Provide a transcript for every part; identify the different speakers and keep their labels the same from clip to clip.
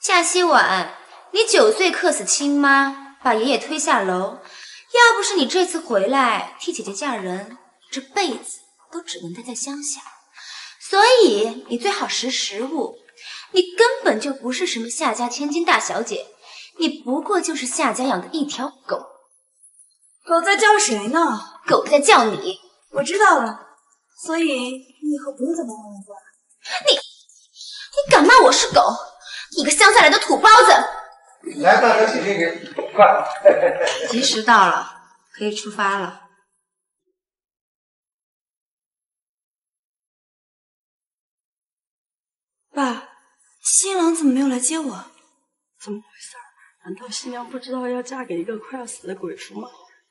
Speaker 1: 夏希婉，你9岁克死亲妈，把爷爷推下楼，要不是你这次回来替姐姐嫁人，这辈子都只能待在乡下。所以你最好识时务，你根本就不是什么夏家千金大小姐，你不过就是夏家养的一条狗。
Speaker 2: 狗在叫谁呢？
Speaker 1: 狗在叫你。
Speaker 2: 我知道了，所以你以后不用再帮我问过了。
Speaker 1: 你敢骂我是狗？你个乡下来的土包子！
Speaker 3: 来，大小姐姐，快！
Speaker 1: 吉时到了，可以出发了。
Speaker 2: 爸，新郎怎么没有来接我？
Speaker 4: 怎么回事？难道新娘不知道要嫁给一个快要死的鬼畜吗？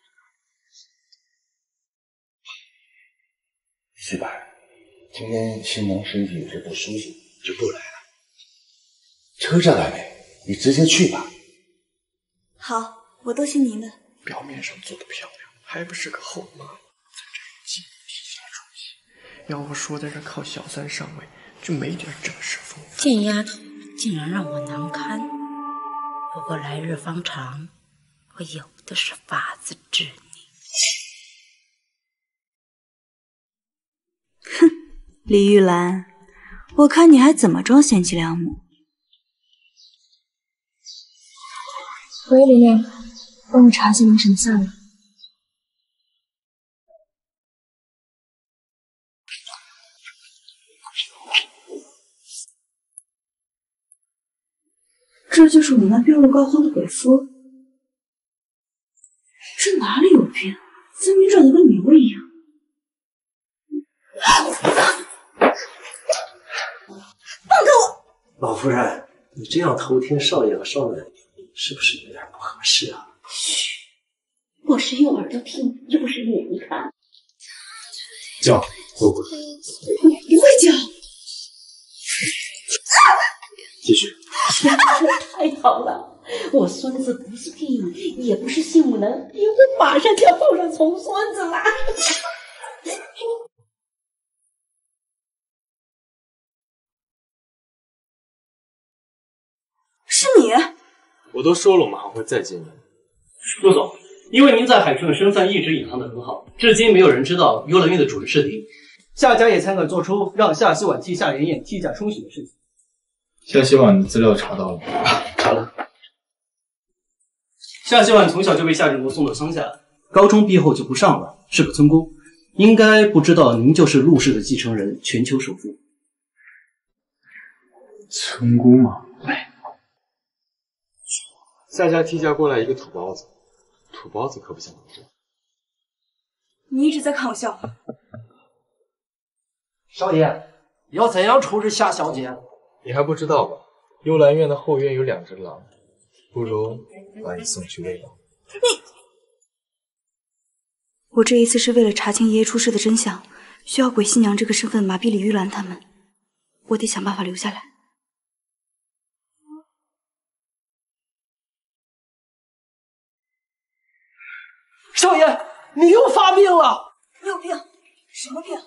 Speaker 5: 希婉，今天新娘身体有些不舒服，就不来了。车站还没，你直接去吧。
Speaker 2: 好，我都听您的。
Speaker 4: 表面上做的漂亮，还不是个后妈，在这里既不体现出息，要不说在这靠小三上位，就没点正式风范。
Speaker 6: 贱丫头竟然让我难堪，不过来日方长，我有的是法子治你。
Speaker 2: 哼，李玉兰，我看你还怎么装贤妻良母？
Speaker 7: 喂，玲玲，帮我查一下你什么下了？
Speaker 2: 这就是我那病入膏肓的鬼夫，这哪里有病？分明长得跟牛一样。放开我！
Speaker 8: 老夫人，你这样偷听少爷和少奶奶，是不是有点不合适啊？
Speaker 6: 嘘，我是用耳朵听，又不是眼睛看。
Speaker 5: 叫姑姑，
Speaker 2: 不会叫。
Speaker 5: 继续。
Speaker 6: 太好了，我孙子不是病，也不是性无能，我马上就要抱上重孙子啦！
Speaker 2: 是你？
Speaker 9: 我都说了，我们还会再见面。陆总，因为您在海城的身份一直隐藏得很好，至今没有人知道幽兰院的主人是您。夏家也才敢做出让夏希婉替夏妍妍替嫁冲喜的事情。
Speaker 10: 夏希婉的资料查到了吗？
Speaker 9: 查了。夏希婉从小就被夏振国送到乡下，高中毕业后就不上了，是个村工。应该不知道您就是陆氏的继承人，全球首富。
Speaker 10: 村姑吗？
Speaker 9: 对。
Speaker 10: 夏家替嫁过来一个土包子，土包子可不想活。
Speaker 2: 你一直在看我笑。
Speaker 8: 少爷，要怎样处置夏小姐？
Speaker 10: 你还不知道吧？幽兰院的后院有2只狼，不如把你送去喂狼。
Speaker 2: 我这一次是为了查清爷爷出事的真相，需要鬼新娘这个身份麻痹李玉兰他们，我得想办法留下来。
Speaker 8: 少爷，你又发病了！
Speaker 2: 有病？什么病？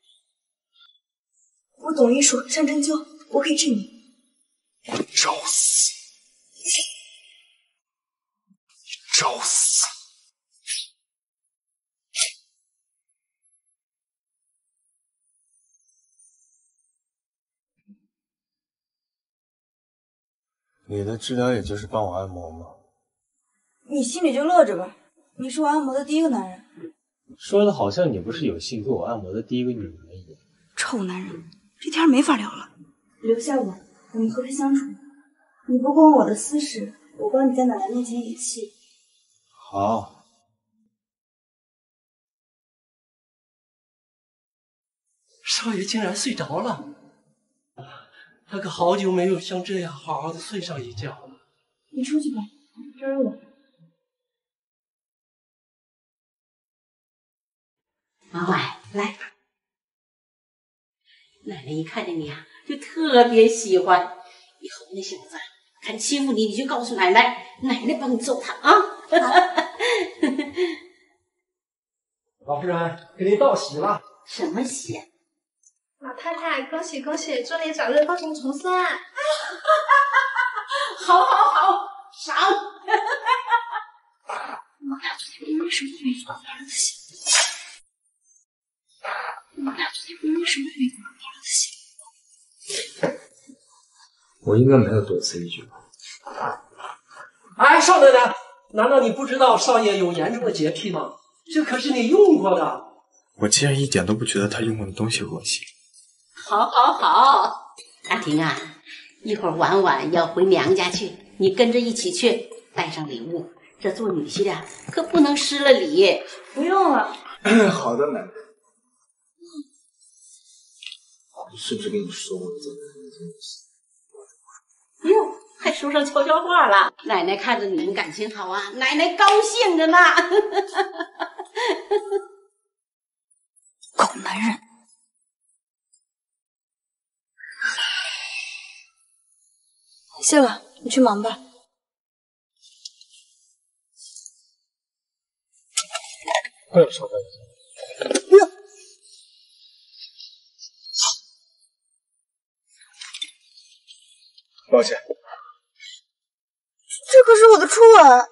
Speaker 2: 我懂医术，善针灸，我可以治你。
Speaker 10: 我找死！你找死！你的治疗也就是帮我按摩吗？
Speaker 2: 你心里就乐着吧，你是我按摩的第一个男人。
Speaker 9: 说的好像你不是有幸做我按摩的第一个女人一样。
Speaker 2: 臭男人，这天没法聊了。留下我，我们和平相处。你不管我的私事，我帮你在奶奶面前演戏。
Speaker 10: 好。
Speaker 8: 少爷竟然睡着了，他可好久没有像这样好好的睡上一觉了。
Speaker 2: 你出去吧，这儿有我。
Speaker 6: 妈乖，来，奶奶一看见你啊，就特别喜欢。以后那小子敢欺负你，你就告诉奶奶，奶奶帮你揍他啊！
Speaker 8: 老夫人，给您道喜了。
Speaker 6: 什么喜？
Speaker 7: 老太太，恭喜恭喜，祝你早日高龄重孙！
Speaker 6: 好，赏。
Speaker 7: 我俩昨天明明什么都没做，你儿子信。我俩昨天明明什么都没做，你儿子信。
Speaker 10: 我应该没有多此一举吧？
Speaker 8: 哎，少奶奶，难道你不知道少爷有严重的洁癖吗？这可是你用过的。
Speaker 10: 我竟然一点都不觉得他用过的东西恶心。
Speaker 6: 好，阿婷啊，一会儿婉婉要回娘家去，你跟着一起去，带上礼物。这做女婿的可不能失了礼。
Speaker 2: 不用了。
Speaker 5: 好的，奶奶。我是不是跟你说过这个东西？
Speaker 6: 哟，还说上悄悄话了。奶奶看着你们感情好啊，奶奶高兴着呢。
Speaker 2: 狗男人。谢了，你去忙吧。
Speaker 10: 快点少干一下。抱歉。
Speaker 2: 这可是我的初吻。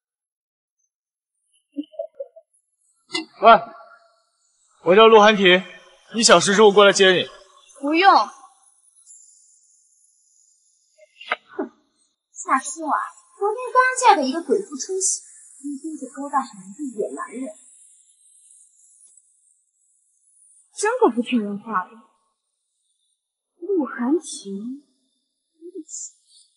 Speaker 10: 喂，我叫陆寒婷，1小时之后过来接你。
Speaker 2: 不用。
Speaker 1: 夏初啊，昨天刚嫁给一个鬼妇出席，今天就勾搭上一个野男人，
Speaker 2: 真够不听人话的。陆寒婷，对不起。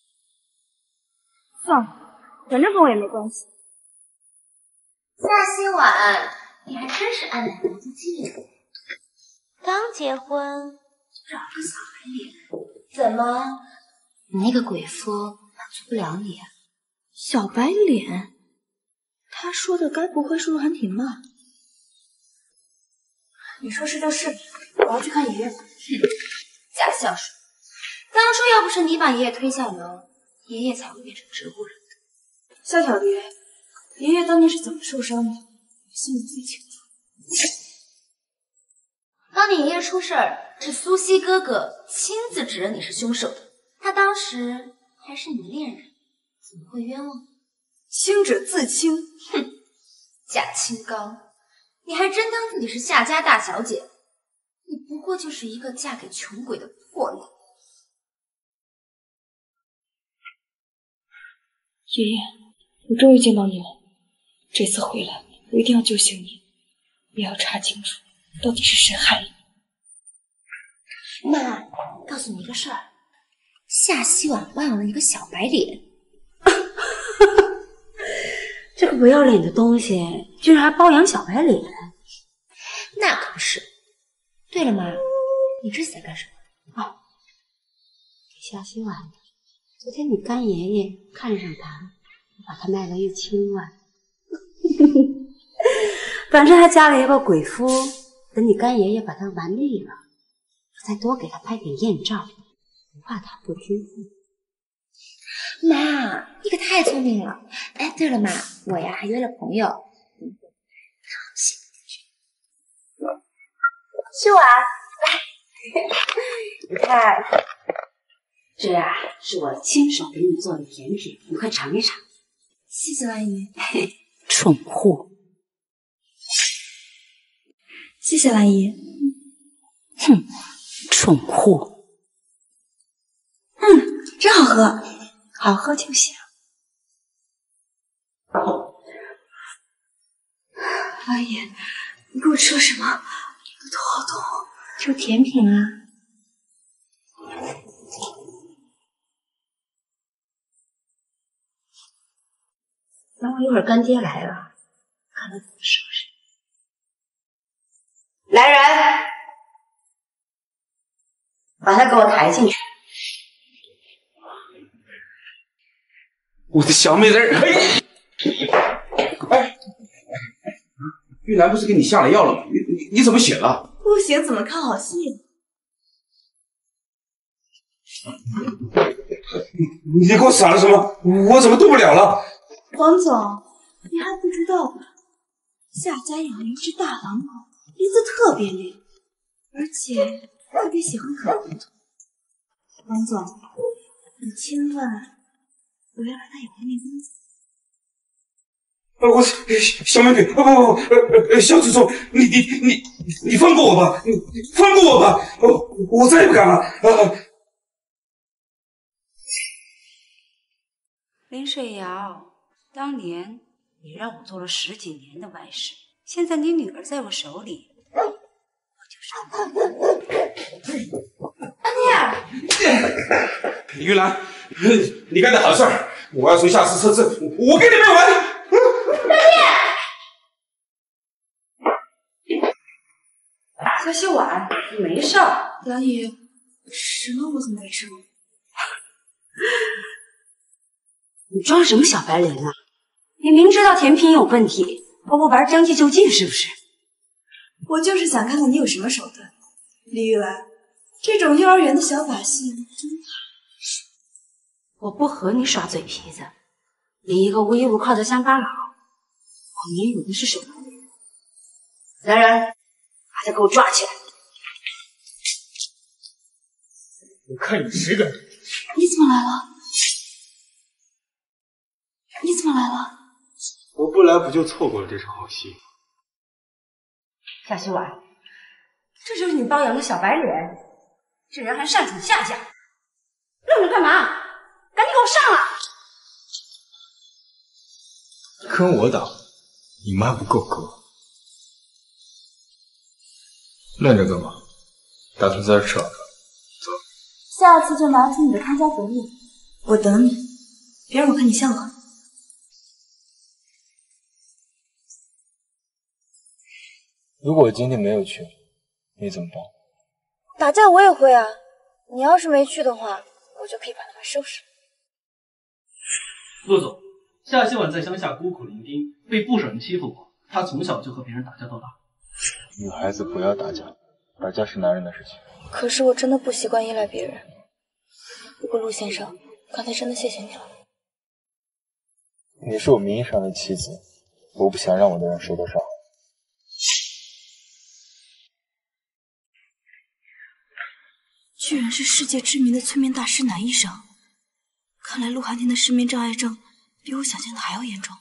Speaker 2: 算了，反正跟我也没关系。
Speaker 1: 夏希婉，你还真是按奶奶不记了。刚结婚就找个小白脸，怎么你那个鬼夫满足不了你啊？
Speaker 2: 小白脸，他说的该不会是陆寒婷吧？你说是就是，我要去看爷爷。
Speaker 1: 假孝顺！当初要不是你把爷爷推下楼，爷爷才会变成植物人的。
Speaker 2: 夏小蝶，爷爷当年是怎么受伤的，我心里最清楚。
Speaker 1: 当年爷爷出事儿，是苏西哥哥亲自指认你是凶手的。他当时还是你的恋人，怎么会冤枉？
Speaker 2: 清者自清。
Speaker 1: 哼，假清高，你还真当自己是夏家大小姐？你不过就是一个嫁给穷鬼的破女。
Speaker 7: 爷爷，我终于见到你了。这次回来，我一定要救醒你，也要查清楚到底是谁害了
Speaker 1: 你。妈，告诉你一个事儿，夏希婉忘了一个小白脸。
Speaker 6: 这个不要脸的东西，居然还包养小白脸！
Speaker 1: 那可不是。对了，妈，你这是在干什么？
Speaker 6: 哦，给夏希婉的。昨天你干爷爷看上他，把他卖了1000万。反正还加了一个鬼夫，等你干爷爷把他玩腻了，再多给他拍点艳照，不怕他不听话。
Speaker 1: 妈，你可太聪明了！哎，对了，妈，我呀还约了朋友，希婉，来，你看，
Speaker 6: 这呀是我亲手给你做的甜品，你快尝一尝。
Speaker 1: 谢谢阿姨。
Speaker 6: 蠢货！
Speaker 2: 谢谢兰姨。
Speaker 6: 哼，蠢货！
Speaker 2: 真好喝，好喝就行。阿姨，你给我吃了什么？我头好痛。
Speaker 1: 就甜品啊。
Speaker 6: 等我一会儿干爹来了，看他怎么收拾。来人，把他给我抬进去。
Speaker 3: 我的小美人，哎，玉兰不是给你下了药了吗？你怎么醒了？
Speaker 2: 不行，怎么看好戏？
Speaker 3: 你给我撒了什么？我怎么动不了了？
Speaker 2: 王总，你还不知道吧？夏家养了一只大狼狗，鼻子特别灵，而且特别喜欢啃骨头。王总，你千万我要让他有个面子。
Speaker 3: 我小美女，不，小蜘蛛，你放过我吧，你放过我吧，我再也不敢了。
Speaker 1: 林水瑶，当年你让我做了10几年的外事，现在你女儿在我手里，我就是安妮。
Speaker 3: 玉兰，你干的好事儿，我要从下司撤职，我跟你没完。
Speaker 1: 小洗碗，你没事儿？
Speaker 2: 兰姨，什么我怎么没事？
Speaker 1: 你装什么小白脸啊？你明知道甜品有问题，还不玩将计就计是不是？
Speaker 2: 我就是想看看你有什么手段。李玉兰，这种幼儿园的小把戏真好。
Speaker 1: 我不和你耍嘴皮子，你一个无依无靠的乡巴佬，我没有的是手段。来人，把他给我抓起来！
Speaker 10: 我看你谁敢！
Speaker 2: 你怎么来了？你怎么来了？
Speaker 10: 我不来不就错过了这场好戏吗？
Speaker 1: 夏洗碗，这就是你包养的小白脸，这人还擅闯夏家，愣着干嘛？赶紧给我上来！
Speaker 10: 跟我打，你妈不够格。愣着干嘛？打算在这吃晚饭？走。
Speaker 2: 下次就拿出你的看家本领，我等你，别让我看你笑话。
Speaker 10: 如果我今天没有去，你怎么办？
Speaker 7: 打架我也会啊，你要是没去的话，我就可以把他们收拾了。
Speaker 9: 陆总，夏希婉在乡下孤苦伶仃，被不少人欺负过。她从小就和别人打架斗打。
Speaker 10: 女孩子不要打架，打架是男人的事情。
Speaker 7: 可是我真的不习惯依赖别人。不过陆先生，刚才真的谢谢你了。
Speaker 10: 你是我名义上的妻子，我不想让我的人受到伤害。
Speaker 2: 居然是世界知名的催眠大师男医生，看来陆寒天的失眠障碍症比我想象的还要严重。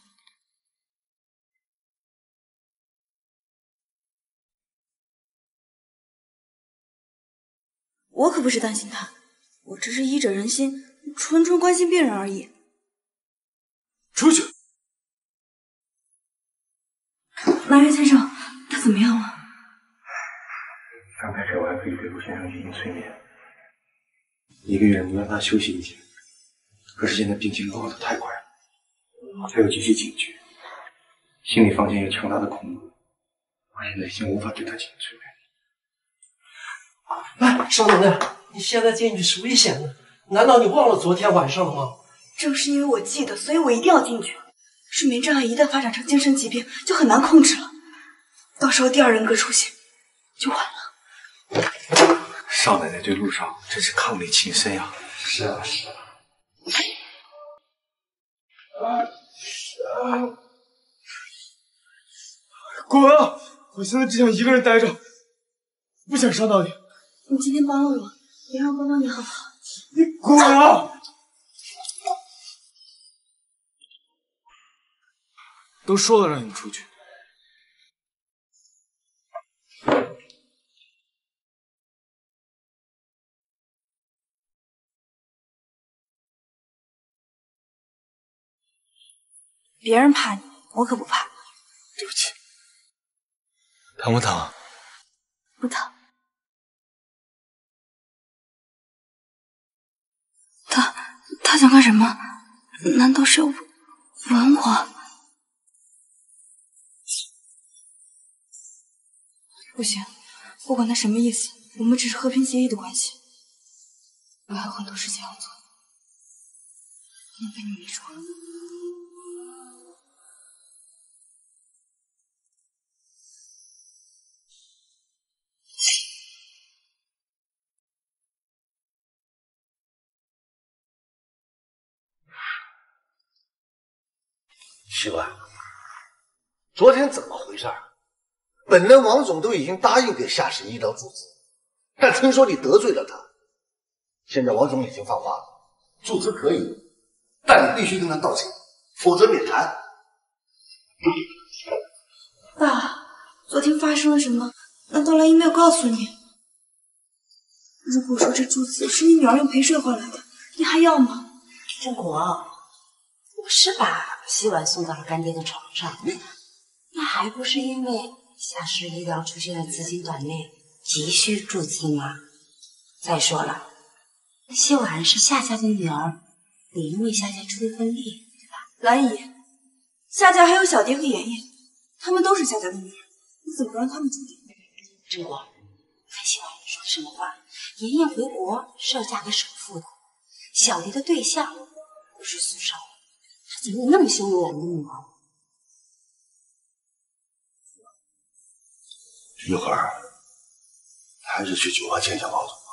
Speaker 2: 我可不是担心他，我只是医者仁心，纯纯关心病人而已。
Speaker 3: 出去！
Speaker 2: 南岳先生，他怎么样了？
Speaker 5: 刚开始我还可以对陆先生进行催眠，1个月能让他休息一天。可是现在病情恶化的太快了，他又极其警觉，心理房间有强大的恐怖，我现在已经无法对他进行催眠。
Speaker 8: 哎，少奶奶，你现在进去是危险的，难道你忘了昨天晚上了吗？
Speaker 2: 正是因为我记得，所以我一定要进去。睡眠障碍一旦发展成精神疾病，就很难控制了，到时候第2人格出现就晚了。
Speaker 5: 少奶奶对陆少真是伉俪情深呀！
Speaker 8: 是啊，是啊。
Speaker 10: 滚啊！我现在只想一个人待着，不想伤到你。
Speaker 2: 你今天帮了我，也让我帮帮你好不好？
Speaker 10: 你滚啊！都说了让你出去。
Speaker 2: 别人怕你，我可不怕。
Speaker 10: 对不起。疼不疼？
Speaker 2: 不疼。他想干什么？难道是要吻我？不行，不管他什么意思，我们只是和平协议的关系。我还有很多事情要做，不能被你迷住了。
Speaker 5: 希婉，昨天怎么回事？本人王总都已经答应给夏氏医疗注资，但听说你得罪了他。现在王总已经放话了，注资可以，但
Speaker 11: 但你必须跟他道歉，否则免谈。
Speaker 2: 爸，昨天发生了什么？难道兰姨没有告诉你？如果说这珠子是你女儿用陪睡换来的，你还要吗？
Speaker 6: 振国，我是把洗碗送到了干爹的床上，那还不是因为夏氏医疗出现了资金短肋，急需注资吗？再说了，洗碗是夏家的女儿，理应为夏家出一份力，对吧？
Speaker 2: 兰姨，夏家还有小蝶和妍妍，她们都是夏家的女儿，你怎么不让她们注定？
Speaker 6: 振国，看洗碗说的什么话？妍妍回国是要嫁给首富的，小蝶的对象不是苏少，他怎么那么羞辱我们的女儿？
Speaker 11: 玉和，还是去酒吧见一下王总。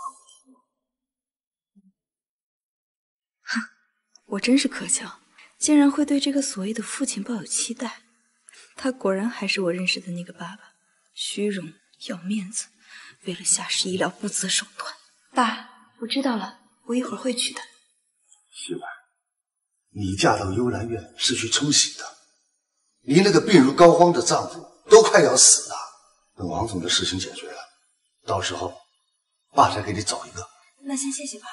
Speaker 2: 哼，我真是可笑，竟然会对这个所谓的父亲抱有期待。他果然还是我认识的那个爸爸，虚荣、要面子，为了夏氏医疗不择手段。爸，我知道了，我一会儿会去的。
Speaker 11: 希婉，你嫁到幽兰院是去抽喜的，你那个病入膏肓的丈夫都快要死了。等王总的事情解决了，到时候爸再给你找一个。
Speaker 2: 那先谢谢爸。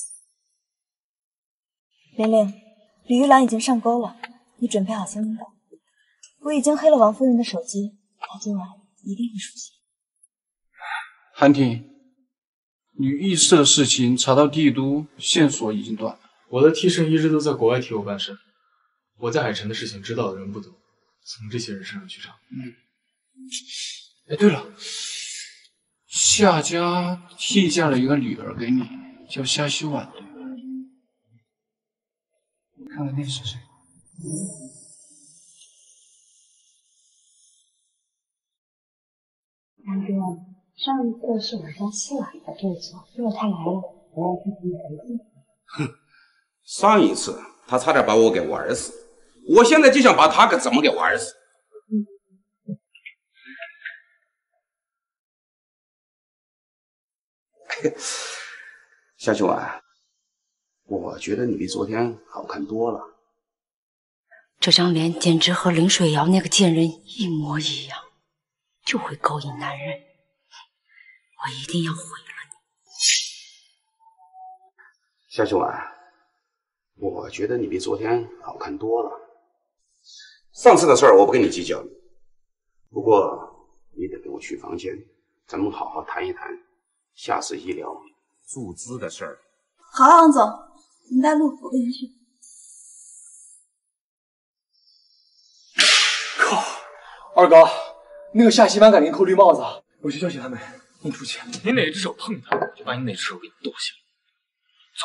Speaker 2: 玲玲，李玉兰已经上钩了，你准备好先领导。我已经黑了王夫人的手机，她今晚一定会出现。
Speaker 12: 韩婷，你预设的事情查到帝都，线索已经断了。
Speaker 10: 我的替身一直都在国外替我办事，我在海城的事情知道的人不多，从这些人身上去查。
Speaker 12: 哎，对了，夏家替嫁了一个女儿给你，叫夏希婉，对吧？看看那是谁？
Speaker 6: 南哥，上一次是我家希婉的对错，如果他来了，我要替他们回敬。
Speaker 3: 哼，上一次他差点把我给玩死，我现在就想把他给怎么给玩死。夏秋婉，我觉得你比昨天好看多了。
Speaker 6: 这张脸简直和林水瑶那个贱人一模一样，就会勾引男人。我一定要毁了你。
Speaker 3: 夏秋婉，我觉得你比昨天好看多了。上次的事儿我不跟你计较，不过你得跟我去房间，咱们好好谈一谈夏氏医疗注资的事儿。
Speaker 2: 好啊，王总，您带路，我跟您去。
Speaker 10: 靠，二哥，那个夏希婉敢给你扣绿帽子，我去叫醒他们。你出去，你哪只手碰他，我就把你哪只手给剁下来。走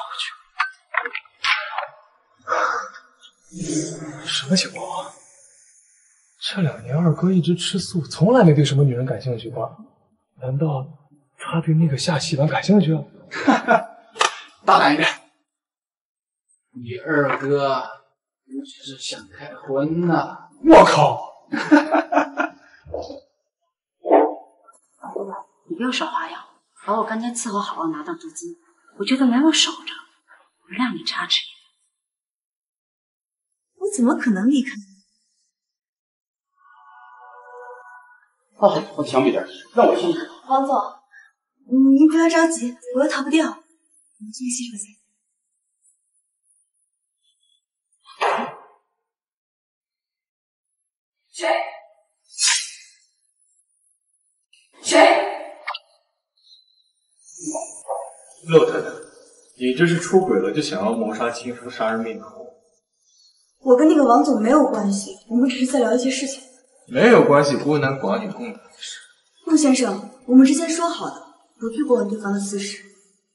Speaker 10: 过去。什么情况啊？这2年二哥一直吃素，从来没对什么女人感兴趣过。难道他对那个夏希婉感兴趣？
Speaker 12: 哈哈，大胆一点！你二哥估计是想开荤呐！
Speaker 10: 我靠！
Speaker 6: 你不要耍花样，把我干爹伺候好，拿到注资，我觉得没我守着，我让你插翅。
Speaker 2: 我怎么可能离开你？
Speaker 3: 哦，我强逼点，让我听。
Speaker 2: 王总，您不要着急，我又逃不掉。我们去洗手间。
Speaker 10: 谁？陆太太，你这是出轨了就想要谋杀亲夫、杀人灭口？
Speaker 2: 我跟那个王总没有关系，我们只是在聊一些事情。
Speaker 10: 没有关系，不为难寡女公子的事。
Speaker 2: 陆先生，我们之前说好的，不去过问对方的私事。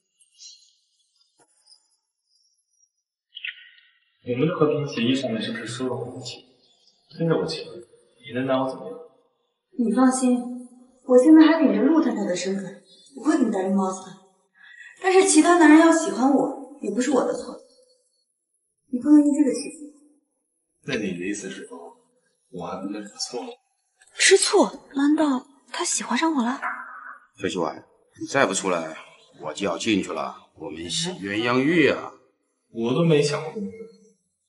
Speaker 10: 我们的和平协议上面是不是说了我的情？跟着我情，你能拿我怎么样？
Speaker 2: 你放心，我现在还顶着陆太太的身份，不会给你戴绿帽子的。但是其他男人要喜欢我，也不是我的错，你不能因这个起诉。
Speaker 10: 那你的意思是，我还不能吃醋？
Speaker 2: 吃醋？难道他喜欢上我了？
Speaker 3: 小希婉，你再不出来，我就要进去了。我们洗鸳鸯浴啊！
Speaker 10: 我都没想过，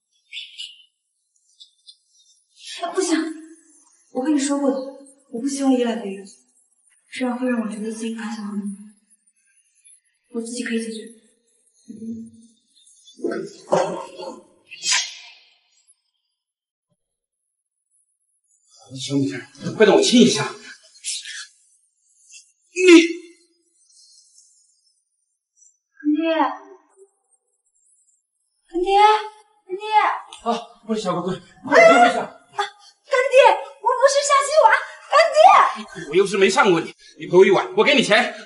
Speaker 7: 我跟你说过的，我不希望依赖别人，这样会让我觉得自己太小了。我自己可以解决。
Speaker 3: 小米先生，快让我亲一下。你，
Speaker 7: 干爹，
Speaker 3: 啊，不是小哥，不是，
Speaker 7: 干爹，我不是下棋娃，干爹，
Speaker 3: 我又是没上过你，你陪我一晚，我给你钱。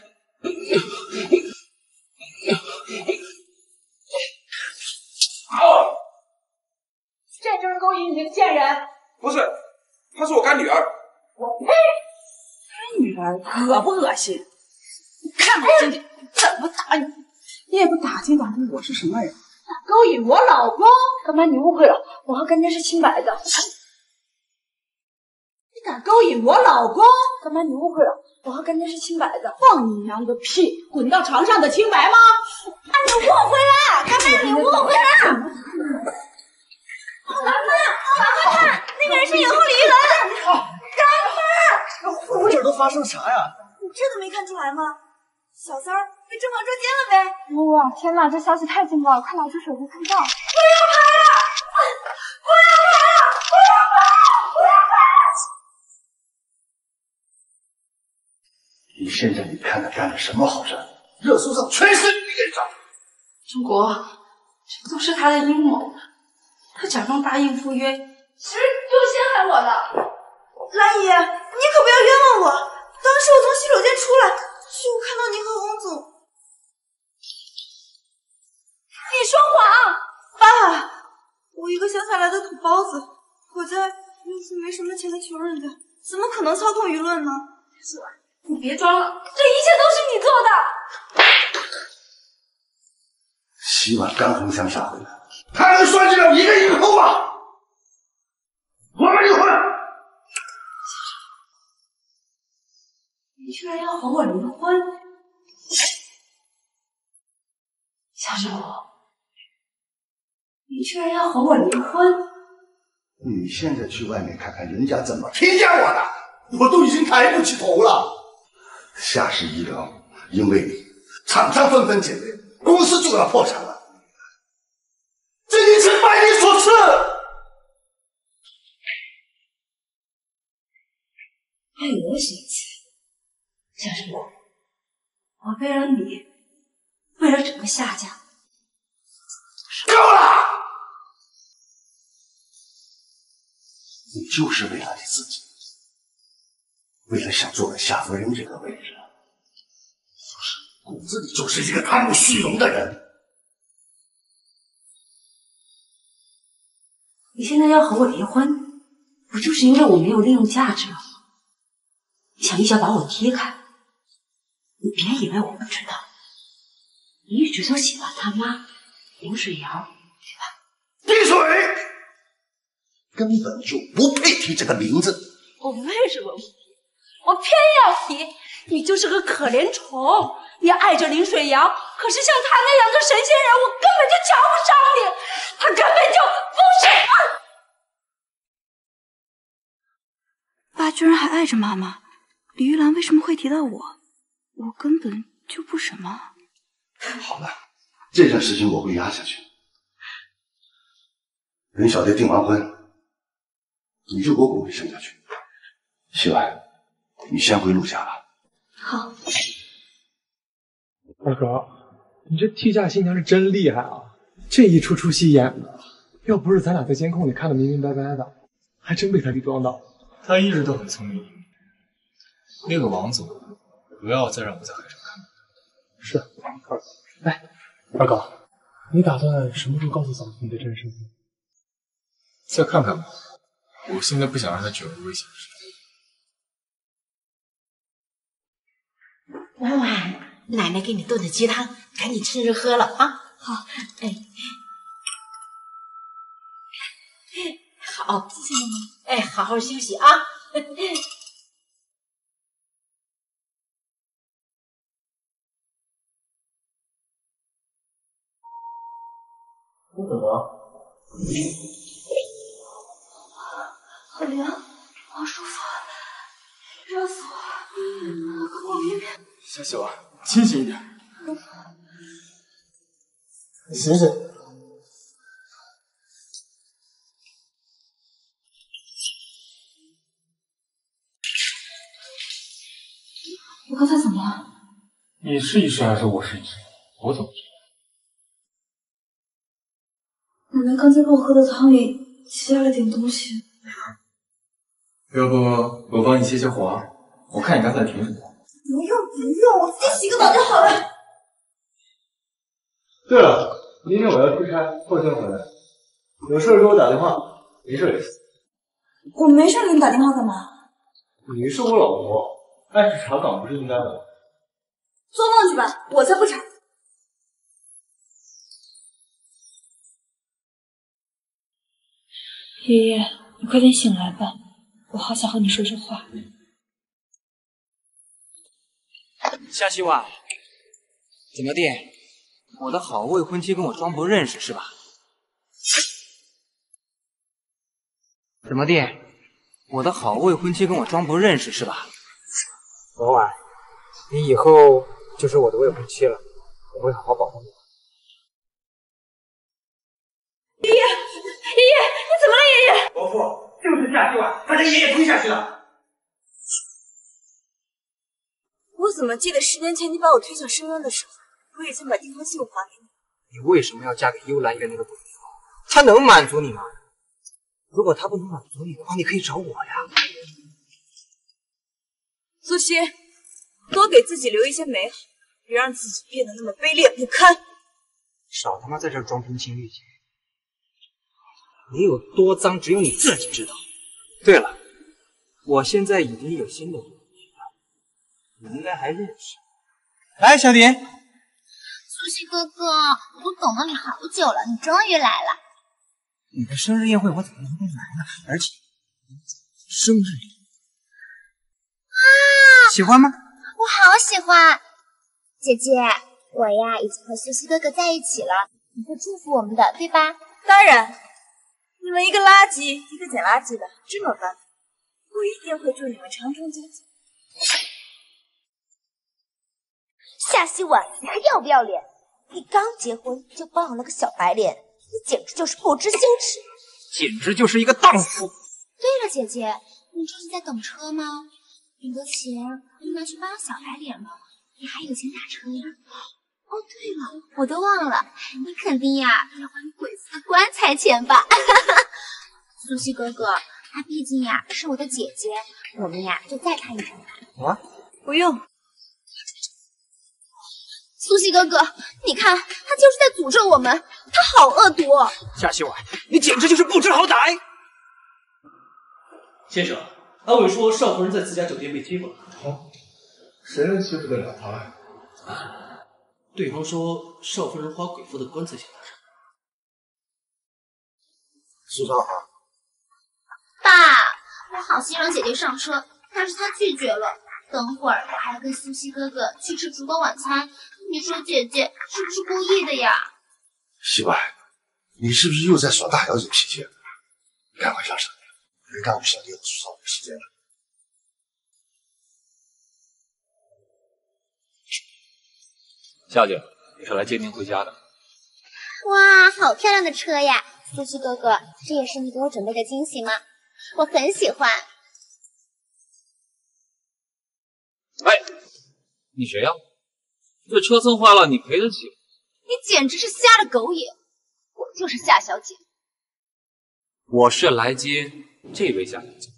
Speaker 7: 这就是勾引你这个贱人！
Speaker 3: 不是，她是我干女儿。
Speaker 7: 我呸！干女儿恶不恶心？你看我今天怎么打你，你也不打听打听我是什么人？勾引我老公？干妈，你误会了，我和干爹是清白的。你敢勾引我老公？干妈，你误会了，我和干爹是清白的。放你娘个屁！滚到床上的清白吗？啊，你误会了，干妈，你误会了。妈，那个人是影后李玉兰。干妈，
Speaker 9: 这都发生啥呀？
Speaker 7: 你这都没看出来吗？小三儿被正房捉奸了呗！哇，天哪，这消息太劲爆了，快拿出手机看报！不要拍了！不要拍了！不要拍！不要拍！
Speaker 11: 你现在看他干了什么好事？热搜上全是你脸上。
Speaker 6: 中国，这都是他的阴谋。他假装答应赴约，其实就是陷害我的。
Speaker 7: 兰姨，你可不要冤枉我！当时我从洗手间出来，就看到你和洪总。你说谎！爸，我一个乡下来的土包子，我家又是没什么钱的穷人家，怎么可能操控舆论呢？
Speaker 6: 是吧？你别装了，这一切都是你做的。
Speaker 11: 洗碗刚从乡下回来，他能算计了一个影后吗？我们离婚。
Speaker 6: 你居然要和我离婚，小时候，你居然要和我离婚！
Speaker 11: 你现在去外面看看人家怎么评价我的，我都已经抬不起头了。夏氏医疗因为你，厂商纷纷减员，公司就要破产了，这一切拜你所赐。
Speaker 6: 还有我心思。小生我为了你，为了整个夏家，
Speaker 11: 够了！你就是为了你自己，为了想坐稳夏夫人这个位置，骨子里就是一个贪慕虚荣的人。
Speaker 6: 你现在要和我离婚，不就是因为我没有利用价值吗？你想一脚把我踢开？你别以为我不知道，你一直都喜欢他妈林水瑶，对吧？
Speaker 11: 闭嘴！根本就不配提这个名字。
Speaker 6: 我为什么不提？我偏要提！你就是个可怜虫，你爱着林水瑶，可是像他那样的神仙人，我根本就瞧不上你，他根本就不是。
Speaker 2: 爸居然还爱着妈妈，李玉兰为什么会提到我？我根本就不什么。
Speaker 11: 好了，这件事情我会压下去。等小蝶订完婚，你就给我滚回乡下去。希婉，你先回陆家吧。
Speaker 6: 好。
Speaker 10: 二哥，你这替嫁新娘是真厉害啊！这一出戏演的，要不是咱俩在监控里看得明明白白的，还真被他给装到。
Speaker 5: 他一直都很聪明。那个王总，不要再让我在海上看到他。
Speaker 10: 是，二哥。哎，二哥，你打算什么时候告诉嫂子你的真实身份？
Speaker 5: 再看看吧，我现在不想让他卷入危险之中。
Speaker 6: 婉婉，奶奶给你炖的鸡汤，赶紧趁热喝了啊！好，哎，好，哎，好好休息啊！
Speaker 9: 你怎么了？
Speaker 7: 好凉，好舒服。
Speaker 10: 小小啊，清醒一点。你醒醒。
Speaker 7: 我刚才怎么了？
Speaker 12: 你是医生还是我是医生？我怎么知道？
Speaker 2: 奶奶刚才给我喝的汤里加了点东西。
Speaker 12: 要不我帮你泄泄火？我看你刚才凭什么？
Speaker 2: 不用，我自己洗个澡就好了。
Speaker 10: 对了，明天我要出差，后天回来，有事给我打电话，没事也行。
Speaker 2: 我没事给你打电话干嘛？
Speaker 10: 你是我老婆，按时查岗不是应该的吗？
Speaker 2: 做梦去吧，我才不查。爷爷，你快点醒来吧，我好想和你说说话。
Speaker 13: 夏希婉，怎么地？我的好未婚妻跟我装不认识是吧？怎么地？我的好未婚妻跟我装不认识是吧？
Speaker 14: 婉婉，你以后就是我的未婚妻了，我会好好保护你。
Speaker 2: 爷爷，你怎么了，爷爷？
Speaker 13: 伯父，就是夏希婉，把这爷爷推下去了。
Speaker 2: 我怎么记得10年前你把我推向深渊的时候，我已经把订婚信还给你？
Speaker 14: 你为什么要嫁给幽兰院那个鬼妇？她能满足你吗？如果她不能满足你的话，你可以找我呀。
Speaker 2: 苏西，多给自己留一些美好，别让自己变得那么卑劣不堪。
Speaker 14: 少他妈在这儿装冰清玉洁，你有多脏，只有你自己知道。对了，我现在已经有新的女朋友了，你应该还认识。来，小蝶。
Speaker 1: 苏西哥哥，我等了你好久了，你终于来了。
Speaker 14: 你的生日宴会我怎么能不来呢？而且生日礼物喜欢吗？
Speaker 1: 我好喜欢。姐姐，我呀已经和苏西哥哥在一起了，你会祝福我们的，对吧？
Speaker 2: 当然，你们一个垃圾，一个捡垃圾的，这么办，我一定会祝你们长长久久。
Speaker 1: 夏希婉，你还要不要脸？你刚结婚就包养了个小白脸，你简直就是不知羞耻，
Speaker 14: 简直就是一个荡妇。
Speaker 1: 对了，姐姐，你这是在等车吗？你的钱都拿去包养小白脸了，你还有钱打车呀？哦，对了，我都忘了，你肯定呀要还鬼子的棺材钱吧？苏西哥哥，她毕竟呀是我的姐姐，我们呀就再看一场吧。
Speaker 14: 啊，
Speaker 2: 不用。
Speaker 1: 苏西哥哥，你看，他就是在诅咒我们，他好恶毒。
Speaker 14: 夏希婉，你简直就是不知好歹！
Speaker 9: 先生，阿伟说少夫人在自家酒店被欺负了。
Speaker 10: 哦，谁能欺负得了她呀？
Speaker 9: 对方说少夫人花鬼妇的棺材钱打赏。
Speaker 11: 苏少华，
Speaker 1: 爸，我好心让姐姐上车，但是她拒绝了。等会儿我还要跟苏西哥哥去吃烛光晚餐，你说姐姐是不是故意的呀？
Speaker 11: 希婉，你是不是又在耍大小姐脾气？开玩笑什么呀？别耽误小弟和苏少的时间了。
Speaker 12: 夏姐，你是来接您回家的？
Speaker 1: 哇，好漂亮的车呀！苏西哥哥，这也是你给我准备的惊喜吗？我很喜欢。
Speaker 12: 哎，你谁呀？这车蹭坏了，你赔得起？
Speaker 1: 你简直是瞎了狗眼！我就是夏小姐。
Speaker 12: 我是来接这位夏小姐。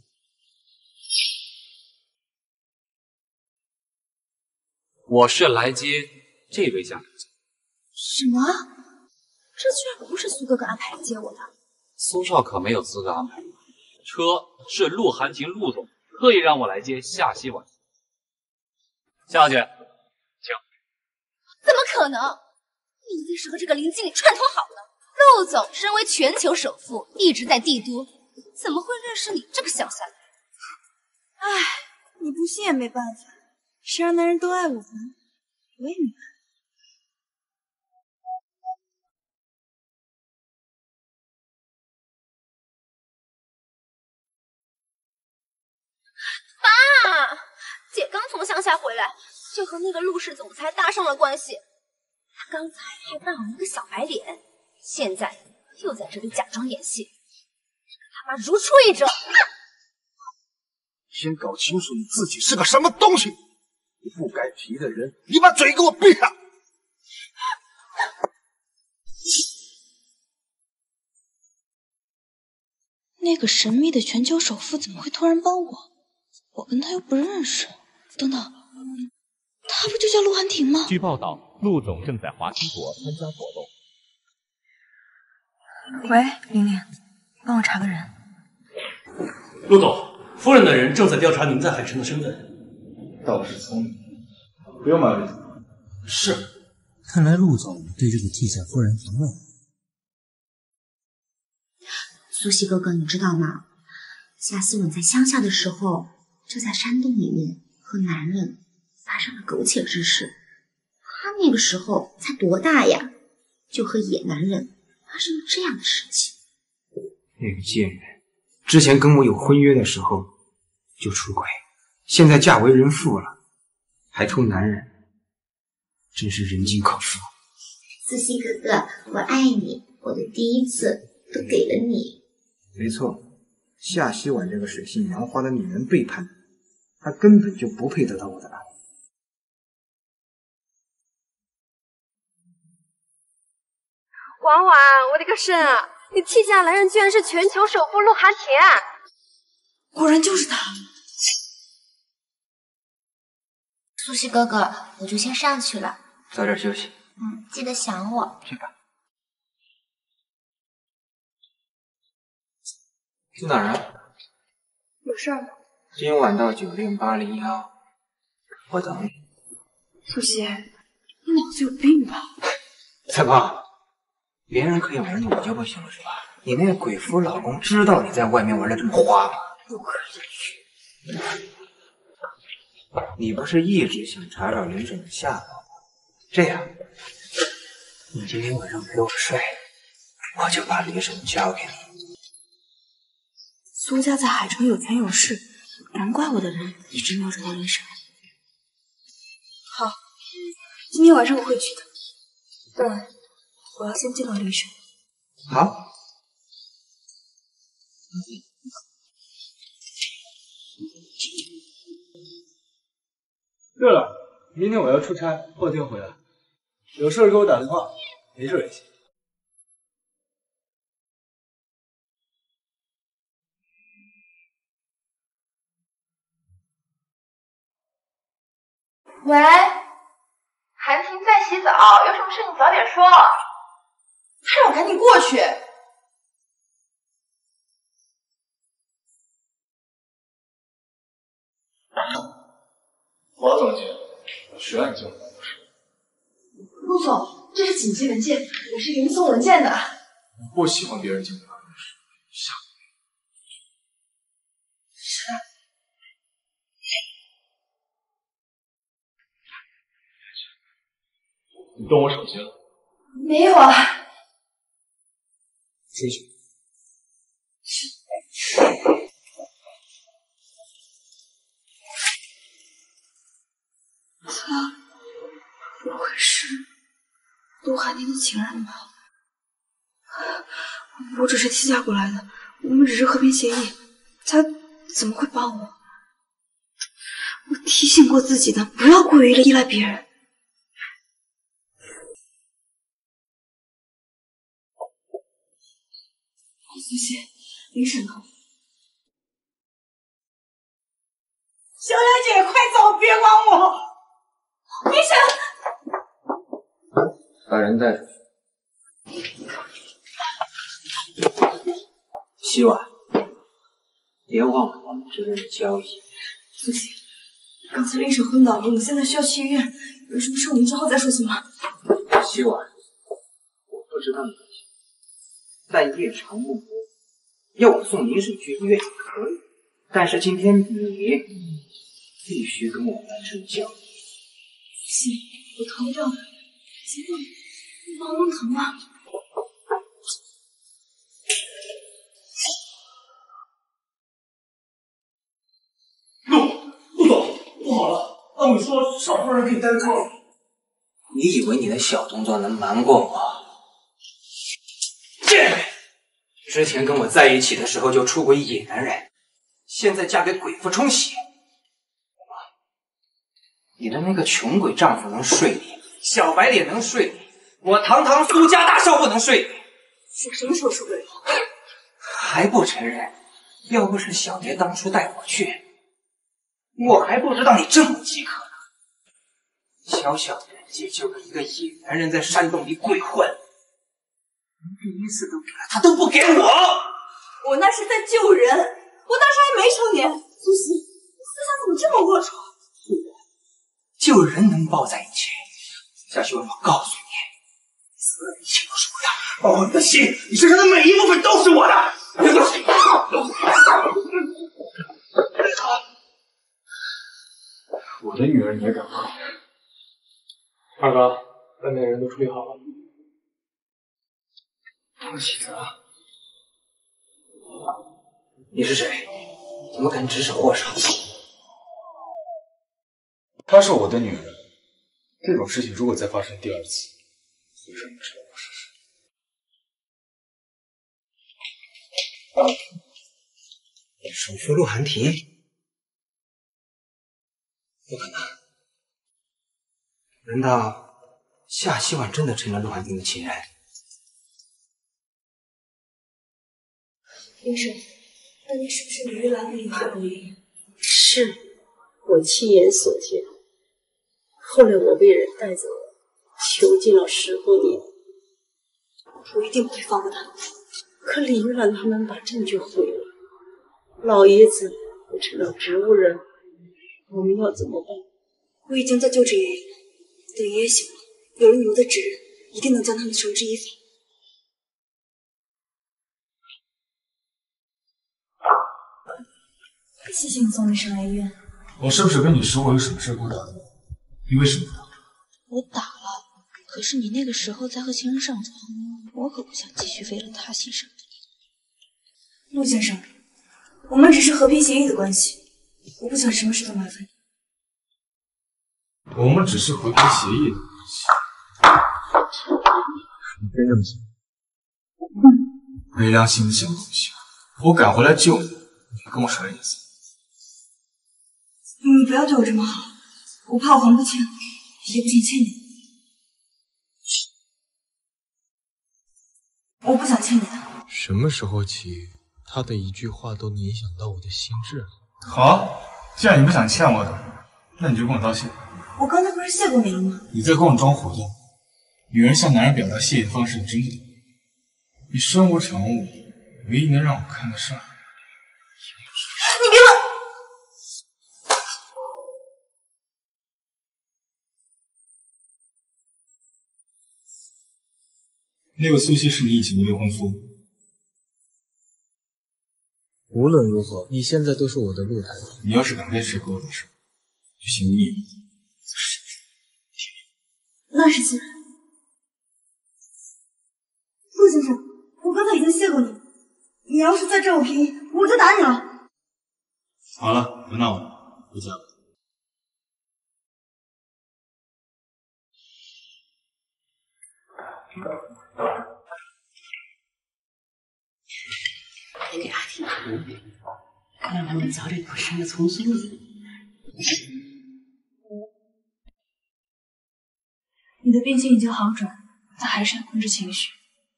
Speaker 12: 我是来接这位夏小姐。
Speaker 1: 什么？这居然不是苏哥哥安排来接我的？
Speaker 12: 苏少可没有资格安排。车是陆寒晴陆总特意让我来接夏希婉。夏小姐，请。
Speaker 1: 怎么可能？你一定是和这个林经理串通好了。陆总身为全球首富，一直在帝都，怎么会认识你这个小三？
Speaker 2: 唉，你不信也没办法，谁让男人都爱我呢？我也明白。
Speaker 1: 爸， 姐刚从乡下回来，就和那个陆氏总裁搭上了关系。他刚才还扮了一个小白脸，现在又在这里假装演戏，这个他妈如出一辙！
Speaker 11: 先搞清楚你自己是个什么东西！你不该提的人，你把嘴给我闭上！
Speaker 2: 那个神秘的全球首富怎么会突然帮我？我跟他又不认识。等等，他不就叫陆寒亭吗？
Speaker 12: 据报道，陆总正在华清国参加活动。
Speaker 2: 喂，玲玲，帮我查个人。
Speaker 9: 陆总，夫人的人正在调查您在海城的身份。
Speaker 5: 倒是聪明，不用马队长。
Speaker 9: 是，
Speaker 15: 看来陆总对这个替宰夫人很满意。
Speaker 6: 苏西哥哥，你知道吗？夏思稳在乡下的时候，就在山洞里面和男人发生了苟且之事。他那个时候才多大呀，就和野男人发生了这样的事情。
Speaker 14: 那个贱人，之前跟我有婚约的时候就出轨，现在嫁为人妇了，还偷男人，真是人尽可夫。
Speaker 6: 苏西哥哥，我爱你，我的第一次都给了你。
Speaker 14: 没错，夏希婉这个水性杨花的女人背叛她，根本就不配得到我的爱。
Speaker 16: 婉婉，我的个肾啊！你替嫁来人居然是全球首富陆寒亭，
Speaker 2: 果然就是他。
Speaker 1: 苏西哥哥，我就先上去了。
Speaker 14: 早点休息。
Speaker 1: 记得想我。
Speaker 14: 去吧。去哪儿啊？
Speaker 16: 有事儿吗？
Speaker 14: 今晚到酒店801号，我等你。
Speaker 2: 苏西，你脑子有病吧？
Speaker 14: 怎么？别人可以玩你就不行了是吧？你那个鬼夫老公知道你在外面玩的这么花吗？
Speaker 2: 不可以。
Speaker 14: 你不是一直想查找林沈的下落吗？这样，你今天晚上陪我睡，我就把林沈交给你。
Speaker 2: 苏家在海城有权有势，难怪我的人一直没有找到林沈。好，今天晚上我会去的，但我要先见到林沈。
Speaker 14: 好。
Speaker 10: 对了，明天我要出差，后天回来，有事给我打电话，没事也行。
Speaker 17: 喂，韩婷在洗澡，有什么事你早点说。
Speaker 7: 他让我赶紧过去。
Speaker 10: 王总监，谁让你进我办公室？
Speaker 7: 陆总，这是紧急文件，我是运送文件的。
Speaker 10: 我不喜欢别人进我办公室，下回。
Speaker 7: 是啊。
Speaker 10: 你动我手机了？
Speaker 7: 没有啊。
Speaker 10: 出去。
Speaker 2: 他不会是陆寒亭的情人吧？我只是替嫁过来的，我们只是和平协议，他怎么会帮我？我提醒过自己的，不要过于依赖别人。苏西，林沈呢？
Speaker 7: 小雅姐，快走，别管我！林沈，
Speaker 14: 把人带出去。希婉，别忘了我们之间的交易。
Speaker 2: 苏西，刚才林沈昏倒了，我们现在需要去医院，有什么事我们之后再说行吗？
Speaker 14: 希婉，我不知道你的情况，但夜长梦多，要我送林沈去医院也可以，但是今天你必须跟我完成交易。
Speaker 2: 苏西，我头掉了，行吗？你帮我弄疼吗？
Speaker 9: 陆总，不好
Speaker 10: 按理说少数人可以带过。
Speaker 14: 你以为你的小动作能瞒过我？贱人！之前跟我在一起的时候就出轨野男人，现在嫁给鬼父冲喜。你的那个穷鬼丈夫能睡你，小白脸能睡你，我堂堂苏家大少妇能睡你。
Speaker 2: 我什么时候出轨了？
Speaker 14: 还不承认？要不是小蝶当初带我去，我还不知道你这么饥渴呢。小小的人家就跟一个野男人在山洞里鬼混，第一次都给了他都不给我。
Speaker 2: 我那是在救人，我当时还没成年。苏西，你思想怎么这么龌龊？
Speaker 14: 救人能抱在一起，夏希文，我告诉你，所有的一切都是我的，包括你的心，你身上的每一部分都是我的。
Speaker 10: 我的女儿你也敢碰？二哥，外面的人都处理好了。唐喜泽，
Speaker 14: 你是谁？怎么敢指使霍少？
Speaker 10: 她是我的女儿，这种事情如果再发生第二次，会让你知道我是谁。
Speaker 14: 首富陆寒婷？不可能！难道夏希婉真的成了陆寒婷的情人？
Speaker 2: 医生，那你是不是李玉兰背后的原因？
Speaker 6: 是我亲眼所见。后来我被人带走了，囚禁了10多年。
Speaker 2: 我一定不会放过他。
Speaker 6: 可李玉兰他们把证据毁了，老爷子也成了植物人，我们要怎么办？
Speaker 2: 我已经在救治爷爷了，等爷爷醒了，有了你们的指认，一定能将他们绳之以法。谢谢你送医生来医院。
Speaker 10: 我是不是跟你说我有什么事给我打电话？你为什么不打？
Speaker 1: 我打了，可是你那个时候在和情人上床，我可不想继续为了他牺牲你。
Speaker 2: 陆先生，我们只是和平协议的关系，我不想什么事都麻烦你。
Speaker 10: 我们只是和平协议的关系。你真这么想？没良心的小东西！我赶回来救你，你跟我耍脸色。
Speaker 2: 你不要对我这么好，我怕我还不清，也不想欠你。我不想欠你的。
Speaker 4: 什么时候起，他的一句话都能影响到我的心智了？
Speaker 10: 好，既然你不想欠我的，那你就跟我道歉。
Speaker 2: 我刚才不是谢过你了吗？
Speaker 10: 你在跟我装糊涂。女人向男人表达谢意的方式你真不懂。你身无长物，唯一能让我看得上。
Speaker 2: 你别问。
Speaker 10: 那个苏西是你以前的未婚夫。
Speaker 4: 无论如何，你现在都是我的陆太太。
Speaker 10: 你要是敢跟谁勾搭上，就请你以后
Speaker 2: 那是自然。陆先生，我刚才已经谢过你，你要是再占我便宜，我就打你了。
Speaker 10: 好了，别闹了，回家吧。
Speaker 6: 给阿婷让他们早点给我生个重孙子。
Speaker 2: 你的病情已经好转，但还是要控制情绪。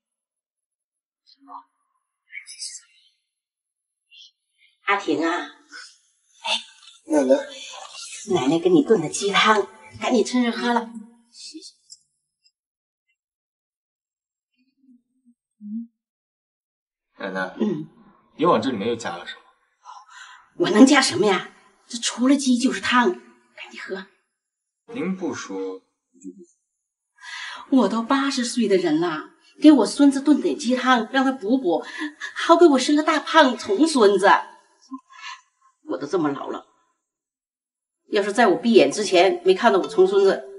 Speaker 6: 阿婷啊，奶奶，奶奶给你炖的鸡汤，赶紧趁热喝了。
Speaker 10: 奶奶，你往这里面又加了什么？
Speaker 6: 我能加什么呀？这除了鸡就是汤，赶紧喝。
Speaker 10: 您不说，
Speaker 6: 我都80岁的人了，给我孙子炖点鸡汤，让他补补，好给我生个大胖重孙子。我都这么老了，要是在我闭眼之前没看到我重孙子，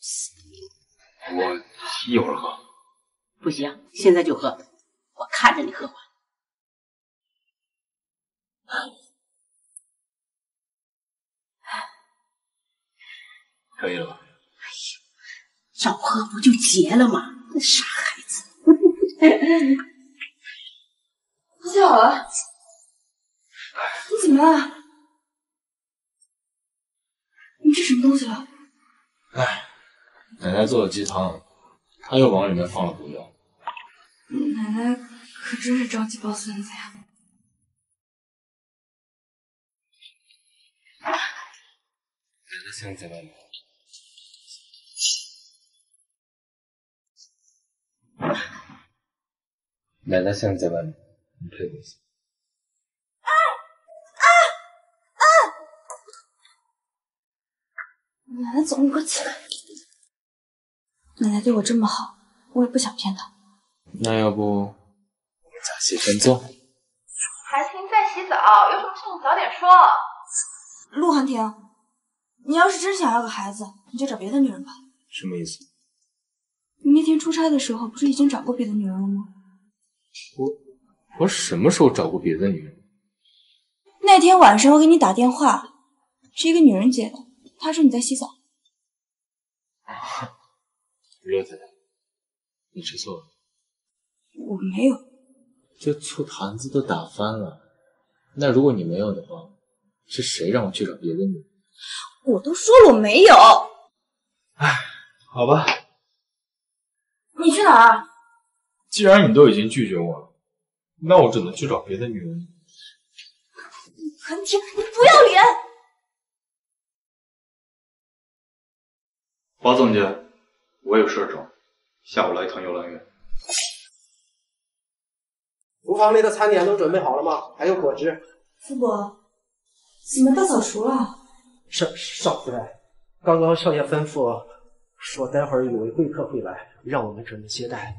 Speaker 10: 我一会儿喝。
Speaker 6: 不行，现在就喝，我看着你喝完。
Speaker 12: 可以了吧？
Speaker 7: 早喝不就结了吗？那傻孩子。
Speaker 16: 你好了，你怎么了？你吃什么东西了？
Speaker 18: 哎，奶奶做的鸡汤，她又往里面放了毒药。
Speaker 16: 奶奶可真是着急抱孙子呀！
Speaker 18: 奶奶现在在外面。奶奶现在在外面，你配合一下。
Speaker 16: 奶奶总有个气。奶奶对我这么好，我也不想骗她。
Speaker 18: 那要不我们假戏真做？
Speaker 17: 韩婷在洗澡，有什么事你早点说。
Speaker 16: 陆寒婷，你要是真想要个孩子，你就找别的女人吧。
Speaker 18: 什么意思？
Speaker 16: 你那天出差的时候，不是已经找过别的女人了吗？
Speaker 18: 我什么时候找过别的女人？
Speaker 16: 那天晚上我给你打电话，是一个女人接的，她说你在洗澡。
Speaker 18: 热太太，你吃错了。
Speaker 16: 我没有。
Speaker 18: 这醋坛子都打翻了，那如果你没有的话，是谁让我去找别的女人？
Speaker 16: 我都说了我没有。
Speaker 18: 唉，好吧。
Speaker 16: 你去哪儿？
Speaker 18: 既然你都已经拒绝我了，那我只能去找别的女人。
Speaker 16: 韩婷，你不要脸！
Speaker 18: 华总监，我有事找，下午来一趟游乐园。
Speaker 9: 厨房里的餐点都准备好了吗？还有果汁。
Speaker 16: 傅伯，怎么大扫除了？
Speaker 9: 少夫人，刚刚少爷吩咐说，待会儿有位贵客会来，让我们准备接待。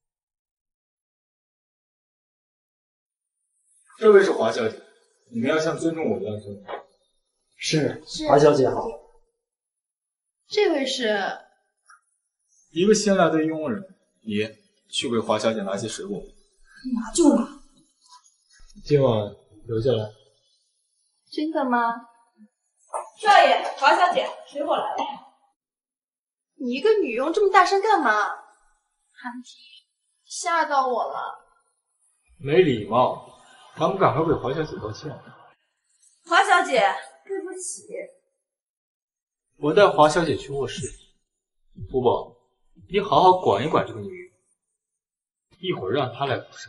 Speaker 18: 这位是华小姐，你们要像尊重我一样尊重。
Speaker 9: 是，华小姐好。
Speaker 17: 这位是
Speaker 18: 一个新来的佣人，你去为华小姐拿些水果。
Speaker 16: 拿就拿。
Speaker 18: 今晚留下来。
Speaker 17: 真的吗？
Speaker 7: 少爷，华小姐，水果来了。
Speaker 17: 你一个女佣这么大声干嘛？韩婷，吓到我了。
Speaker 18: 没礼貌，还不赶快为华小姐道歉？
Speaker 7: 华小姐，对不起。
Speaker 18: 我带华小姐去卧室。福宝，你好好管一管这个女人，一会儿让她来服侍。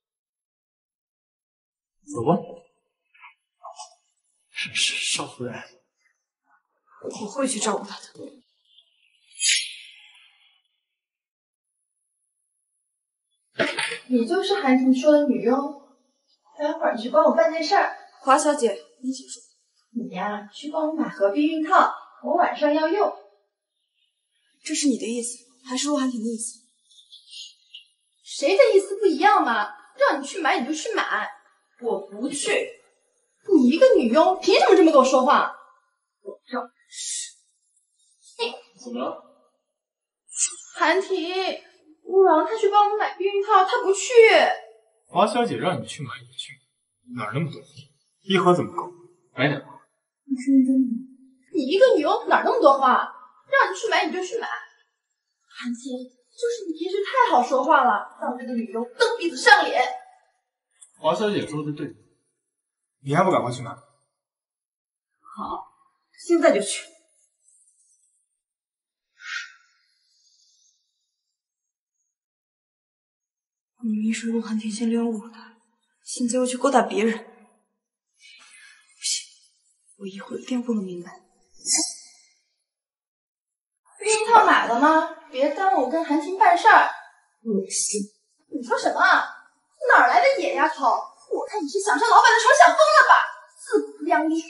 Speaker 18: 走吧。
Speaker 9: 少夫人，
Speaker 16: 我会去照顾她的。
Speaker 17: 你就是韩婷说的女佣，待会儿你去帮我办件事儿。
Speaker 16: 华小姐，你请说。
Speaker 17: 你呀，去帮我买盒避孕套，我晚上要用。
Speaker 16: 这是你的意思，还是陆寒婷的意思？
Speaker 17: 谁的意思不一样嘛？让你去买你就去买，
Speaker 7: 我不去。
Speaker 17: 你一个女佣，凭什么这么跟我说话？
Speaker 7: 我让是。
Speaker 18: 怎么了？
Speaker 17: 韩婷，我让她去帮我买避孕套，她不去。
Speaker 18: 华小姐让你去买你去，哪儿那么多？一盒怎么够？买点。
Speaker 16: 你是认真的吗？
Speaker 17: 你一个女佣哪儿那么多话？让你去买你就去买。韩婷，就是你平时太好说话了，让这个女佣蹬鼻子上脸。
Speaker 18: 华小姐说的对，你还不赶快去买？
Speaker 7: 好，现在就去。
Speaker 16: 明明是陆寒婷先撩我的，现在又去勾搭别人。不行，我一会儿一定不能明白。
Speaker 17: 避孕套买了吗？别耽误我跟韩婷办事儿。
Speaker 16: 恶心！
Speaker 17: 你说什么？哪儿来的野丫头？我看你是想上老板的床想疯了吧？自不量力！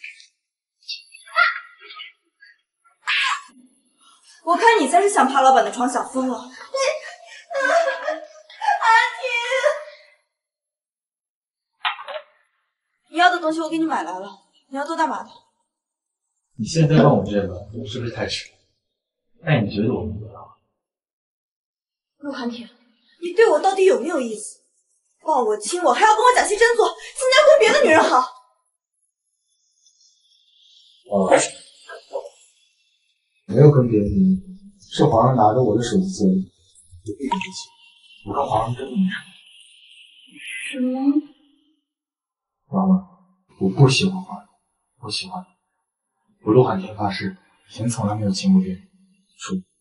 Speaker 16: 我看你才是想爬老板的床想疯了。
Speaker 17: 韩婷，
Speaker 16: 你要的东西我给你买来了，你要多大码的？
Speaker 18: 你现在问我这个，我是不是太迟？那你觉得我们多大？
Speaker 16: 陆寒婷，你对我到底有没有意思？抱我亲我，还要跟我假戏真做，今天要跟别的女人好。
Speaker 10: 没有跟别人联系，是皇上拿着我的手机做的。我不生气，我跟皇上真的没什么。
Speaker 16: 什么？
Speaker 10: 妈妈，我不喜欢皇上，我喜欢你。我陆寒天发誓，以前从来没有亲过别人，除你。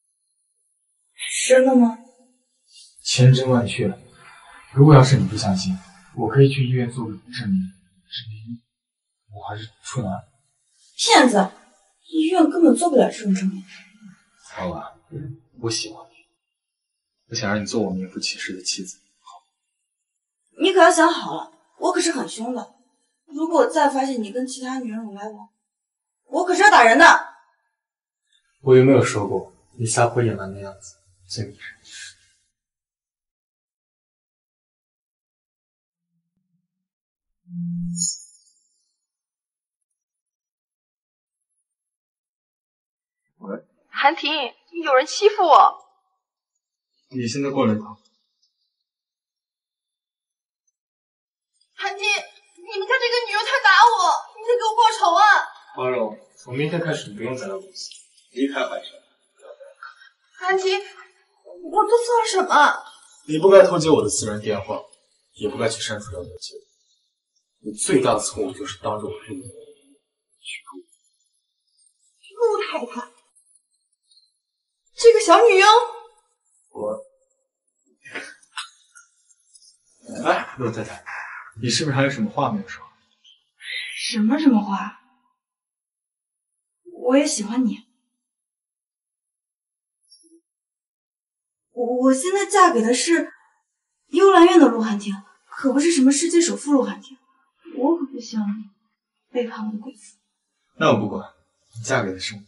Speaker 16: 真的吗？
Speaker 10: 千真万确。如果要是你不相信，我可以去医院做个证明，证明我还是处男。
Speaker 16: 骗子！医院根本做不了这种证明。
Speaker 10: 好吧，我喜欢你，我想让你做我名副其实的妻子。
Speaker 16: 你可要想好了，我可是很凶的。如果我再发现你跟其他女人有来往，我可是要打人的。
Speaker 10: 我有没有说过你撒泼野蛮的样子最迷人？喂，
Speaker 17: 韩婷，有人欺负我。
Speaker 10: 你现在过来吧。
Speaker 17: 韩婷，你们家这个女人她打我，你得给我报仇啊！
Speaker 10: 花荣，从明天开始你不用再来公司，离开海城。
Speaker 17: 韩婷，我做错了什么？
Speaker 10: 你不该偷接我的私人电话，也不该去删除聊天记录。你最大的错误就是当着我的面去哭。
Speaker 17: 陆太太，这个小女佣。
Speaker 10: 哎，陆太太，你是不是还有什么话没有说？
Speaker 16: 什么话？我也喜欢你。我现在嫁给的是幽兰院的陆寒亭，可不是什么世界首富陆寒亭。我可不想背叛我的贵妇。
Speaker 10: 那我不管，你嫁给的是我。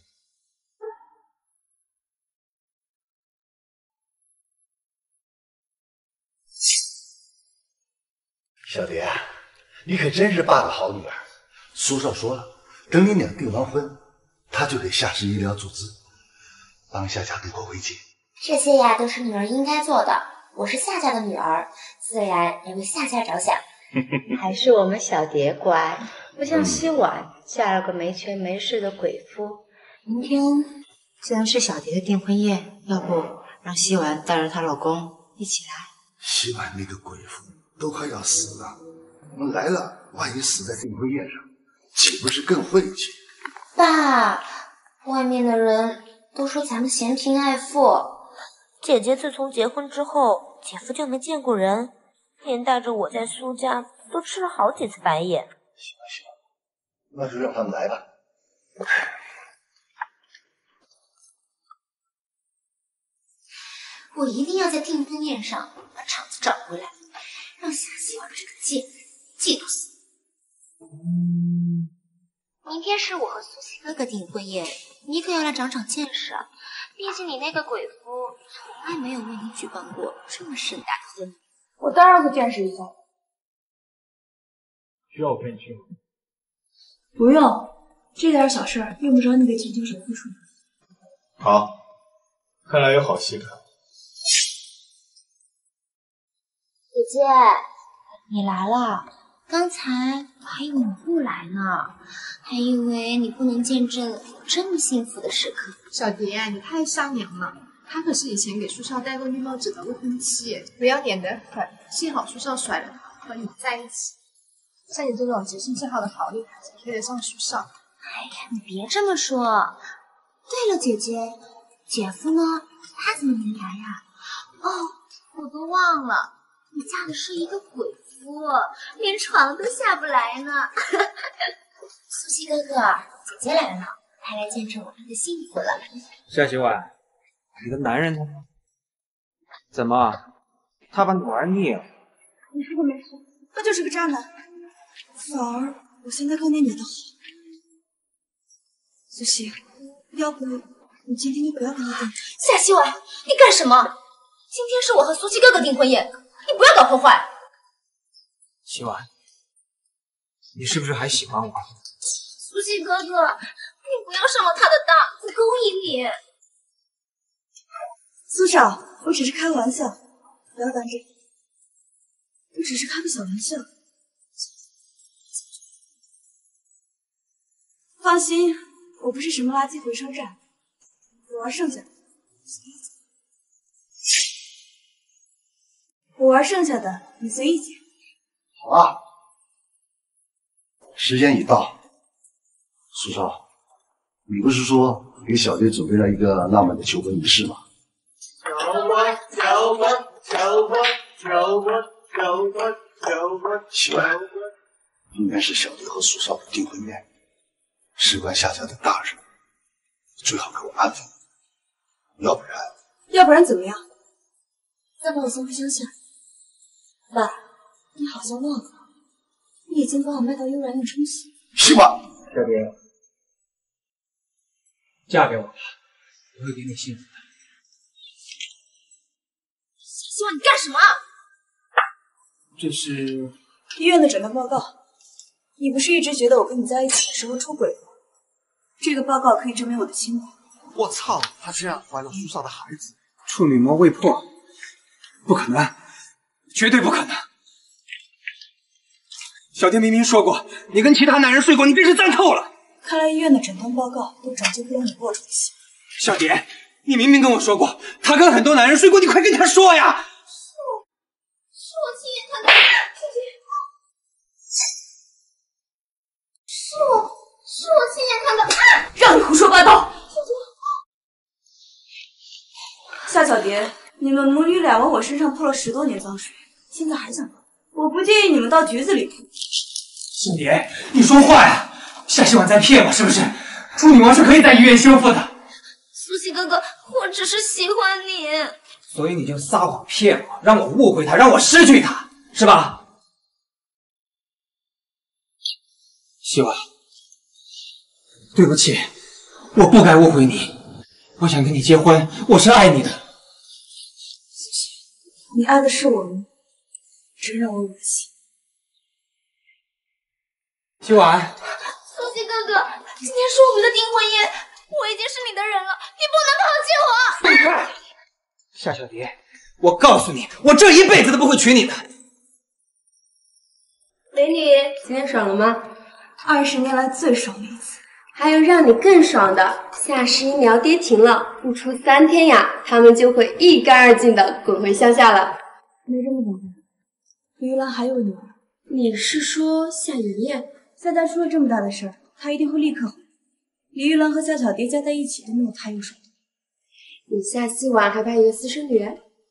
Speaker 11: 小蝶，你可真是爸的好女儿。苏少说了，等你俩订完婚，他就给夏氏医疗组织帮夏家渡过危机。
Speaker 1: 这些呀都是女儿应该做的。我是夏家的女儿，自然要为夏家着想。
Speaker 6: 还是我们小蝶乖，不像希婉嫁了个没权没势的鬼夫。明天既然是小蝶的订婚宴，要不让希婉带着她老公一起来？
Speaker 11: 希婉那个鬼妇都快要死了，我们来了，万一死在订婚宴上，岂不是更晦气？
Speaker 1: 爸，外面的人都说咱们嫌贫爱富，姐姐自从结婚之后，姐夫就没见过人，连带着我在苏家都吃了好几次白眼。
Speaker 11: 行，那就让他们来吧。
Speaker 1: 我一定要在订婚宴上把场子找回来，让夏希婉这个贱人嫉妒死。明天是我和苏西哥哥订婚宴，你可要来长长见识啊！毕竟你那个鬼夫从来没有为你举办过这么盛大的婚礼。
Speaker 7: 我当然会见识一下。
Speaker 10: 需要我陪你去吗？
Speaker 16: 不用，这点小事儿用不着你给全球首富出马。
Speaker 10: 好，看来有好戏看。
Speaker 1: 姐姐，你来了。刚才我还以为你不来呢，还以为你不能见证这么幸福的时刻。
Speaker 17: 小蝶，你太善良了。她可是以前给苏少戴过绿帽子的未婚妻，不要脸的很。幸好苏少甩了她，和你在一起。像你这种洁身自好的好女孩才配得上苏少。
Speaker 1: 哎呀，你别这么说。对了，姐姐，姐夫呢？他怎么没来呀？哦，我都忘了，你嫁的是一个鬼夫，连床都下不来呢。苏西哥哥，姐姐来了，还来见证我们的幸福了。
Speaker 14: 夏希婉，你的男人呢？怎么，他把你玩腻了？
Speaker 16: 你说的没错，他就是个渣男。反而我现在更念你的好。苏西，要不你今天就不要跟他订。
Speaker 1: 夏希婉，你干什么？今天是我和苏西哥哥订婚宴，你不要搞破坏。
Speaker 14: 希婉，你是不是还喜欢我？
Speaker 1: 苏西哥哥，你不要上了他的当，我勾引你。
Speaker 16: 苏少，我只是开个玩笑，不要当真。我只是开个小玩笑。放心，我不是什么垃圾回收站， 我玩剩下的，我玩剩下的，你随意捡。
Speaker 11: 好啊，时间已到。苏少，你不是说给小蝶准备了一个浪漫的求婚仪式吗？希望应该是小蝶和苏少的订婚宴，事关夏家的大事，最好给我安排，
Speaker 16: 要不然怎么样？再把我送回乡下。爸，你好像忘了，你已经把我卖到悠然院冲洗。
Speaker 11: 希望
Speaker 14: 小蝶，嫁给我吧，我会给你幸福的。
Speaker 1: 希望你干什么？
Speaker 14: 这是
Speaker 16: 医院的诊断报告。你不是一直觉得我跟你在一起的时候出轨吗？这个报告可以证明我的清白。
Speaker 11: 我操！她竟然怀了苏少的孩子，
Speaker 14: 处女膜未破，不可能，绝对不可能！小蝶明明说过，你跟其他男人睡过，你真是脏透了。
Speaker 16: 看来医院的诊断报告都拯救不了你破处的希望。
Speaker 14: 小蝶，你明明跟我说过，他跟很多男人睡过，你快跟他说呀！
Speaker 1: 是我亲眼看到的，是我亲眼看到。
Speaker 16: 让你胡说八道！夏小蝶，你们母女俩往我身上泼了10多年脏水，现在还想泼？我不介意你们到局子里泼。
Speaker 14: 小蝶，你说话呀！夏希婉在骗我是不是？处女膜是可以在医院修复的。
Speaker 1: 苏西哥哥，我只是喜欢你。
Speaker 14: 所以你就撒谎骗我，让我误会他，让我失去他，是吧？希婉，对不起，我不该误会你。我想跟你结婚，我是爱你的。
Speaker 16: 你爱的是我吗？真让我恶心。
Speaker 14: 希婉，
Speaker 1: 苏西哥哥，今天是我们的订婚宴，我已经是你的人了，你不能抛弃我。
Speaker 14: 放开！夏小蝶，我告诉你，我这一辈子都不会娶你的。
Speaker 19: 美女，今天爽了吗
Speaker 16: ？20年来最爽的一次。
Speaker 19: 还有让你更爽的，夏世英苗爹停了，不出3天呀，他们就会一干二净的滚回乡下了。
Speaker 16: 没这么简单，李玉兰还有女儿。
Speaker 19: 你是说夏妍妍？
Speaker 16: 夏家出了这么大的事儿，她一定会立刻回来。李玉兰和夏小蝶加在一起都没有她有手。
Speaker 19: 你夏希婉还派一个私生女？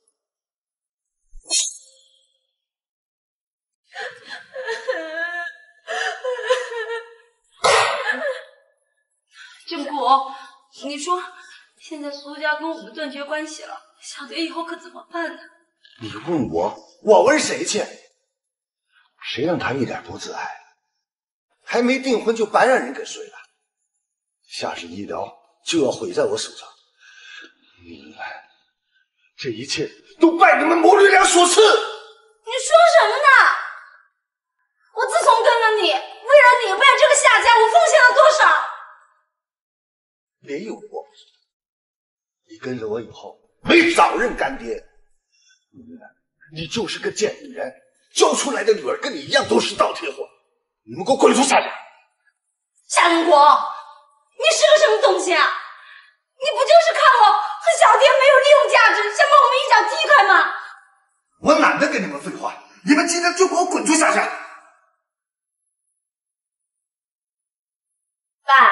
Speaker 7: 建国，你说现在苏家跟我们断绝关系了，小蝶以后可怎么办呢？
Speaker 11: 你问我，我问谁去？谁让他一点不自爱？还没订婚就白让人给睡了，夏氏医疗就要毁在我手上。你们这一切都拜你们母女俩所赐。
Speaker 7: 你说什么呢？我自从跟了你，为了你，为了这个夏家，我奉献了多少？
Speaker 11: 别有我，你跟着我以后没早认干爹，你就是个贱女人，教出来的女儿跟你一样都是倒贴货，你们给我滚出夏家！
Speaker 7: 夏林国，你是个什么东西啊？你不就是看我和小蝶没有利用价值，想把我们一脚踢开吗？
Speaker 11: 我懒得跟你们废话，你们今天就给我滚出夏家！
Speaker 7: 爸，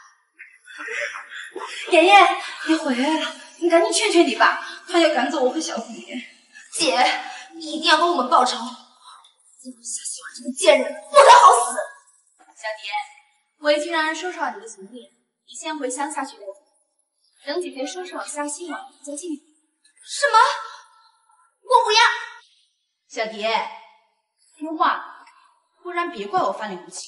Speaker 7: 妍妍，你回来了，你赶紧劝劝你爸，他要赶走我和小蝶。姐，你一定要帮我们报仇，夏希婉这个贱人，不得好死！
Speaker 17: 小蝶，我已经让人收拾好你的行李，你先回乡下去过，等姐姐收拾好夏希婉再进。
Speaker 7: 什么？我不要！
Speaker 17: 小蝶，听话，不然别怪我翻脸不起。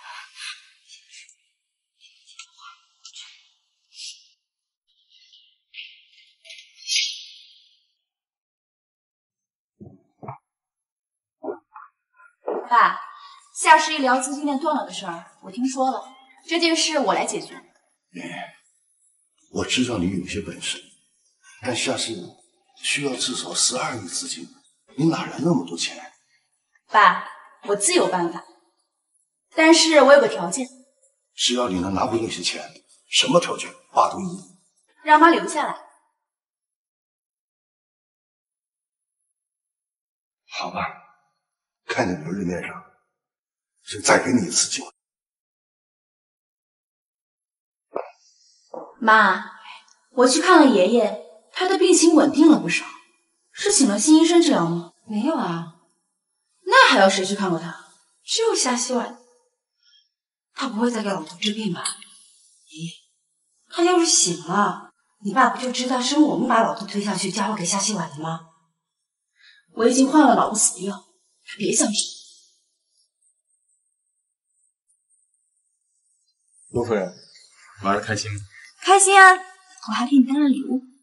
Speaker 17: 爸，夏氏医疗资金链断了的事儿，我听说了，这件事我来解决。
Speaker 11: 我知道你有些本事，但夏氏需要至少12亿资金，你哪来那么多钱？
Speaker 17: 爸，我自有办法，但是我有个条件。
Speaker 11: 只要你能拿回那些钱，什么条件爸都依。
Speaker 7: 让妈留下来。
Speaker 11: 好吧，看在你儿子面上，就再给你一次机会。
Speaker 7: 妈，我去看了爷爷，他的病情稳定了不少。是请了新医生治疗吗？没有啊。那还要谁去看过他？只有夏希婉。他不会再给老头治病吧？爷爷，他要是醒了，你爸不就知道是我们把老头推下去交给夏希婉的吗？我已经换了老不死的药，他别想治。
Speaker 18: 陆夫人，玩的开心吗？
Speaker 16: 开心啊！我还给你带了礼物。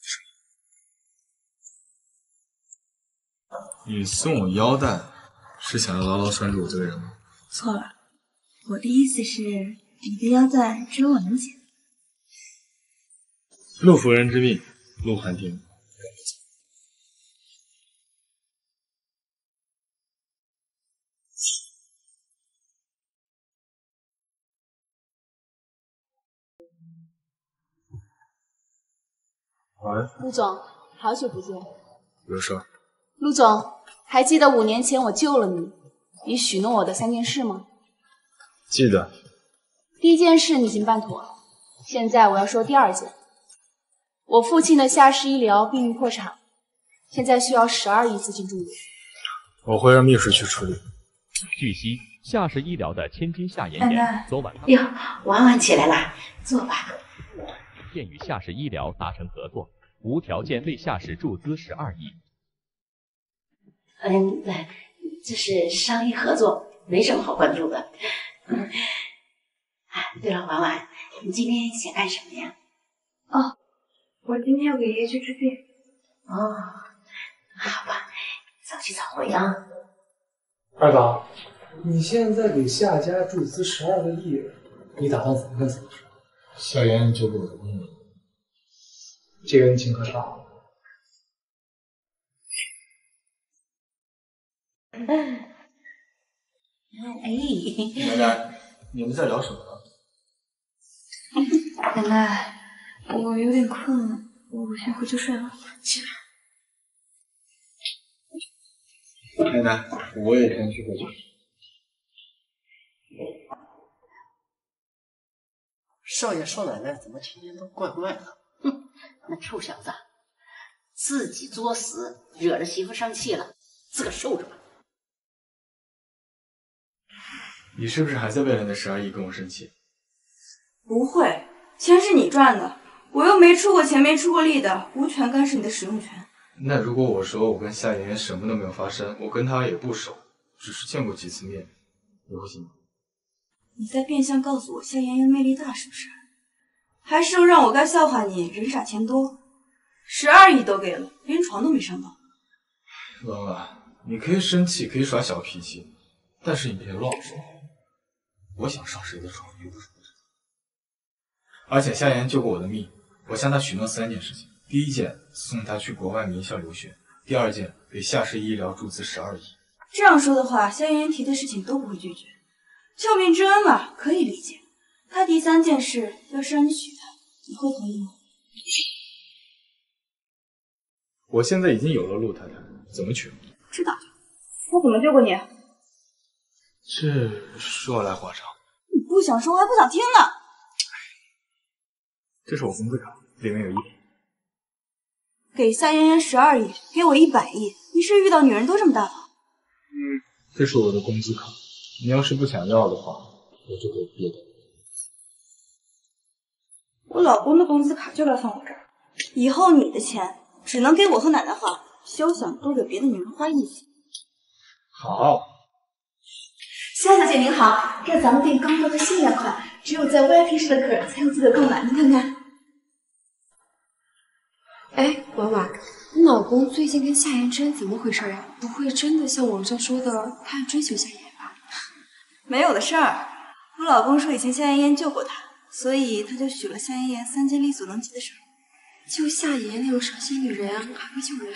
Speaker 18: 你送我腰带，是想要牢牢拴住我这个人吗？
Speaker 16: 错了，我的意思是，你的腰带只有我能解。
Speaker 18: 陆夫人之命，陆寒亭。喂，
Speaker 17: 陆总，好久不见。
Speaker 18: 有事？
Speaker 17: 陆总，还记得5年前我救了你，你许诺我的3件事吗？
Speaker 18: 记得。
Speaker 17: 第1件事你已经办妥了，现在我要说第2件。我父亲的夏氏医疗濒临破产，现在需要12亿资金注入。
Speaker 18: 我会让秘书去处理。
Speaker 20: 据悉，夏氏医疗的千金夏妍妍昨晚
Speaker 6: 哟，婉婉起来啦，坐吧。
Speaker 20: 现与夏氏医疗达成合作，无条件为夏氏注资12亿。
Speaker 6: 这是商业合作，没什么好关注的。对了，婉婉，你今天想干什么呀？
Speaker 16: 哦，我今天要给爷爷去治病。
Speaker 6: 哦，好吧，早去早回啊。
Speaker 10: 二哥，你现在给夏家注资12个亿，你打算怎么跟子说？
Speaker 18: 夏妍妍救过我的命，
Speaker 10: 这个恩情可大了。
Speaker 18: 奶奶，你们在聊什么呢？
Speaker 16: 奶奶，我有点困了，我先回去睡了。
Speaker 6: 去吧。
Speaker 18: 奶奶，我也先去回去。
Speaker 8: 少爷少奶奶怎么天天都怪怪的？
Speaker 6: 哼，那臭小子，自己作死，惹着媳妇生气了，自个受着吧。
Speaker 18: 你是不是还在为了那12亿跟我生气？
Speaker 16: 不会，钱是你赚的，我又没出过钱，没出过力的，无权干涉你的使用权。
Speaker 18: 那如果我说我跟夏妍妍什么都没有发生，我跟她也不熟，只是见过几次面，你会信吗？
Speaker 16: 你在变相告诉我夏妍妍魅力大是不是？还是又让我该笑话你人傻钱多？12亿都给了，连床都没上到。
Speaker 18: 婉婉，你可以生气，可以耍小脾气，但是你别乱说。我想上谁的床又不是不知道。而且夏妍救过我的命，我向她许诺3件事情：第1件送她去国外名校留学；第2件给夏氏医疗注资12亿。
Speaker 16: 这样说的话，夏妍妍提的事情都不会拒绝。救命之恩嘛，可以理解。他第3件事要是让你娶她，你会同意吗？
Speaker 18: 我现在已经有了陆太太，怎么娶？
Speaker 16: 知道。他怎么救过你？
Speaker 18: 这说来话长。
Speaker 16: 你不想说，我还不想听呢。
Speaker 18: 这是我工资卡，里面有1亿。
Speaker 16: 给夏妍妍12亿，给我100亿，你是遇到女人都这么大方？
Speaker 18: 这是我的工资卡，你要是不想要的话，我就给别的。
Speaker 16: 我老公的工资卡就该放我这儿，以后你的钱只能给我和奶奶花，休想多给别的女人花1分。
Speaker 18: 好。
Speaker 1: 夏小姐您好，这咱们店刚到的限量款，只有在 VIP 室的客人才有资格购买，您看看。
Speaker 19: 哎，婉婉，你老公最近跟夏妍真怎么回事呀？不会真的像网上说的，他还追求夏妍吧？
Speaker 16: 没有的事儿，我老公说以前夏妍妍救过他，所以他就许了夏妍妍3件力所能及的事儿。
Speaker 19: 救夏妍妍那种蛇蝎女人还会救人？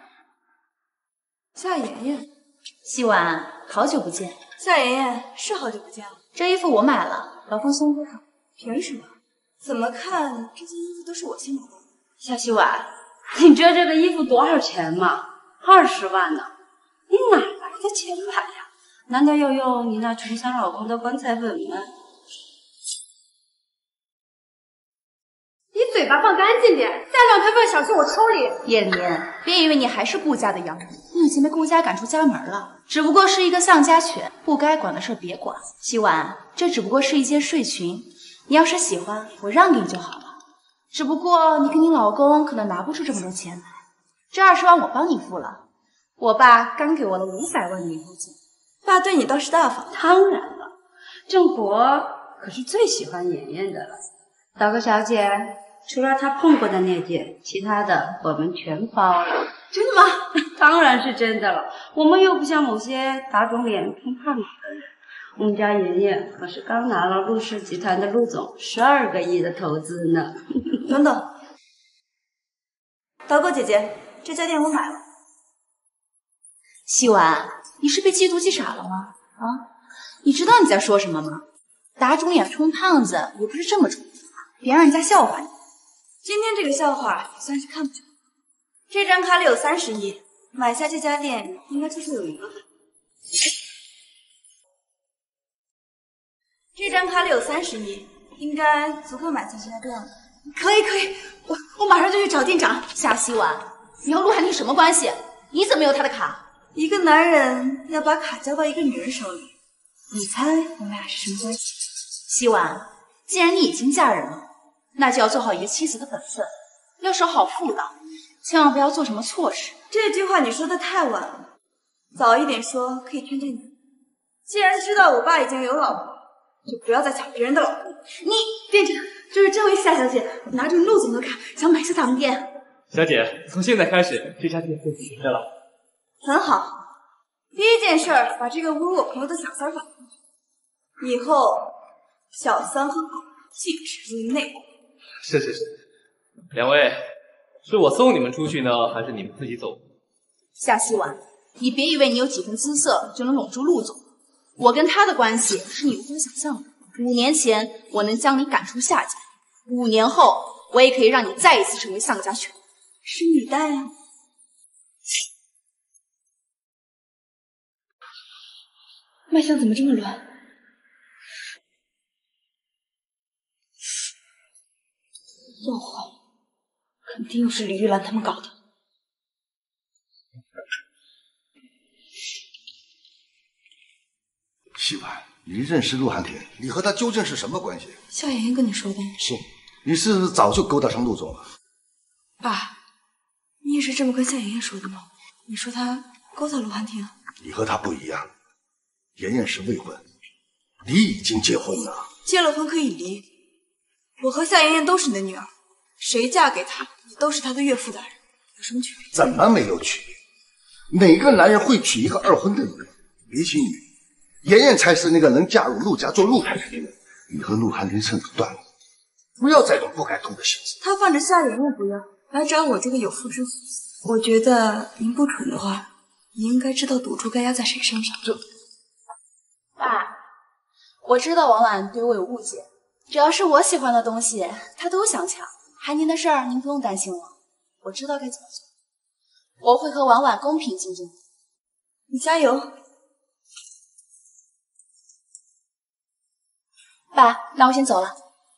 Speaker 16: 夏妍妍，
Speaker 1: 希婉，好久不见。
Speaker 16: 夏妍妍是好久不见了。
Speaker 1: 这衣服我买了，劳丰先多少？
Speaker 16: 凭什么？ 怎么看这件衣服都是我新买的。
Speaker 6: 夏希婉，你知道这个衣服多少钱吗？20万呢！你哪来的钱买呀？难道要用你那穷酸老公的棺材本吗？
Speaker 17: 你嘴巴放干净点，再乱开饭小心我抽你！
Speaker 1: 叶莲，别以为你还是顾家的养女，你已经被顾家赶出家门了。只不过是一个丧家犬，不该管的事别管。希婉，这只不过是一件睡裙，你要是喜欢，我让给你就好了。只不过你跟你老公可能拿不出这么多钱来，这20万我帮你付了。我爸刚给我了500万的以后金，
Speaker 16: 爸对你倒是大方。
Speaker 6: 当然了，郑国可是最喜欢妍妍的了。岛哥小姐，除了她碰过的那件，其他的我们全包了。真的吗？当然是真的了，我们又不像某些打肿脸充胖子的人。我们家妍妍可是刚拿了陆氏集团的陆总12个亿的投资呢。
Speaker 16: 等等，导购姐姐，这家店我买了。
Speaker 1: 希婉，你是被嫉妒气傻了吗？啊，你知道你在说什么吗？打肿脸充胖子也不是这么充，别让人家笑话你。
Speaker 16: 今天这个笑话也算是看不出。这张卡里有30亿，买下这家店应该就是有1个。这张卡里有30亿，应该足够买下这家店了。
Speaker 1: 可以，我马上就去找店长。夏希婉，你和陆寒婷什么关系？你怎么有他的卡？
Speaker 16: 一个男人要把卡交到一个女人手里，你猜我们俩是什么关系？
Speaker 1: 希婉，既然你已经嫁人了，那就要做好一个妻子的本分，要守好妇道，千万不要做什么错事。
Speaker 16: 这句话你说的太晚了，早一点说可以劝劝你。既然知道我爸已经有老婆，就不要再抢别人的老婆。
Speaker 1: 你店长，就是这位夏小姐拿着陆总的卡想买下咱们店。
Speaker 9: 小姐，从现在开始，这家店就是你的了。
Speaker 16: 很好，第一件事儿，把这个侮辱我朋友的小三放出去，以后小三和狗禁止入内。
Speaker 9: 是，两位，是我送你们出去呢，还是你们自己走？
Speaker 1: 夏希婉，你别以为你有几分姿色就能笼住陆总，我跟他的关系是你无法想象的。5年前我能将你赶出夏家，5年后我也可以让你再一次成为丧家犬。
Speaker 16: 是你带啊。
Speaker 1: 卖相怎么这么乱？诱惑，肯定又是李玉兰他们搞的。
Speaker 11: 希婉，你认识陆寒婷？你和他究竟是什么关系？
Speaker 16: 夏妍妍跟你说的。
Speaker 11: 是，你是不是早就勾搭上陆总了？
Speaker 16: 爸，你也是这么跟夏妍妍说的吗？你说他勾搭陆寒婷？
Speaker 11: 你和他不一样，妍妍是未婚，你已经结婚了。
Speaker 16: 结了婚可以离，我和夏妍妍都是你的女儿，谁嫁给他，你都是他的岳父大人，有什么区别？
Speaker 11: 怎么没有区别？哪个男人会娶一个2婚的女人？别亲女，妍妍才是那个能嫁入陆家做陆太太的人。你和陆寒婷趁早断了，不要再动不该动的心思。
Speaker 16: 他放着夏妍妍不要，来找我这个有妇之夫。我觉得您不蠢的话，你应该知道赌注该压在谁身上。
Speaker 1: 爸，我知道王婉对我有误解，只要是我喜欢的东西，她都想抢。寒婷的事儿您不用担心了，我知道该怎么做，我会和婉婉公平竞争。
Speaker 16: 你加油。
Speaker 1: 爸，那我先走了。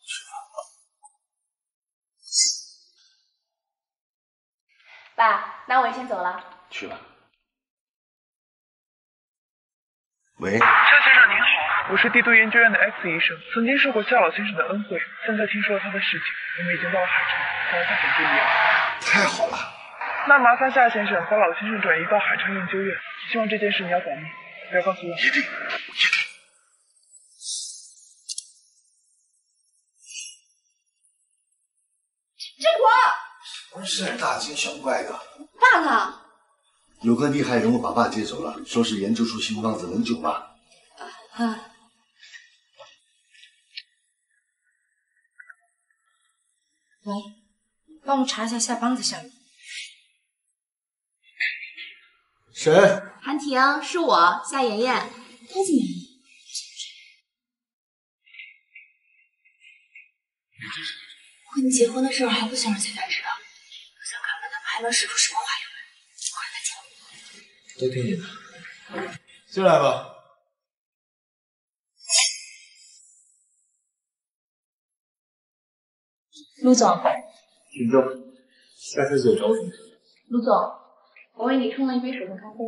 Speaker 1: 爸，那我也先走了。
Speaker 11: 去吧。喂，
Speaker 21: 夏先生您好，我是帝都研究院的 X 医生，曾经受过夏老先生的恩惠，现在听说了他的事情，我们已经到了海城，想要再审治医疗。
Speaker 11: 太好了，
Speaker 21: 那麻烦夏先生把老先生转移到海城研究院，希望这件事你要保密，不要告诉我。
Speaker 11: 一定。
Speaker 1: 郑国，
Speaker 11: 什么事大惊小怪的？
Speaker 1: 爸呢？
Speaker 11: 有个厉害人物把爸接走了，说是研究出新方子能救爸。
Speaker 1: 喂，帮我查一下夏帮子下落。
Speaker 10: 谁？
Speaker 1: 韩婷，是我，夏妍妍。他怎么了？
Speaker 16: 问你结婚的事儿还不想让夏夏知道，我想看看他们还能使出什么花样来。快点进来。
Speaker 18: 都听你的，进来吧。
Speaker 3: 陆总，
Speaker 18: 请坐。夏小姐找我什么事？
Speaker 3: 陆总，我为你冲了一杯手冲咖啡。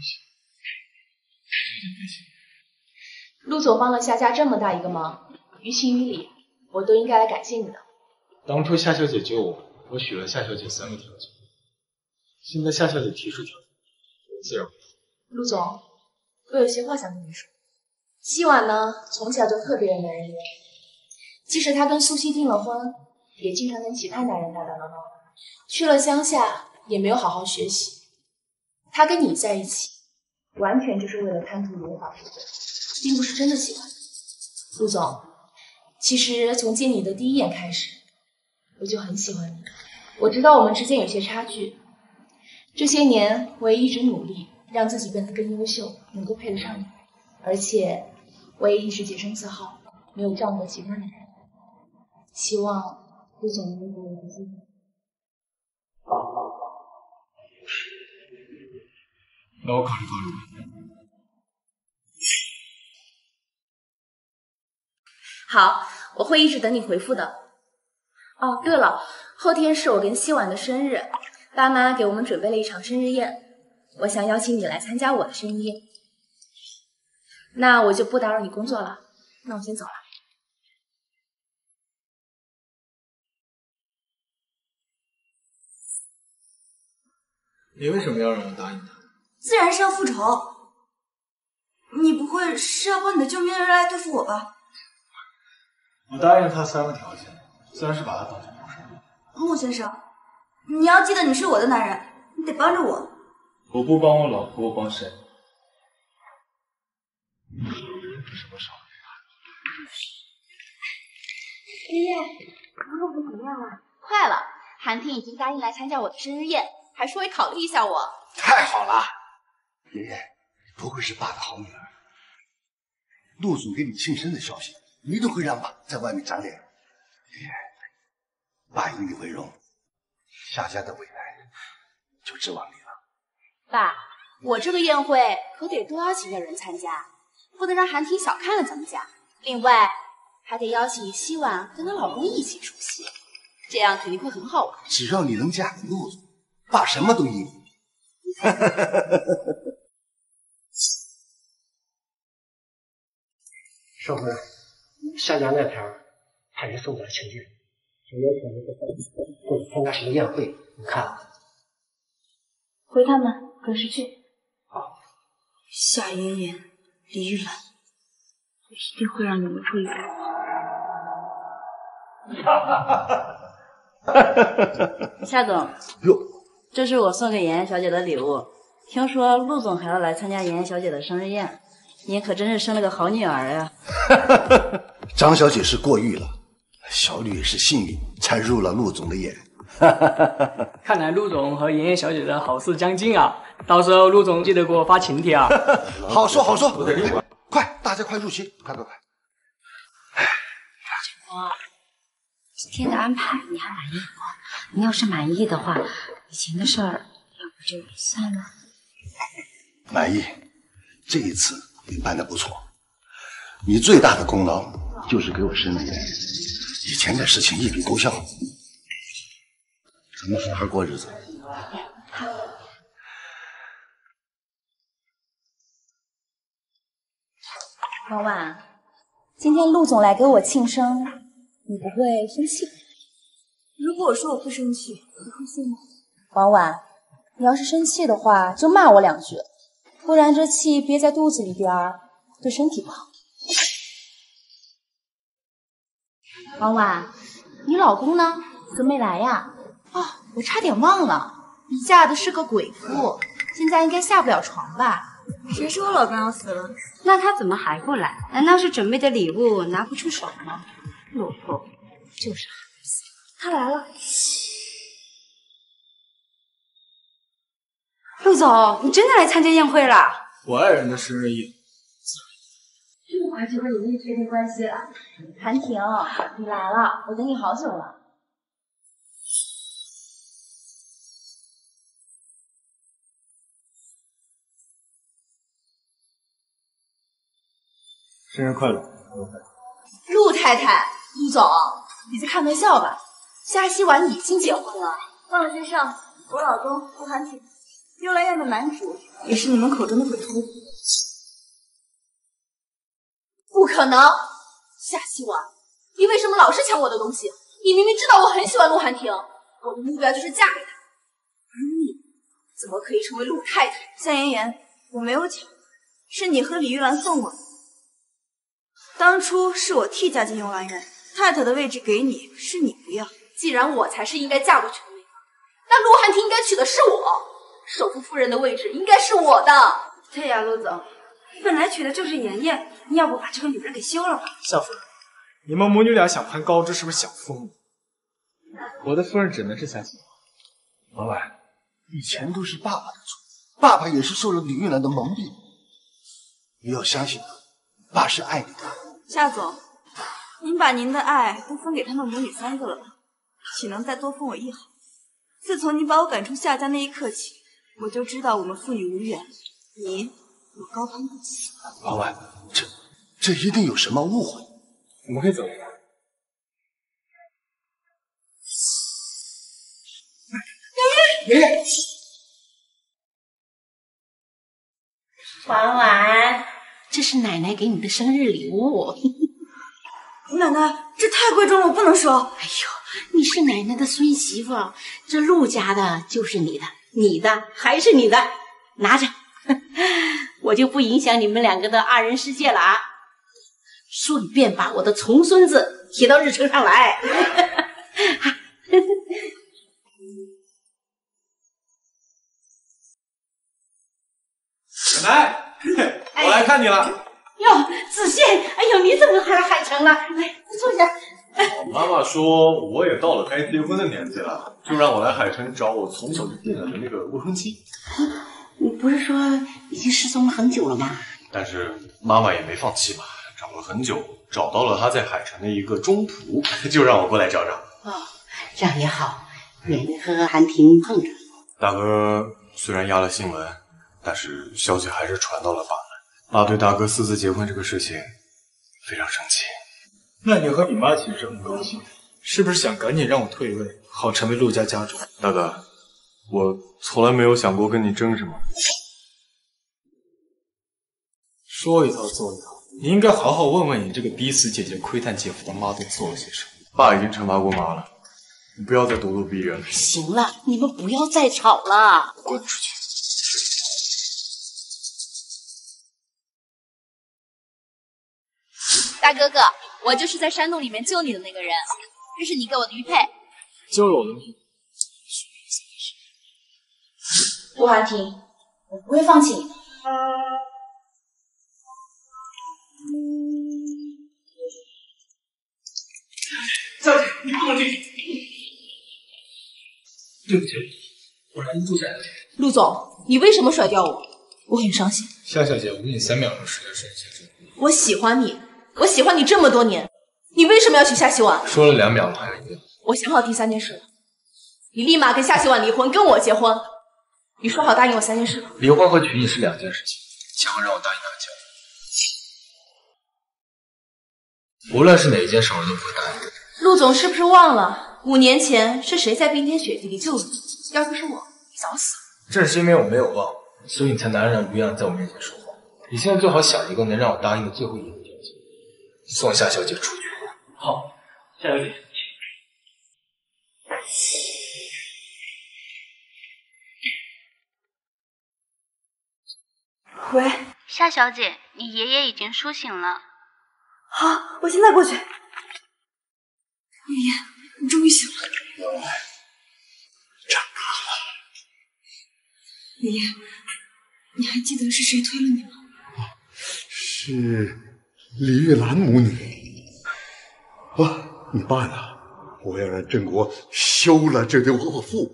Speaker 3: 陆总帮了夏夏这么大一个忙，于情于理，我都应该来感谢你的。
Speaker 18: 当初夏小姐救我，我许了夏小姐3个条件。现在夏小姐提出条件，我自然不服。
Speaker 3: 陆总，我有些话想跟你说。希婉呢，从小就特别有男人缘，即使她跟苏西订了婚，也经常跟其他男人打打闹闹。去了乡下，也没有好好学习。她跟你在一起，完全就是为了贪图荣华富贵，并不是真的喜欢你。陆总，其实从见你的第一眼开始，我就很喜欢你。我知道我们之间有些差距，这些年我也一直努力让自己变得更优秀，能够配得上你。而且我也一直洁身自好，没有仗过其他男人。希望陆总能给我一个机会。
Speaker 18: 那我考虑考虑。
Speaker 3: 好，我会一直等你回复的。哦，对了，后天是我跟希婉的生日，爸妈给我们准备了一场生日宴，我想邀请你来参加我的生日宴。那我就不打扰你工作了，那我先走了。
Speaker 18: 你为什么要让我答应他？
Speaker 16: 自然是要复仇。你不会是要帮你的救命恩人来对付我吧？
Speaker 18: 我答应他3个条件，自然是把他当成陌生人。
Speaker 16: 陆先生，你要记得你是我的男人，你得帮着我。
Speaker 18: 我不帮我老婆，我帮谁？什么时候？
Speaker 3: 爷爷，录的怎么样了？快了，韩婷已经答应来参加我的生日宴，还说会考虑一下我。
Speaker 11: 太好了，爷爷，不愧是爸的好女儿。陆总给你庆生的消息，一定会让爸在外面长脸。爷爷，爸以你为荣，夏家的未来就指望你了。
Speaker 3: 爸，我这个宴会可得多邀请点人参加，不能让韩婷小看了咱们家。另外，还得邀请希婉跟她老公一起出席，这样肯定会很好玩。
Speaker 11: 只要你能嫁给陆总，爸什么都依你。
Speaker 9: 少辉，夏家那边还是送点请柬，有没有可能或者参加什么宴会？你看啊。
Speaker 3: 回他们，准时去。
Speaker 9: 好。
Speaker 16: 夏妍妍、李冉，我一定会让你们追
Speaker 6: 我。夏总，这是我送给妍妍小姐的礼物。听说陆总还要来参加妍妍小姐的生日宴，您可真是生了个好女儿呀！
Speaker 11: 张小姐是过誉了，小吕也是幸运才入了陆总的眼。
Speaker 9: 看来陆总和妍妍小姐的好事将近啊！到时候陆总记得给我发请帖啊！
Speaker 11: 好说好说，快，大家快入席，快！
Speaker 1: 陈峰啊，今天的安排你还满意不？你要是满意的话，以前的事儿要不就算了。
Speaker 11: 满意，这一次你办得不错。你最大的功劳就是给我生了宴，以前的事情一笔勾销。咱们好好过日子。
Speaker 3: 王婉，今天陆总来给我庆生，你不会生气吧？
Speaker 16: 如果我说我会生气，你会信吗？
Speaker 3: 王婉，你要是生气的话，就骂我2句，不然这气憋在肚子里边儿，对身体不好。王婉，你老公呢？怎么没来呀？哦，我差点忘了，你嫁的是个鬼妇，现在应该下不了床吧？
Speaker 16: 谁说我老公要死了？
Speaker 1: 那他怎么还不来？难道是准备的礼物拿不出手吗？
Speaker 3: 落后，就是害死。
Speaker 16: 他来了。
Speaker 1: 陆总，你真的来参加宴会了？
Speaker 18: 我爱人的生日宴，
Speaker 3: 这么快就和爷爷确定关系了。韩婷，你来了，我等你好久了。
Speaker 18: 生日快乐，
Speaker 3: 陆太太，陆总，你在开玩笑吧？夏希婉已经结婚了。
Speaker 16: 万老先生，我老公陆寒婷，幽兰院的男主，也是你们口中的鬼徒。
Speaker 3: 不可能！夏希婉，你为什么老是抢我的东西？你明明知道我很喜欢陆寒婷，我的目标就是嫁给他，而你怎么可以成为陆太太？
Speaker 16: 夏妍妍，我没有抢，是你和李玉兰送我的。当初是我替嫁进幽兰院，太太的位置给你，是你不要。
Speaker 3: 既然我才是应该嫁过去的那个，那陆寒婷应该娶的是我，首富夫人的位置应该是我的。
Speaker 16: 对呀，陆总，本来娶的就是妍妍，你要不把这个女人给休了吧？
Speaker 18: 夏夫人，你们母女俩想攀高枝，是不是想疯了？我的夫人只能是夏希
Speaker 11: 婉。老板，以前都是爸爸的错，爸爸也是受了李玉兰的蒙蔽。你要相信他，爸是爱你的。
Speaker 16: 夏总，您把您的爱都分给他们母女3个了吧？岂能再多分我1毫？自从您把我赶出夏家那一刻起，我就知道我们父女无缘，您我高攀不起。
Speaker 11: 老板，这一定有什么误会。
Speaker 18: 我们可以走了。
Speaker 6: 爷爷，婉婉，这是奶奶给你的生日礼物。
Speaker 16: 奶奶，这太贵重了，我不能收。
Speaker 6: 哎呦，你是奶奶的孙媳妇，这陆家的就是你的，你的还是你的，拿着，我就不影响你们2个的2人世界了啊！顺便把我的重孙子提到日程上来。
Speaker 18: 奶奶，我来看你了。
Speaker 6: 哟，子宪，哎呦，你怎么还来海城了？来，坐下。
Speaker 18: 妈妈说我也到了该结婚的年纪了，就让我来海城找我从小就惦着的那个未婚妻。
Speaker 6: 你不是说已经失踪了很久了吗？
Speaker 18: 但是妈妈也没放弃嘛，找了很久，找到了她在海城的一个中途，就让我过来找找。
Speaker 6: 哦，这样也好，免得和韩婷碰着。
Speaker 18: 大哥虽然压了新闻，但是消息还是传到了爸那。爸对大哥私自结婚这个事情非常生气。那你和你妈其实很高兴，是不是想赶紧让我退位，好成为陆家家主？大哥，我从来没有想过跟你争什么。说一套做一套，你应该好好问问你这个逼死姐姐、窥探姐夫的妈都做了些什么。爸已经惩罚过妈了，你不要再咄咄逼人了。
Speaker 6: 行了，你们不要再吵了，
Speaker 18: 滚出去！
Speaker 3: 大哥哥，我就是在山洞里面救你的那个人，这是你给我的玉佩。
Speaker 18: 救了我的命。
Speaker 3: 陆寒婷，我不会放弃你的。
Speaker 10: 小姐，你不能进去。对不起，我让您坐下来。
Speaker 3: 陆总，你为什么甩掉我？我很伤心。
Speaker 18: 夏小姐，我给你3秒钟时间说清楚。
Speaker 3: 我喜欢你，我喜欢你这么多年，你为什么要娶夏希婉？
Speaker 18: 说了2秒了，还有1秒。
Speaker 3: 我想好第3件事了，你立马跟夏希婉离婚，跟我结婚。你说好答应我3件事。
Speaker 18: 离婚和娶你是2件事情，结婚让我答应他的交易。无论是哪一件事，我都不会答应。
Speaker 3: 陆总是不是忘了5年前是谁在冰天雪地里救你？要不是我，你早死了。
Speaker 18: 正是因为我没有忘，所以你才难忍无恙在我面前说谎。你现在最好想一个能让我答应的最后一个条件，送夏小姐出去。
Speaker 9: 好，夏小姐。
Speaker 16: 喂，
Speaker 13: 夏小姐，你爷爷已经苏醒了。
Speaker 16: 好，我现在过去。爷爷，你终于醒了。
Speaker 11: 长大了。
Speaker 16: 爷爷，你还记得是谁推了你吗？
Speaker 11: 是李玉兰母女。你爸呢？我要让郑国休了这对恶妇。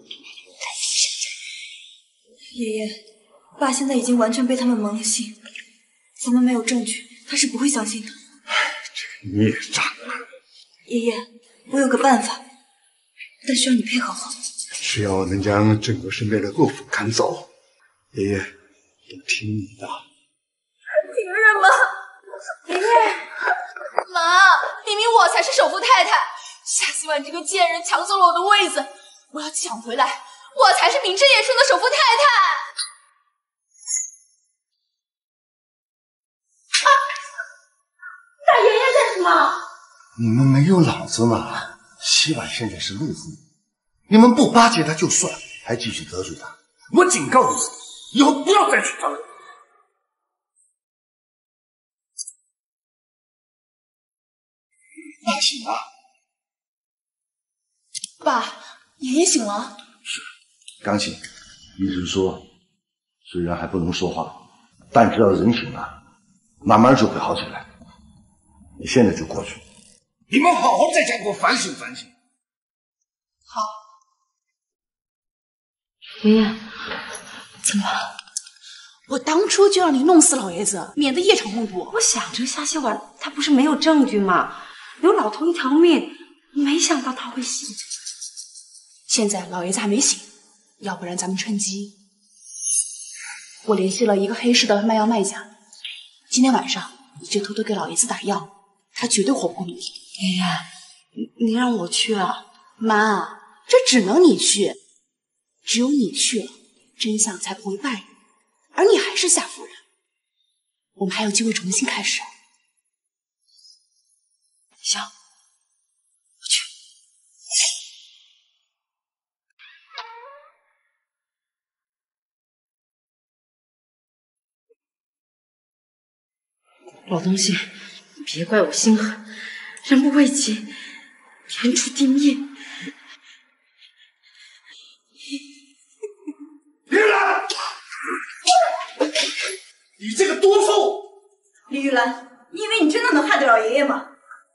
Speaker 16: 爷爷，爸现在已经完全被他们蒙了心，咱们没有证据， 他是不会相信的。
Speaker 11: 孽障啊！
Speaker 16: 爷爷，我有个办法，但需要你配合我。
Speaker 11: 只要能将郑国身边的恶妇赶走，爷爷都听你的。
Speaker 3: 凭什么？爷爷，妈，明明我才是首富太太，夏希婉这个贱人抢走了我的位子，我要抢回来，我才是名正言顺的首富太太。
Speaker 6: 打爷爷干什么？
Speaker 11: 你们没有脑子吗？希婉现在是陆夫人，你们不巴结她就算，还继续得罪她，我警告你，以后不要再去找人。爸醒了。
Speaker 3: 爸，爷爷醒了。
Speaker 11: 刚醒，医生说，虽然还不能说话，但只要人醒了，慢慢就会好起来。你现在就过去，你们好好在家给我反省反省。
Speaker 3: 好。
Speaker 6: 爷爷，怎么了？
Speaker 3: 我当初就让你弄死老爷子，免得夜长梦多。
Speaker 6: 我想着夏希婉她不是没有证据吗？留老头一条命，没想到他会醒。
Speaker 3: 现在老爷子还没醒，要不然咱们趁机。我联系了一个黑市的卖药卖家，今天晚上你就偷偷给老爷子打药，他绝对活不过你。
Speaker 6: 爷爷，你让我去啊？
Speaker 3: 妈，这只能你去，只有你去了，真相才不会败人，而你还是夏夫人，我们还有机会重新开始。
Speaker 6: 行，我去。老东西，别怪我心狠，人不为己，天诛地灭。
Speaker 11: 别来！你这个毒妇！
Speaker 16: 李玉兰，你以为你真的能害得了爷爷吗？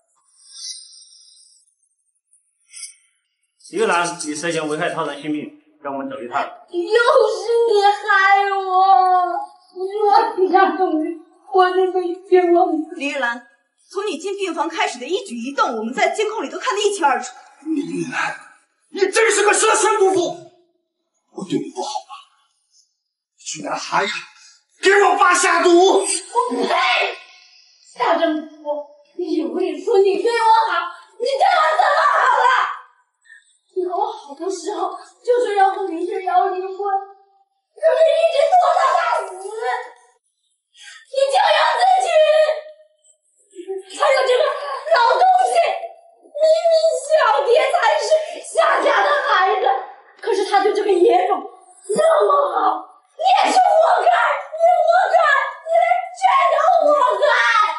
Speaker 9: 玉兰，你涉嫌危害他人性命，让我们走一趟。
Speaker 17: 又是你害我！我家终于，我就被冤枉了。
Speaker 16: 李玉兰，从你进病房开始的一举一动，我们在监控里都看得一清二楚。
Speaker 11: 李玉兰，你真是个蛇孙毒妇！我对你不好吗？居然还给我爸下毒！
Speaker 17: 我呸！夏政府，你有脸说你对我好，你对我怎么好了？你和我好的时候，就是要和林世瑶离婚，可是一直拖到他死，你就要自取。还有这个老东西，明明小蝶才是夏家的孩子，可是他对这个野种那么好，你也是活该，你活该，你们全都活该！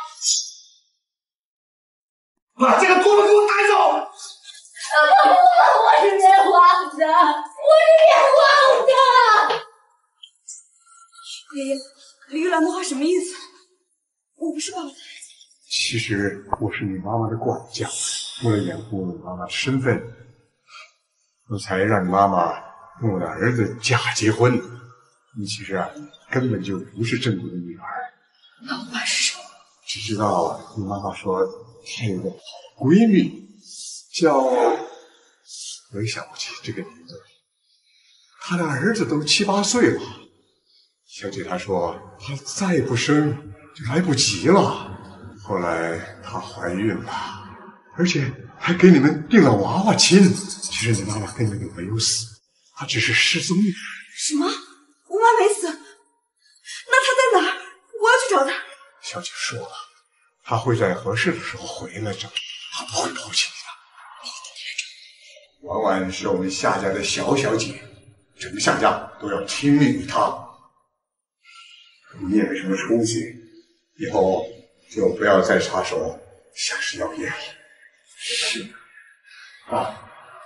Speaker 11: 把这个毒妇给我带走！
Speaker 17: 我是冤枉的，我是冤枉的。
Speaker 16: 爷爷，李玉兰的话什么意思？我不是爸爸的孩子。
Speaker 11: 其实我是你妈妈的管家，为了掩护你妈妈的身份，我才让你妈妈跟我的儿子假结婚。你其实根本就不是正宫的女儿。
Speaker 16: 那我爸是谁？
Speaker 11: 只知道你妈妈说她有个好闺蜜，叫……我也想不起这个名字。她的儿子都7、8岁了。小姐她说她再不生就来不及了。后来她怀孕了，而且还给你们定了娃娃亲。其实你妈妈根本就没有死，她只是失踪了。
Speaker 16: 什么？我妈没死？那她在哪儿？我要去找她。
Speaker 11: 小姐说了，她会在合适的时候回来的，她不会抛弃你的。婉婉是我们夏家的小小姐，整个夏家都要听命于她。你也没什么出息，以后就不要再插手夏氏药业了。是啊。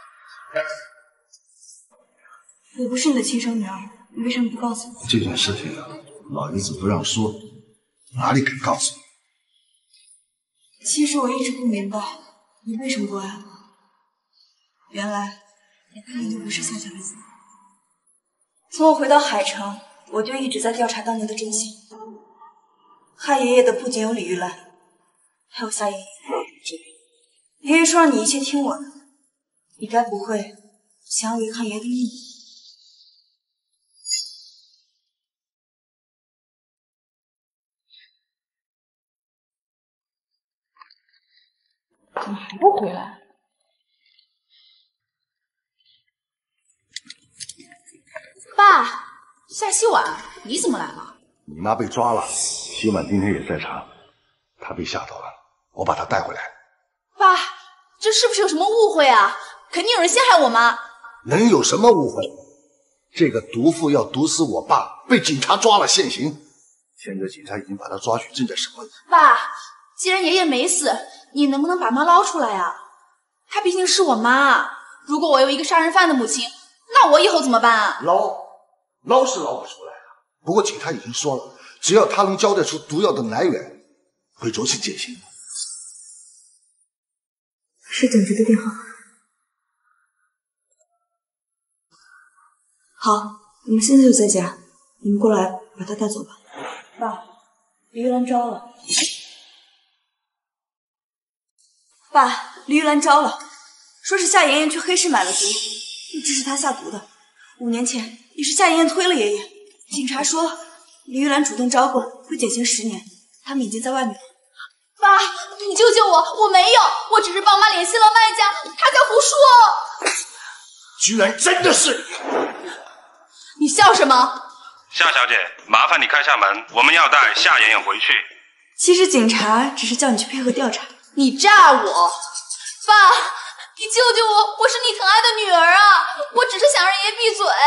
Speaker 16: 我不是你的亲生女儿，你为什么不告诉我？
Speaker 11: 这件事情老爷子不让说，哪里肯告诉你？
Speaker 16: 其实我一直不明白，你为什么不爱我？原来你就不是夏家的子。从我回到海城，我就一直在调查当年的真相。 害爷爷的不仅有李玉兰，还有夏妍妍。爷爷说让你一切听我的，你该不会想要违抗爷的意吧？
Speaker 3: 怎么还不回来？爸，夏希婉，你怎么来了？
Speaker 11: 你妈被抓了，希婉今天也在场，她被吓到了，我把她带回来。
Speaker 3: 爸，这是不是有什么误会啊？肯定有人陷害我妈。
Speaker 11: 能有什么误会？这个毒妇要毒死我爸，被警察抓了现行。现在警察已经把他抓去，正在审问。
Speaker 3: 爸，既然爷爷没死，你能不能把妈捞出来呀？她毕竟是我妈，如果我有一个杀人犯的母亲，那我以后怎么办啊？
Speaker 11: 捞是捞不出来的，不过警察已经说了，只要他能交代出毒药的来源，会酌情减刑。
Speaker 2: 是蒋局的电话。好，你们现在就在家，你们过来把他带走吧。
Speaker 16: 爸，李玉兰招了。爸，李玉兰招了，说是夏妍妍去黑市买了毒，一直是她下毒的。5年前也是夏妍妍推了爷爷。警察说李玉兰主动招供，会减刑10年。他们已经在外面了。
Speaker 3: 爸，你救救我！我没有，我只是帮妈联系了卖家，他在胡说。
Speaker 11: 居然真的是
Speaker 3: 你笑什么？
Speaker 5: 夏小姐，麻烦你开下门，我们要带夏妍妍回去。
Speaker 16: 其实警察只是叫你去配合调查。
Speaker 3: 你诈我！爸，你救救我！我是你疼爱的女儿啊！我只是想让爷爷闭嘴。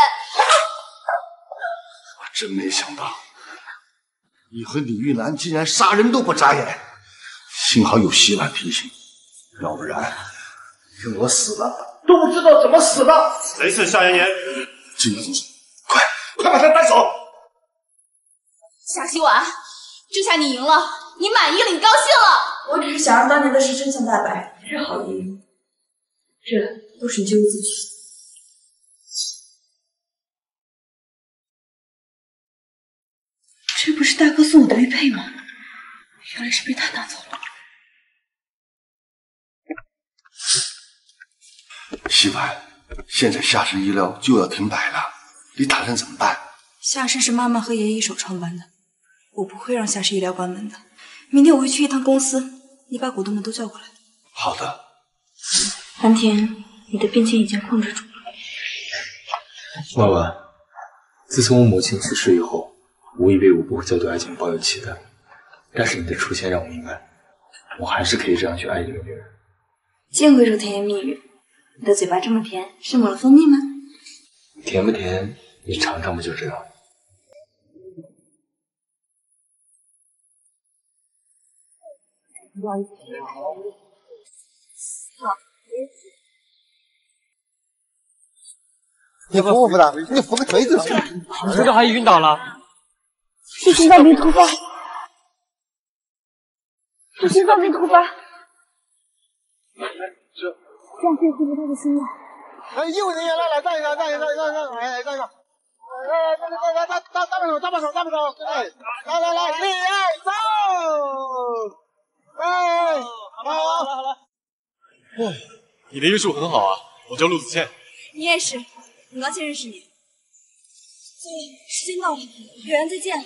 Speaker 11: 我真没想到，你和李玉兰竟然杀人都不眨眼。幸好有希婉提醒，要不然跟我死了都不知道怎么死的。
Speaker 5: 谁是夏妍妍？
Speaker 11: 这个东西，快把他带走！
Speaker 3: 夏希婉，这下你赢了，你满意了，你高兴了。
Speaker 16: 我只是想让当年的事真相大白，是好的原因。这都是你咎由自取。这不是大哥送我的玉佩吗？原来是被他拿走了。
Speaker 11: 希婉，现在夏氏医疗就要停摆了，你打算怎么办？
Speaker 16: 夏氏是妈妈和爷爷一手创办的，我不会让夏氏医疗关门的。明天我会去一趟公司，你把股东们都叫过来。
Speaker 11: 好的。
Speaker 16: 蓝田，你的病情已经控制住了。
Speaker 18: 婉婉，自从我母亲去世以后，我以为我不会再对爱情抱有期待，但是你的出现让我明白，我还是可以这样去爱一个女人。
Speaker 16: 见过一首甜言蜜语，你的嘴巴这么甜，是抹了蜂蜜吗？
Speaker 18: 甜不甜，你尝尝不就知道了。
Speaker 11: 你扶不扶他？你扶个锤子！
Speaker 9: 这个还晕倒了。
Speaker 2: 是心脏病突发，是心脏病突发。这样可以恢复他的心脉。
Speaker 11: 哎，医务人员来，站一下，站一下，哎，站一下。搭把手，哎，来，1、2、走！哎，好了。
Speaker 10: 哇，你的医术很好啊！我叫陆子倩。
Speaker 16: 你也是，很高兴认识你。走，时间到了，有缘再见。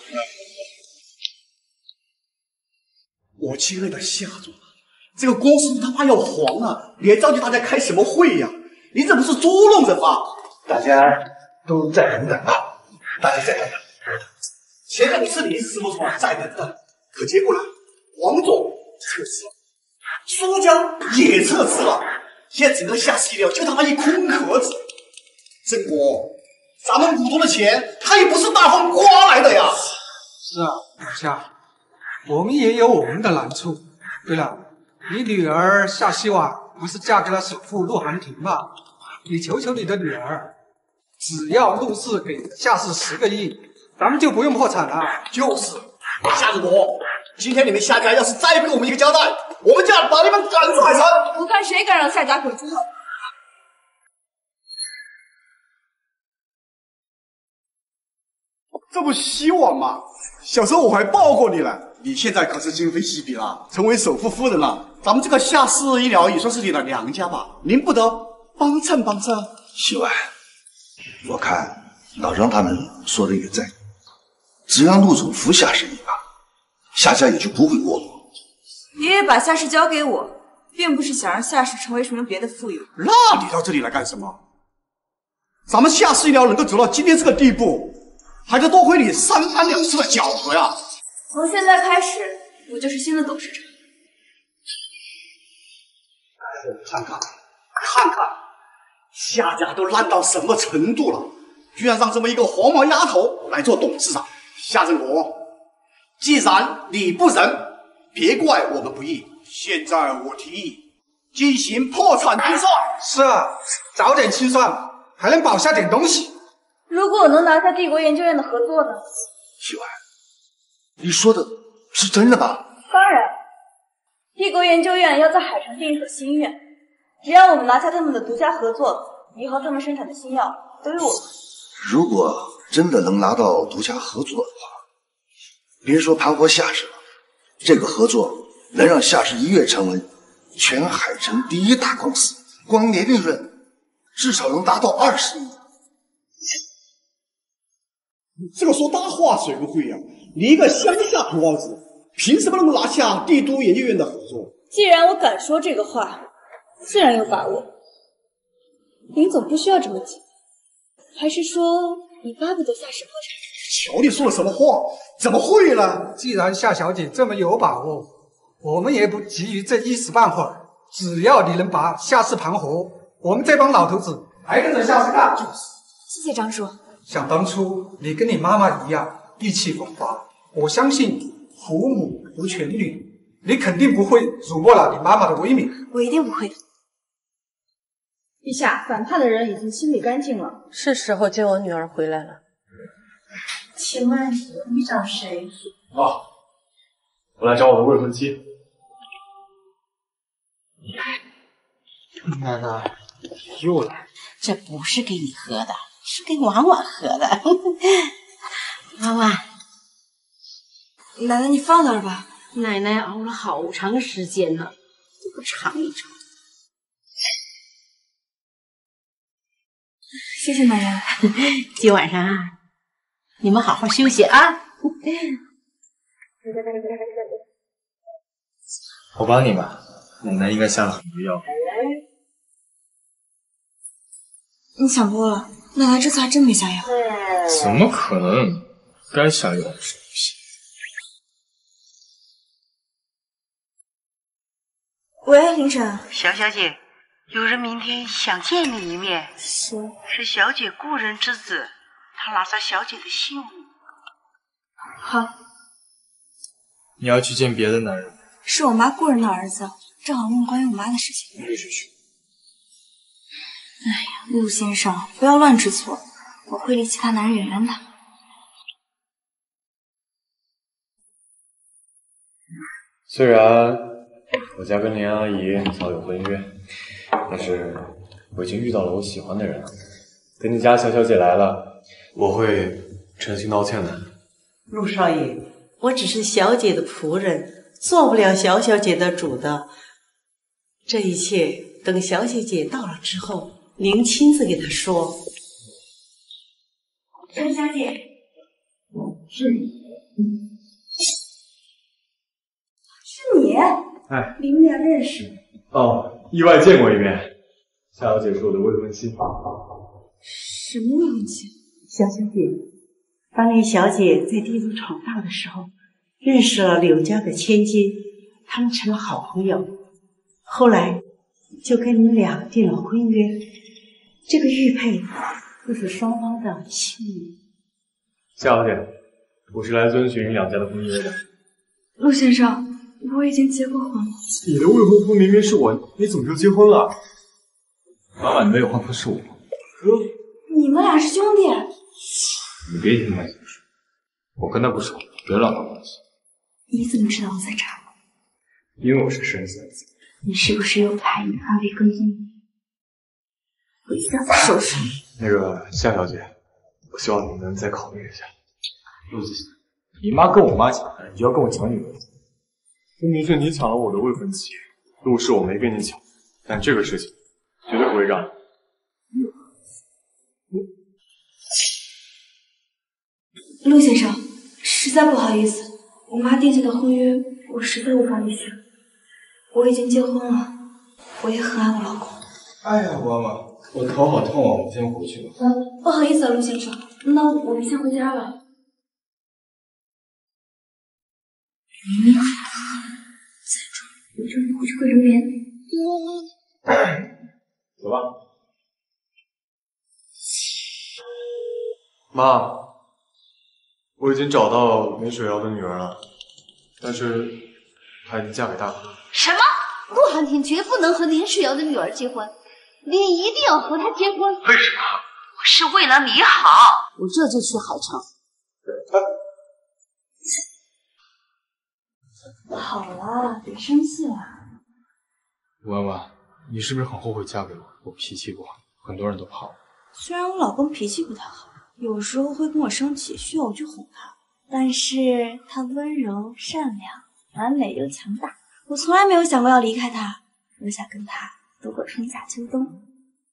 Speaker 22: 我亲爱的夏总，这个公司他妈要黄了，你还召集大家开什么会呀？你这不是捉弄人吗？大家都再等等啊！大家再等等。前两次你是这么说，再等等，可结果呢？王总撤资了，苏江也撤资了，现在整个夏氏医疗就他妈一空壳子。郑国，咱们股东的钱，他也不是大风刮来的呀。
Speaker 23: 是啊，老夏，我们也有我们的难处。对了，你女儿夏希婉不是嫁给了首富陆寒亭吗？你求求你的女儿，只要陆氏给夏氏10个亿，咱们就不用破产了。
Speaker 22: 就是，夏志国，今天你们夏家要是再不给我们一个交代，我们就要把你们赶出海城。
Speaker 16: 我看谁敢让夏家滚出口。
Speaker 22: 这不希望吗？小时候我还抱过你了， 你现在可是今非昔比了，成为首富夫人了。咱们这个夏氏医疗也算是你的娘家吧，您不得帮衬帮衬？
Speaker 11: 希婉，我看老张他们说的也在，只要陆总服夏氏一把，夏家也就不会没落。
Speaker 16: 爷爷把夏氏交给我，并不是想让夏氏成为什么别的富有。
Speaker 22: 那你到这里来干什么？咱们夏氏医疗能够走到今天这个地步，还得多亏你3番2次的搅和呀！
Speaker 16: 从现在开始，我就是新的董事长。
Speaker 22: 看看，夏家都烂到什么程度了，居然让这么一个黄毛丫头来做董事长。夏振国，既然你不仁，别怪我们不义。现在我提议进行破产清算。
Speaker 23: 是啊，早点清算，还能保下点东西。
Speaker 16: 如果我能拿下帝国研究院的合作呢？
Speaker 11: 希婉，你说的是真的吗？
Speaker 16: 当然，帝国研究院要在海城建一所新医院，只要我们拿下他们的独家合作，以后他们生产的新药都由我们。
Speaker 11: 如果真的能拿到独家合作的话，别说盘活夏氏了，这个合作能让夏氏医院成为全海城第一大公司，光年利润至少能达到20亿。
Speaker 22: 你这个说大话谁不会呀？你一个乡下土包子，凭什么能够拿下帝都研究院的合作？
Speaker 16: 既然我敢说这个话，自然有把握。林总不需要这么急，还是说你巴不得夏氏破产？
Speaker 22: 瞧你说的什么话？怎么会呢？
Speaker 23: 既然夏小姐这么有把握，我们也不急于这一时半会儿。只要你能把夏氏盘活，我们这帮老头子还跟着夏氏干。
Speaker 16: 谢谢张叔。
Speaker 23: 想当初你跟你妈妈一样意气风发，我相信父母无全女，你肯定不会辱没了你妈妈的威名。
Speaker 16: 我一定不会的。
Speaker 4: 陛下，反叛的人已经清理干净了，
Speaker 6: 是时候接我女儿回来了。
Speaker 4: 请问你找谁？
Speaker 10: 啊，我来找我的未婚妻。
Speaker 6: 奶奶又来，
Speaker 12: 这不是给你喝的，是给婉婉喝的。婉婉，
Speaker 16: 奶奶你放那儿吧，
Speaker 12: 奶奶熬了好长时间了，都不尝一尝。
Speaker 16: 谢谢奶奶。
Speaker 12: 今晚上啊，你们好好休息啊。
Speaker 18: 我帮你吧，奶奶应该下了很多药。
Speaker 16: 你想多了，奶奶这次还真没下药。
Speaker 18: 怎么可能？该下药的时候下。
Speaker 16: 喂，林晨。
Speaker 12: 小姐，有人明天想见你一面。
Speaker 16: 是
Speaker 12: 小姐故人之子，他拿下小姐的信物。
Speaker 16: 好。
Speaker 18: 你要去见别的男人？
Speaker 16: 是我妈故人的儿子，正好问关于我妈的事情。
Speaker 18: 去。
Speaker 16: 哎呀，陆先生，不要乱知错，我会离其他男人远远的。
Speaker 18: 虽然我家跟林阿姨早有婚约，但是我已经遇到了我喜欢的人了。等你家小小姐来了，我会诚心道歉的。
Speaker 12: 陆少爷，我只是小姐的仆人，做不了小小姐的主的。这一切等小姐姐到了之后，您亲自给她说。
Speaker 16: 陈小姐，
Speaker 12: 是
Speaker 16: 你？
Speaker 18: 哎，
Speaker 16: 你们俩认识？
Speaker 18: 哦，意外见过一面。夏小姐是我的未婚妻。
Speaker 16: 什么未婚妻？
Speaker 12: 小小姐，当年小姐在帝都闯荡的时候，认识了柳家的千金，他们成了好朋友。后来就跟你们俩订了婚约，这个玉佩就是双方的信物。
Speaker 18: 夏小姐，我是来遵循两家的婚约的。
Speaker 16: 陆先生，我已经结过婚了。
Speaker 18: 你的未婚夫明明是我，你怎么就结婚了？婉婉的未婚夫是我。
Speaker 16: 你们俩是兄弟？
Speaker 18: 你别听他解释，我跟他不熟，别乱搞关系。
Speaker 16: 你怎么知道我在这儿？
Speaker 18: 因为我是生子。
Speaker 16: 你是不是又派你暗卫跟踪我？我一定要收拾你。
Speaker 18: 那个夏小姐，我希望你能再考虑一下。陆子， 你妈跟我妈抢的，你就要跟我抢女儿？
Speaker 10: 分明是你抢了我的未婚妻，陆氏我没跟你抢，但这个事情绝对不会让你。
Speaker 2: 陆先生，实在不好意思，我妈定下的婚约我实在无法履行。我已经结婚了，我也很爱我老公。
Speaker 18: 哎呀，妈妈，我头好痛啊，我先回去了。
Speaker 2: 不好意思啊，陆先生，那我们先回家了。你好，再装，我叫你回去会留言。
Speaker 18: 走吧。妈，我已经找到梅水瑶的女儿了，但是她已经嫁给大哥。
Speaker 1: 什么？陆寒婷绝不能和林水瑶的女儿结婚，你一定要和她结婚。
Speaker 5: 为什么？
Speaker 1: 我是为了你好。我这就去海城。
Speaker 2: 好了，别生气了。
Speaker 18: 妈妈，你是不是很后悔嫁给我？我脾气不好，很多人都怕我。
Speaker 2: 虽然我老公脾气不太好，有时候会跟我生气，需要我去哄他，但是他温柔、善良、完美又强大。我从来没有想过要离开他，我想跟他度过春夏秋冬。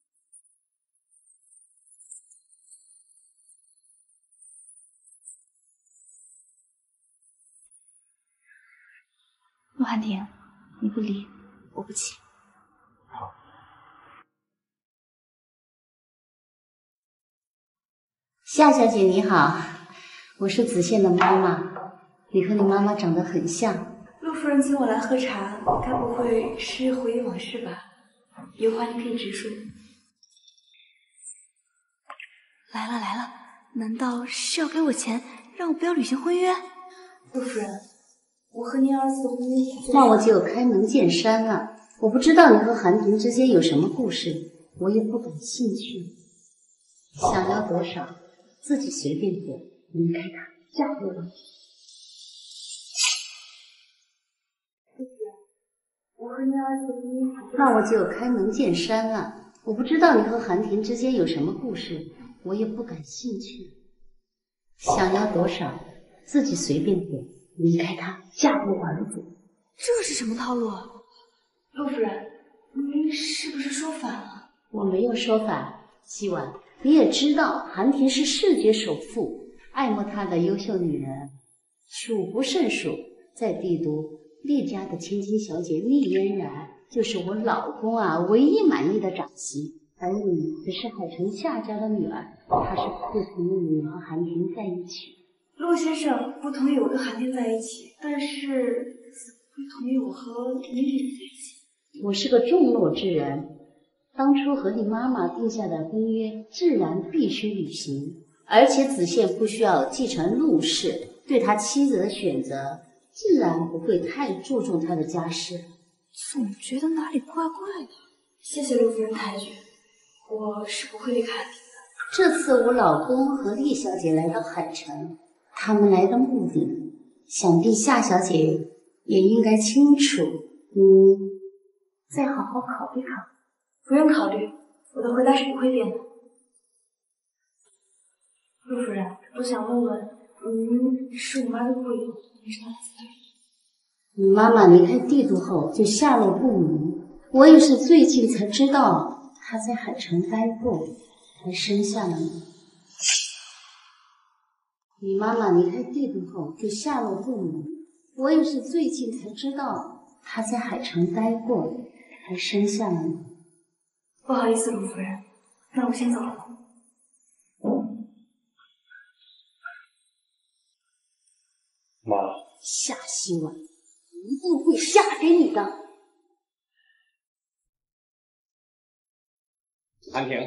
Speaker 2: 陆寒婷，你不离，我不弃。
Speaker 18: 好。
Speaker 6: 夏小姐你好，我是子宪的妈妈，你和你妈妈长得很像。
Speaker 2: 陆夫人请我来喝茶，该不会是回忆往事吧？有话你可以直说。来了来了，难道是要给我钱，让我不要履行婚约？陆夫人，我和您儿子的婚约，
Speaker 6: 那我就开门见山了。我不知道你和韩婷之间有什么故事，我也不感兴趣。想要多少，自己随便点，离开他，嫁给我。
Speaker 2: 我和您儿子的婚约，
Speaker 6: 那我就开门见山了。我不知道你和韩婷之间有什么故事，我也不感兴趣。想要多少，自己随便点，离开他，嫁给我儿子。
Speaker 2: 这是什么套路啊？陆夫人，您是不是说反了？
Speaker 6: 我没有说反。希婉，你也知道韩婷是世界首富，爱慕她的优秀女人数不胜数。在帝都，厉家的千金小姐厉嫣然就是我老公唯一满意的长媳，而你只是海城夏家的女儿，她是不同意你和韩婷在一起。
Speaker 2: 陆先生不同意我跟韩婷在一起，但是会同意我和林姐在一起。
Speaker 6: 我是个重诺之人，当初和你妈妈定下的婚约自然必须履行，而且子宪不需要继承陆氏，对他妻子的选择自然不会太注重他的家世。
Speaker 2: 总觉得哪里怪怪的。谢谢陆夫人抬举，我是不会离开韩婷的。
Speaker 6: 这次我老公和厉小姐来到海城，他们来的目的，想必夏小姐也应该清楚，再好好考虑考虑。
Speaker 2: 不用考虑，我的回答是不会变的。陆夫人，我想问问，您是我妈的故友，您是她的子女？
Speaker 6: 你妈妈离开帝都后就下落不明，我也是最近才知道她在海城待过，才生下了你。你妈妈离开帝都后就下落不明，我也是最近才知道她在海城待过，才生下了你。
Speaker 2: 不好意思，陆夫人，那我先走了。
Speaker 10: 妈，
Speaker 6: 夏希婉一定会嫁给你的。
Speaker 7: 韩婷，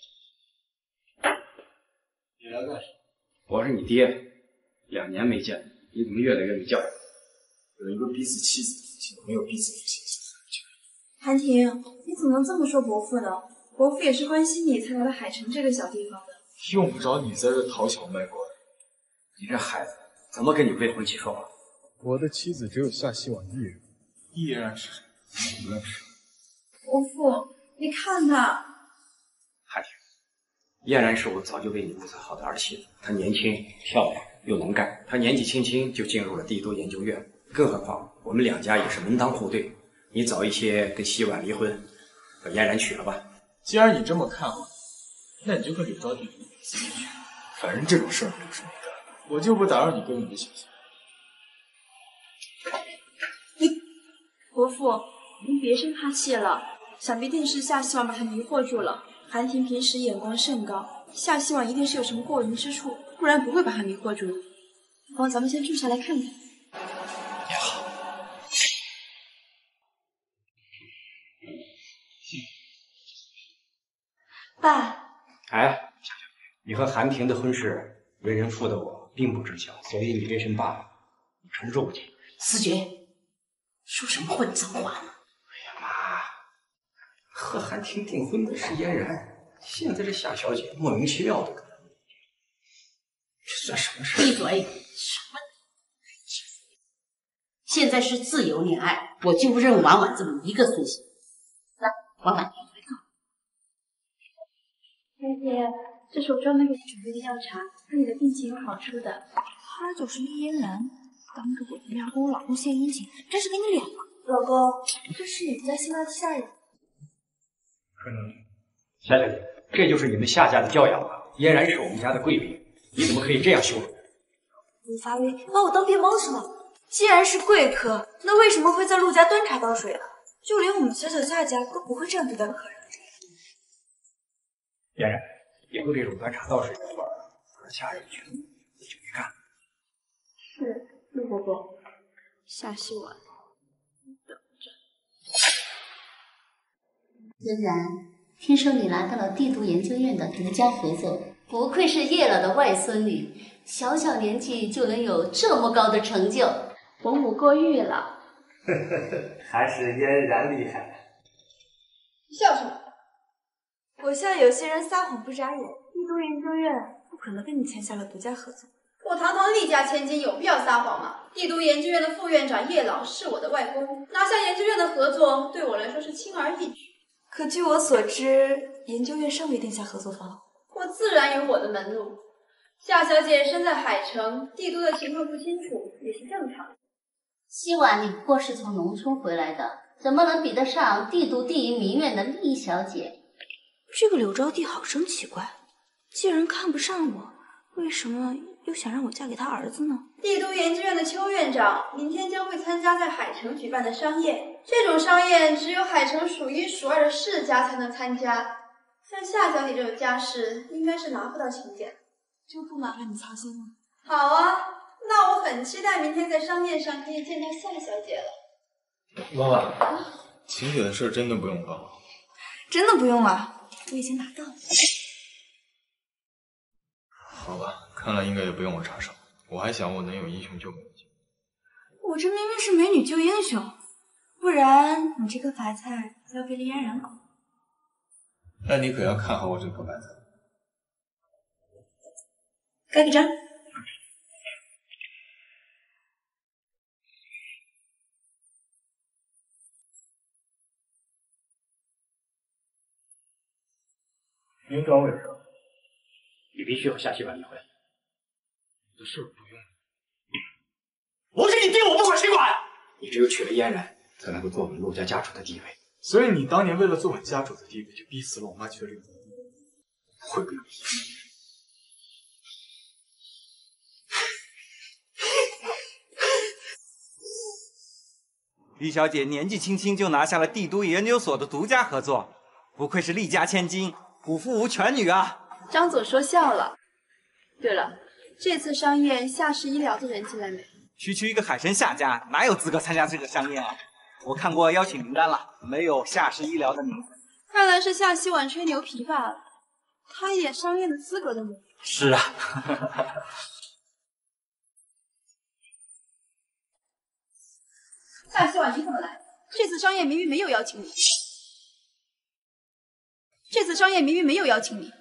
Speaker 7: 你来干什么？我是你爹，2年没见，你怎么越来越没教养？
Speaker 18: 有一个逼死妻子的父亲，没有逼死父亲的小孩。
Speaker 2: 韩婷，你怎么能这么说伯父呢？伯父也是欢喜你才来到海城这个小地方的。
Speaker 18: 用不着你在这讨巧卖乖。
Speaker 7: 你这孩子怎么跟你未婚妻说话？
Speaker 10: 我的妻子只有夏希婉一人。
Speaker 18: 易嫣然是谁？不认识。
Speaker 2: 伯父，你看他。
Speaker 7: 韩婷，嫣然是我早就为你物色好的儿媳妇，她年轻漂亮， 又能干，他年纪轻轻就进入了帝都研究院，更何况我们两家也是门当户对。你早一些跟希婉离婚，把嫣然娶了吧。
Speaker 18: 既然你这么看我，那你就和柳昭弟弟自己去。反正这种事儿都是你干，我就不打扰你跟你的小三。
Speaker 16: 伯父，您别生他气了，想必定是夏希婉把他迷惑住了。韩婷平时眼光甚高，夏希婉一定是有什么过人之处，不然不会把他迷惑住。不妨咱们先住下来看看。
Speaker 18: 也好。
Speaker 16: 爸。
Speaker 7: 哎，你和韩婷的婚事，为人父的我并不知晓，所以你这声爸爸不成肉体。
Speaker 6: 思觉，说什么混账话呢？
Speaker 7: 妈，和韩婷订婚的是嫣然，现在这夏小姐莫名其妙的，这算什么事？
Speaker 6: 闭嘴！什么？现在是自由恋爱，我就不认婉婉这么一个孙媳。来，婉婉。
Speaker 16: 姐姐，这是我专门给你准备的药茶，对你的病情有好处的。她就是厉嫣然，当着我的面跟我老公献殷勤，真是给你脸吗？老公，这是你们家新来的下人。
Speaker 7: 夏小姐，这就是你们夏家的教养吧？嫣然是我们家的贵宾，你怎么可以这样羞辱？
Speaker 16: 陆发威，把我当别猫是吗？既然是贵客，那为什么会在陆家端茶倒水啊？就连我们小小夏家都不会这样对待客人。
Speaker 7: 嫣然，以后这种端茶倒水的活儿，和下人去，你就别干。
Speaker 16: 是，陆伯伯。夏希婉，等着。
Speaker 1: 嫣然，听说你拿到了帝都研究院的独家合作，不愧是叶老的外孙女，小小年纪就能有这么高的成就，
Speaker 16: 伯母过誉了。
Speaker 9: 还是嫣然厉害。
Speaker 16: 笑什么？我笑有些人撒谎不眨眼，帝都研究院不可能跟你签下了独家合作。
Speaker 4: 我堂堂厉家千金，有必要撒谎吗？帝都研究院的副院长叶老是我的外公，拿下研究院的合作对我来说是轻而易举。
Speaker 16: 可据我所知，研究院尚未定下合作方案。
Speaker 4: 我自然有我的门路。夏小姐身在海城，帝都的情况不清楚也是正常的。
Speaker 1: 希婉，你不过是从农村回来的，怎么能比得上帝都第一名院的厉小姐？
Speaker 16: 这个柳昭娣好生奇怪，既然看不上我，为什么又想让我嫁给他儿子呢？
Speaker 4: 帝都研究院的邱院长明天将会参加在海城举办的商宴，这种商宴只有海城数一数二的世家才能参加。像夏小姐这种家世，应该是拿不到请柬，
Speaker 16: 就不麻烦你操心了。
Speaker 4: 好啊，那我很期待明天在商宴上可以见到夏小姐了。
Speaker 18: 婉婉，请柬的事真的不用帮，
Speaker 16: 真的不用了，我已经拿到了。
Speaker 18: 好吧，看来应该也不用我插手。我还想我能有英雄救美的机会。
Speaker 16: 我这明明是美女救英雄，不然你这颗白菜交给厉嫣然搞。
Speaker 18: 那你可要看好我这颗白菜。
Speaker 16: 盖个章。
Speaker 7: 您找我有事？你必须和夏希婉离婚。
Speaker 18: 你的事不用。
Speaker 9: 我是你爹，我不管谁管。
Speaker 7: 你只有娶了嫣然，才能够坐稳陆家家主的地位。
Speaker 18: 所以你当年为了坐稳家主的地位，就逼死了我妈去了这个婚姻，会不会有意思？
Speaker 14: 厉小姐年纪轻轻就拿下了帝都研究所的独家合作，不愧是厉家千金，虎父无犬女啊！
Speaker 3: 张总说笑了。对了，这次商宴夏氏医疗的人进来没？
Speaker 14: 区区一个海参夏家，哪有资格参加这个商宴啊？我看过邀请名单了，没有夏氏医疗的名字。
Speaker 3: 看来是夏希婉吹牛皮罢了，他一点商宴的资格都没有。
Speaker 14: 是啊。
Speaker 4: 夏希婉，你怎么来？
Speaker 3: 这次商宴明明没有邀请你。这次商宴明明没有邀请你。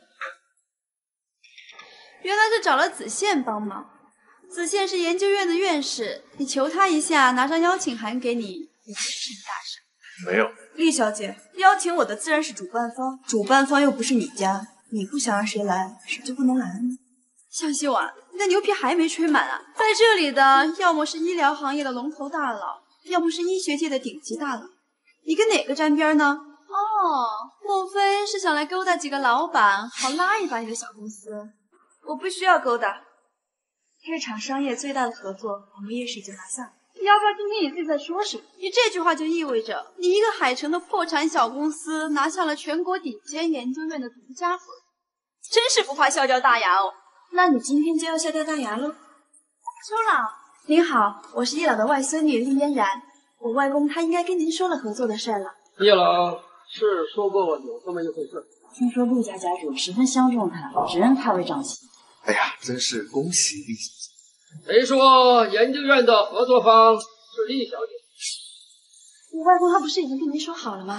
Speaker 3: 原来是找了子宪帮忙。子宪是研究院的院士，你求他一下，拿张邀请函给你，也是大事。
Speaker 18: 没有。
Speaker 16: 厉小姐，邀请我的自然是主办方，主办方又不是你家，你不想让谁来，谁就不能来呢？
Speaker 4: 夏希婉，你的牛皮还没吹满啊！在这里的要么是医疗行业的龙头大佬，要么是医学界的顶级大佬，你跟哪个沾边呢？哦，莫非是想来勾搭几个老板，好拉一把你的小公司？
Speaker 16: 我不需要勾搭，这场商业最大的合作，我们叶氏已经拿下了。
Speaker 4: 要不要听听你自己在说什么？你这句话就意味着你一个海城的破产小公司拿下了全国顶尖研究院的独家合作，真是不怕笑掉大牙哦。
Speaker 16: 那你今天就要笑掉大牙喽？
Speaker 4: 秋老，您好，我是叶老的外孙女厉嫣然，我外公他应该跟您说了合作的事了。
Speaker 8: 叶老是说过有这么一回事。
Speaker 15: 听说陆家家主十分相中他，只认他为长媳。
Speaker 22: 哎呀，真是恭喜厉小姐！
Speaker 8: 谁说研究院的合作方是厉小姐？
Speaker 4: 我外公他不是已经跟您说好了吗？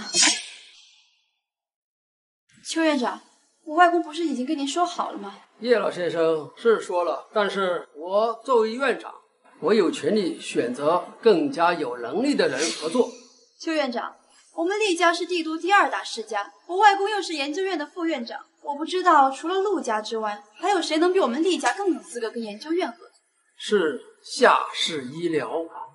Speaker 4: 邱院长，我外公不是已经跟您说好了吗？
Speaker 8: 叶老先生是说了，但是我作为院长，我有权利选择更加有能力的人合作。
Speaker 4: 邱院长，我们厉家是帝都第2大世家，我外公又是研究院的副院长，我不知道除了陆家之外，还有谁能比我们厉家更有资格跟研究院合作？
Speaker 8: 是夏氏医疗。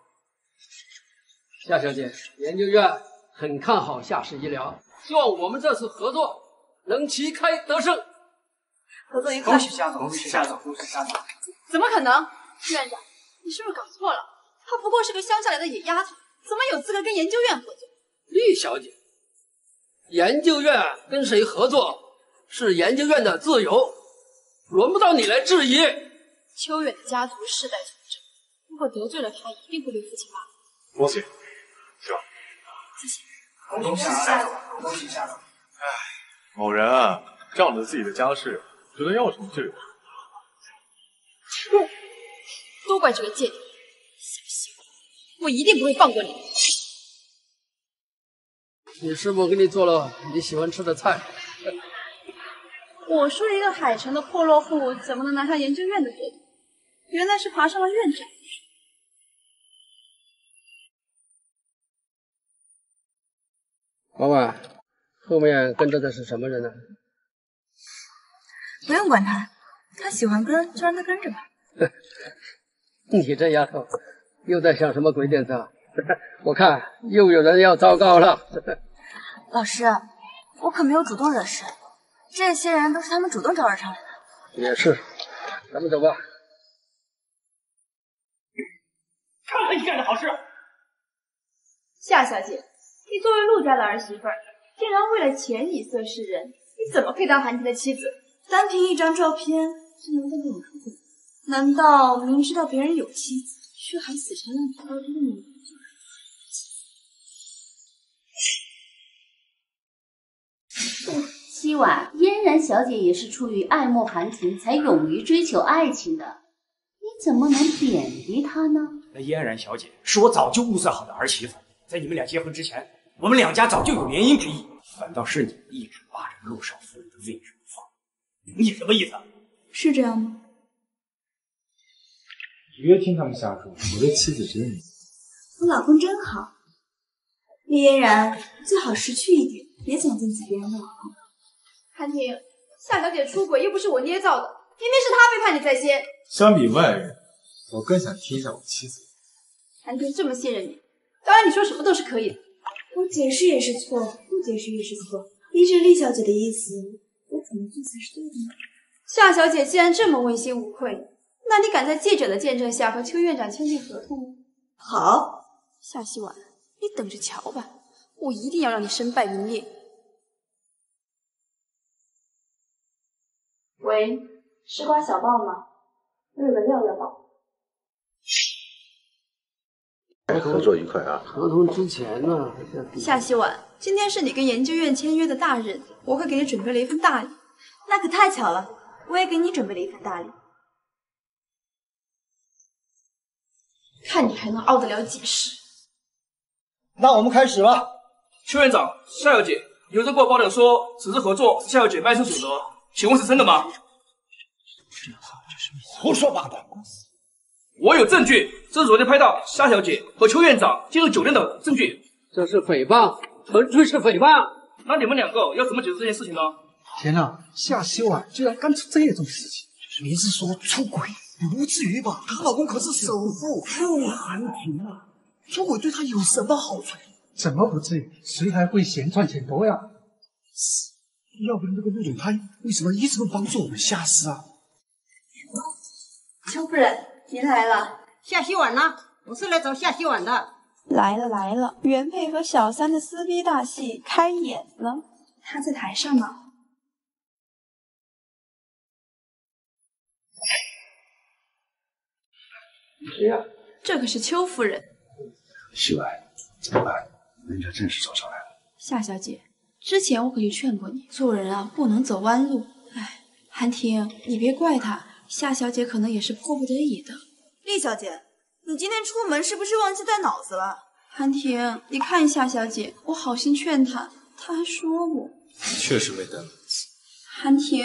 Speaker 8: 夏小姐，研究院很看好夏氏医疗，希望我们这次合作能旗开得胜。
Speaker 4: 合作愉快！
Speaker 22: 恭喜夏总，恭喜夏总，恭喜夏总！
Speaker 4: 怎么可能？院长，你是不是搞错了？她不过是个乡下来的野丫头，怎么有资格跟研究院合作？
Speaker 8: 厉小姐，研究院跟谁合作是研究院的自由，轮不到你来质疑。
Speaker 4: 邱远的家族世代从政，如果得罪了他，一定会对父亲骂。
Speaker 22: 恭喜，是吧？
Speaker 4: 谢谢。
Speaker 22: 恭喜夏总，恭喜夏总！哎，某人啊，仗着自己的家世，觉得要什么就有。
Speaker 4: 都怪这个贱人，夏希婉，我一定不会放过你。
Speaker 8: 你师傅给你做了你喜欢吃的菜。
Speaker 4: 我说一个海城的破落户怎么能拿下研究院的合作？原来是爬上了院长。
Speaker 8: 老板，后面跟着的是什么人呢？
Speaker 2: 不用管他，他喜欢跟就让他跟着吧。
Speaker 8: 你这丫头又在想什么鬼点子啊？我看又有人要糟糕了。
Speaker 2: 老师，我可没有主动惹事，这些人都是他们主动找人上来的。
Speaker 8: 也是，咱们走吧。
Speaker 9: 看看你干的好事！
Speaker 4: 夏小姐，你作为陆家的儿媳妇儿，竟然为了钱以色示人，你怎么配当韩婷的妻子？
Speaker 16: 单凭一张照片就能跟我出轨？难道明知道别人有妻子，却还死缠烂打到这个女人？
Speaker 1: 希婉，嫣然小姐也是出于爱慕韩婷，才勇于追求爱情的，你怎么能贬低她呢？
Speaker 7: 那嫣然小姐是我早就物色好的儿媳妇，在你们俩结婚之前，我们两家早就有联姻之意，反倒是你一直扒着陆少夫人的位置不放，你什么意思？
Speaker 2: 是这样吗？
Speaker 18: 别听他们瞎说，我的妻子只有你。
Speaker 16: 我老公真好，厉嫣然最好识趣一点，别总惦记别人的老公。
Speaker 4: 韩婷，夏小姐出轨又不是我捏造的，明明是她背叛你在先。
Speaker 18: 相比外人，我更想听一下我妻子。
Speaker 4: 韩婷这么信任你，当然你说什么都是可以的。
Speaker 16: 我解释也是错，不解释也是错，依着厉小姐的意思，我怎么做才是对的呢？
Speaker 4: 夏小姐既然这么问心无愧，那你敢在记者的见证下和邱院长签订合同吗？
Speaker 16: 好，
Speaker 4: 夏希婉，你等着瞧吧，我一定要让你身败名裂。
Speaker 15: 喂，吃瓜小报吗？我有个料要报。
Speaker 11: 合作愉快啊！
Speaker 8: 合同之前呢？
Speaker 4: 夏希婉，今天是你跟研究院签约的大日子，我可给你准备了一份大礼。
Speaker 16: 那可太巧了，我也给你准备了一份大礼。
Speaker 4: 看你还能熬得了几时？
Speaker 22: 那我们开始吧。
Speaker 9: 邱院长，夏小姐，有人给我爆料说此次合作是夏小姐卖身所得，请问是真的吗？
Speaker 22: 胡说八道！
Speaker 9: 我有证据，这是昨天拍到夏小姐和邱院长进入酒店的证据。
Speaker 8: 这是诽谤，纯粹是诽谤。
Speaker 9: 那你们两个要怎么解释这件事情呢？
Speaker 23: 天哪，夏希婉居然干出这种事情！
Speaker 22: 你是说出轨？不至于吧？她老公可是首富陆寒庭啊，出轨对她有什么好处？
Speaker 23: 怎么不至于？谁还会嫌赚钱多呀？
Speaker 22: 要不然这个陆总他为什么一直不帮助我们夏氏啊？
Speaker 4: 邱夫人，您来了。
Speaker 19: 夏希婉呢？我是来找夏希婉的。
Speaker 16: 来了来了，原配和小三的撕逼大戏开演了。她在台上呢。
Speaker 7: 谁呀？
Speaker 16: 这可是邱夫人。
Speaker 11: 希婉，怎么办？人家正式找上来了。
Speaker 16: 夏小姐，之前我可就劝过你，做人啊不能走弯路。哎，韩婷，你别怪她，夏小姐可能也是迫不得已的。厉小姐，你今天出门是不是忘记带脑子了？韩婷，你看夏小姐，我好心劝她，她还说我。
Speaker 18: 确实没带脑子。
Speaker 16: 韩婷，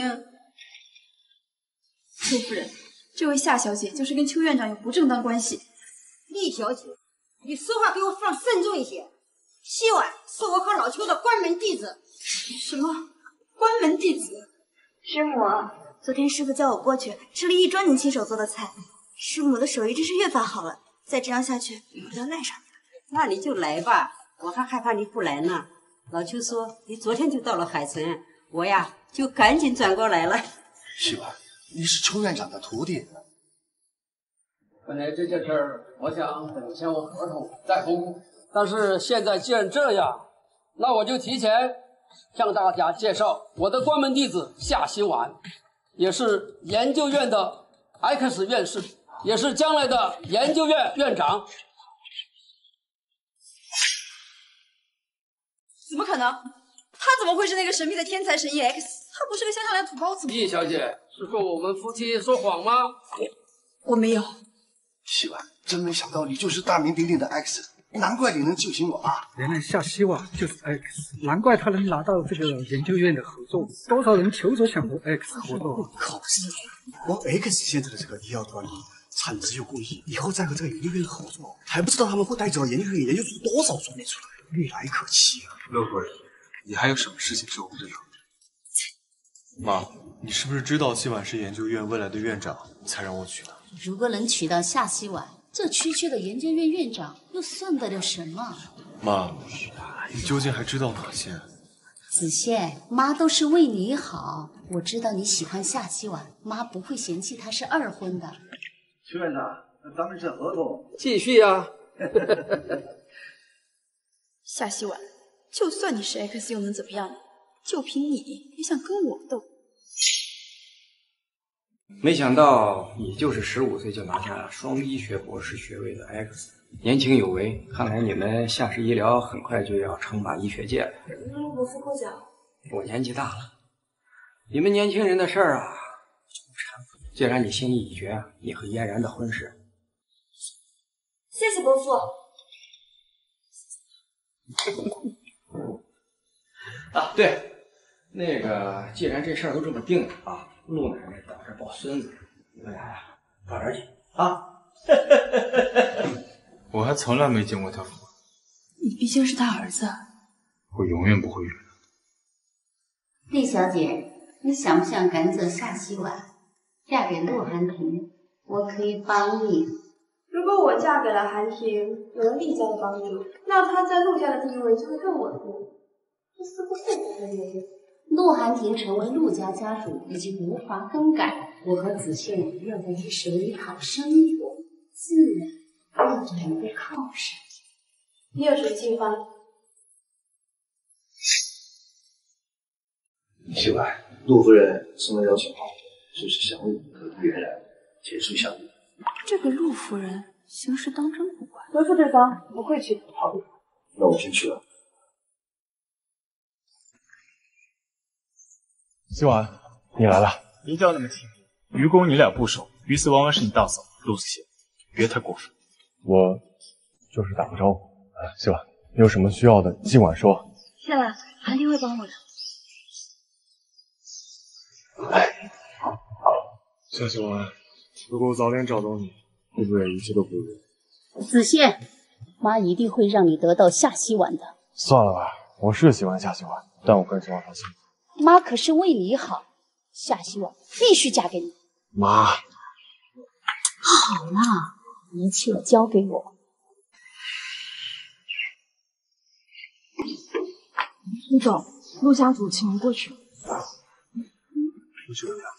Speaker 16: 邱夫人，这位夏小姐就是跟邱院长有不正当关系。
Speaker 19: 厉小姐，你说话给我放慎重一些。希婉是我和老邱的关门弟子。
Speaker 16: 什么？关门弟子？
Speaker 20: 师母，昨天师傅叫我过去，吃了一桌您亲手做的菜。师母的手艺真是越发好了，再这样下去，我要赖上你。
Speaker 19: 那你就来吧，我还害怕你不来呢。老邱说你昨天就到了海城，我呀就赶紧转过来了。
Speaker 11: 希婉，你是邱院长的徒弟。
Speaker 8: 本来这件事儿，我想等签完合同再公布，但是现在既然这样，那我就提前向大家介绍我的关门弟子夏希婉，也是研究院的 X 院士，也是将来的研究院院长。
Speaker 16: 怎么可能？他怎么会是那个神秘的天才神医 X？ 他不是个乡下来的土包子吗？
Speaker 8: 易小姐，是说我们夫妻说谎吗？
Speaker 16: 我没有。
Speaker 11: 希婉，真没想到你就是大名鼎鼎的 X， 难怪你能救醒我爸。
Speaker 23: 原来夏希婉就是 X， 难怪他能拿到这个研究院的合作，多少人求着想和 X 合作。
Speaker 22: 可是，光 X 现在的这个医药端产值又过亿，以后再和这个研究院合作，还不知道他们会带走研究院研究出多少专利出来，未来可期啊！
Speaker 18: 陆夫人，你还有什么事情是我不知道的？妈，你是不是知道希婉是研究院未来的院长，才让我娶她？
Speaker 6: 如果能娶到夏希婉，这区区的研究院院长又算得了什么？
Speaker 18: 妈，你究竟还知道哪些？
Speaker 6: 子宪，妈都是为你好。我知道你喜欢夏希婉，妈不会嫌弃她是二婚的。
Speaker 11: 邱院长，咱们这合同
Speaker 8: 继续呀。
Speaker 16: 夏希婉，就算你是 X 又能怎么样？就凭你也想跟我斗？
Speaker 7: 没想到你就是15岁就拿下双医学博士学位的 X， 年轻有为。看来你们夏氏医疗很快就要称霸医学界了。
Speaker 16: 陆伯父过奖。
Speaker 7: 我年纪大了，你们年轻人的事儿啊，就不掺和。既然你心意已决，你和嫣然的婚事，
Speaker 16: 谢谢伯父。
Speaker 7: 啊，对，那个既然这事儿都这么定了啊，陆奶奶等着抱孙子，你们俩呀早点去啊。
Speaker 18: 我还从来没见过他父母。
Speaker 16: 你毕竟是他儿子，
Speaker 18: 我永远不会原谅。
Speaker 6: 厉小姐，你想不想赶走夏希婉，嫁给陆寒庭？我可以帮你。
Speaker 4: 如果我嫁给了韩婷，有了厉家的帮助，那她在陆家的地位就会更稳固。这似乎不符合原因。
Speaker 6: 陆寒庭成为陆家家主已经无法更改，我和子宪要在一手里讨生活，自然要找一个靠山。
Speaker 4: 你有什么计划？
Speaker 11: 希婉，陆夫人送的邀请函，就是想为你和嫣然结束相遇。
Speaker 16: 这个陆夫人行事当真古怪。
Speaker 4: 回复对方，我会去。
Speaker 11: 好的，那我先去了。
Speaker 10: 希婉，你来了。别叫那么亲密，愚公你俩不熟，鱼死网往是你大嫂陆子贤，别太过分。我就是打个招呼。希婉，你有什么需要的尽管说。
Speaker 20: 谢了，韩婷会帮我的。
Speaker 10: 夏希婉，如果我早点找到你，会不会一切都不如？
Speaker 6: 子宪，妈一定会让你得到夏希婉的。
Speaker 10: 算了吧，我是喜欢夏希婉，但我更希望她幸福。
Speaker 6: 妈可是为你好，夏希婉必须嫁给你。
Speaker 10: 妈，
Speaker 13: 好啦，一切交给我。
Speaker 15: 陆总，陆家主请您过去。
Speaker 10: 不去了。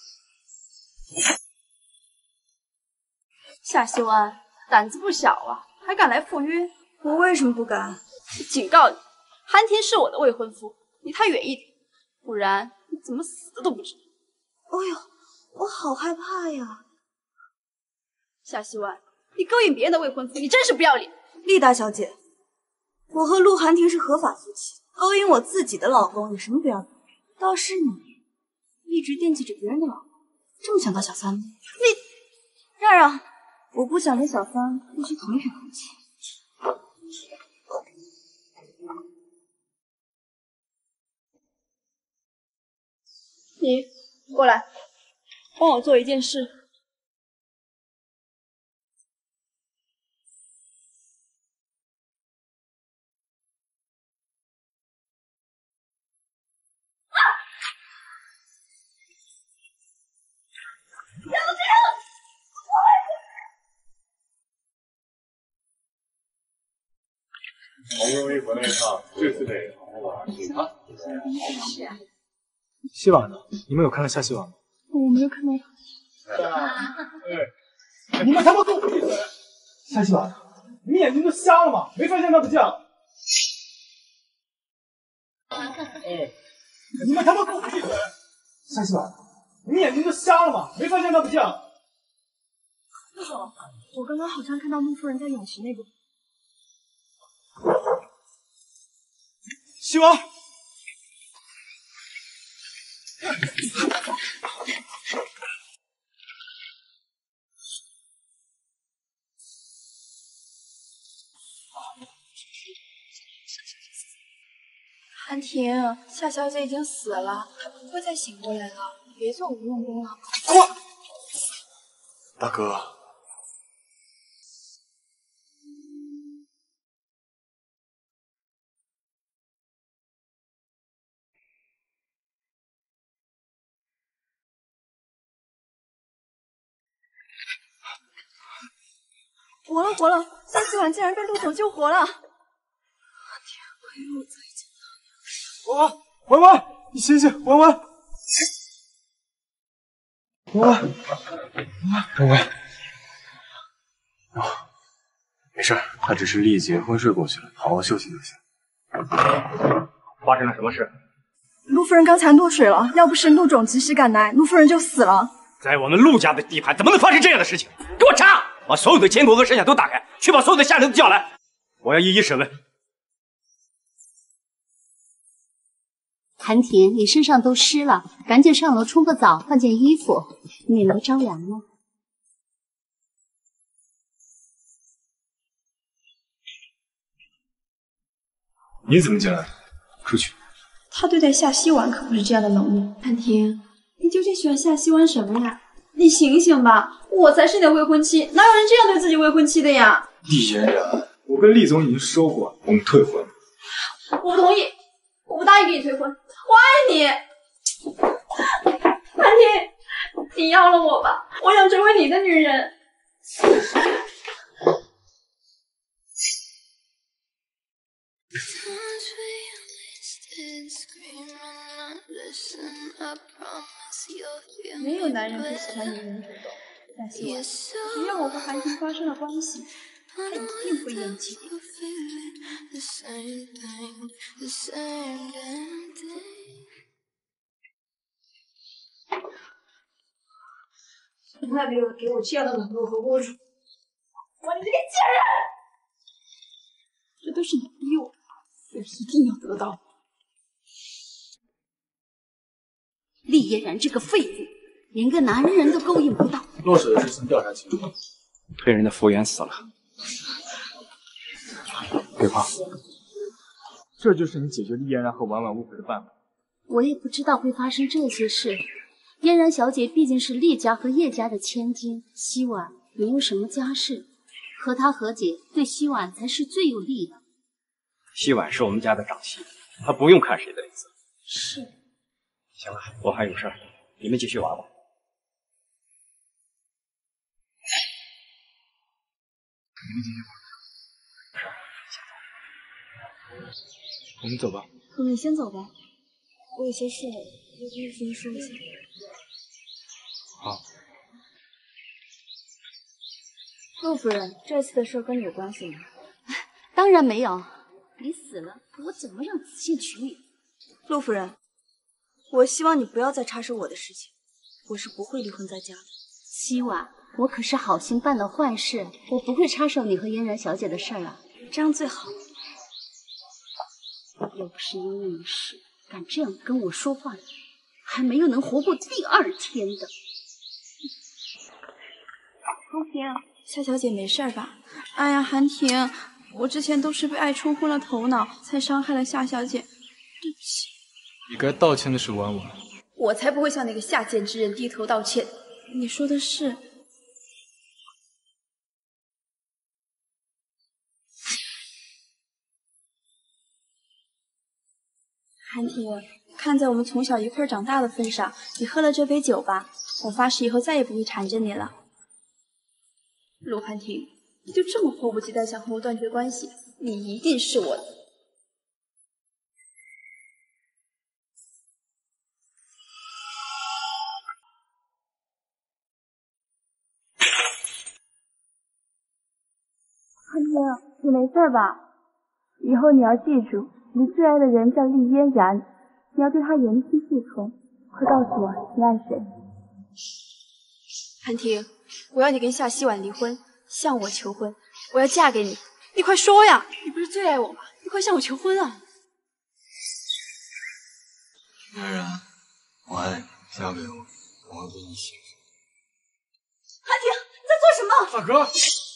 Speaker 15: 夏希湾胆子不小啊，还敢来赴约？
Speaker 16: 我为什么不敢？
Speaker 15: 警告你，韩田是我的未婚夫，离他远一点，不然你怎么死的都不知道。
Speaker 16: 哎呦，我好害怕呀！
Speaker 15: 夏希湾，你勾引别人的未婚夫，你真是不要脸！
Speaker 16: 厉大小姐，我和陆寒亭是合法夫妻，勾引我自己的老公有什么不要脸？倒是你，一直惦记着别人的老公，这么想当小三吗？你让让，我不想跟小三夫妻同一片空气。
Speaker 15: 你过来，帮我做一件事。
Speaker 10: 好不容易回来一趟，这次得好好玩一趟。
Speaker 15: 是啊。
Speaker 22: 希婉呢？你们有看到夏希婉吗？
Speaker 15: 我没有看到
Speaker 22: 他。你们他妈给我闭嘴！夏希婉，你们眼睛都瞎了吗？没发现他不见？你们他妈给我闭嘴！夏希婉，你们眼睛都瞎了吗？没发现他不见？
Speaker 15: 陆总，我刚刚好像看到陆夫人在泳池那边。
Speaker 22: 希婉。
Speaker 15: 韩婷，夏小姐已经死了，她不会再醒过来了，别做无用功了。
Speaker 10: 大哥。
Speaker 15: 活了活了！夏希婉竟然被陆总救活了！天，亏我再见到你。
Speaker 22: 婉婉，你醒醒，婉婉，婉婉，
Speaker 10: 婉婉，没事，他只是力竭昏睡过去了，好好休息就行。
Speaker 7: 发生了什么事？
Speaker 15: 陆夫人刚才落水了，要不是陆总及时赶来，陆夫人就死了。
Speaker 7: 在我们陆家的地盘，怎么能发生这样的事情？给我查！把所有的监控和摄像都打开，去把所有的下人都叫来，我要一一审问。
Speaker 13: 韩婷，你身上都湿了，赶紧上楼冲个澡，换件衣服，免得着凉了。
Speaker 10: 你怎么进来？出去。
Speaker 15: 他对待夏希婉可不是这样的冷漠。韩婷，你究竟喜欢夏希婉什么呀？你醒醒吧，我才是你的未婚妻，哪有人这样对自己未婚妻的呀？
Speaker 18: 厉嫣然，我跟厉总已经说过，我们退婚。
Speaker 15: 我不同意，我不答应跟你退婚，我爱你。韩婷，你要了我吧，我想成为你的女人。没有男人不喜欢女人主动，但希望只要我和韩婷发生了关系，他一定会厌弃我。从来没有人给我这样的冷落和侮辱。我你这个贱人！这都是你逼我的，我一定要得到。
Speaker 13: 厉嫣然这个废物，连个男人都勾引不到。
Speaker 18: 落水的事情调查清楚。
Speaker 7: 推人的服务员死了。
Speaker 18: 别怕，这就是你解决厉嫣然和婉婉误会的办法。
Speaker 13: 我也不知道会发生这些事。嫣然小姐毕竟是厉家和叶家的千金，希婉没有什么家世，和她和解对希婉才是最有利的。
Speaker 7: 希婉是我们家的长媳，她不用看谁的脸色。
Speaker 13: 是。
Speaker 7: 行了，我还有事儿，你们继续玩吧。
Speaker 18: 你们继续玩。我们走吧。
Speaker 15: 你先走吧，我有些事要跟陆夫人说一下。
Speaker 18: 好。
Speaker 13: 陆夫人，这次的事跟你有关系吗？当然没有，你死了，我怎么让子信娶你？
Speaker 16: 陆夫人，我希望你不要再插手我的事情，我是不会离婚在家的。
Speaker 13: 希婉，我可是好心办了坏事，我不会插手你和嫣然小姐的事儿啊，
Speaker 16: 这样最好。
Speaker 13: 要不是因为你是敢这样跟我说话的人，还没有能活过第2天的。
Speaker 15: 韩婷，夏小姐没事吧？哎呀，韩婷，我之前都是被爱冲昏了头脑，才伤害了夏小姐，对不起。
Speaker 18: 你该道歉的是婉婉。
Speaker 15: 我才不会向那个下贱之人低头道歉。你说的是。韩婷，看在我们从小一块长大的份上，你喝了这杯酒吧。我发誓以后再也不会缠着你了。陆韩婷，你就这么迫不及待想和我断绝关系？你一定是我的。韩婷，你没事吧？以后你要记住，你最爱的人叫厉嫣然，你要对他言听计从。快告诉我，你爱谁？韩婷，我要你跟夏希婉离婚，向我求婚，我要嫁给你。你快说呀！你不是最爱我吗？你快向我求婚啊！
Speaker 18: 嫣然，我爱你，嫁给我，我要给你幸福。
Speaker 16: 韩婷，你在做什么？
Speaker 18: 大哥，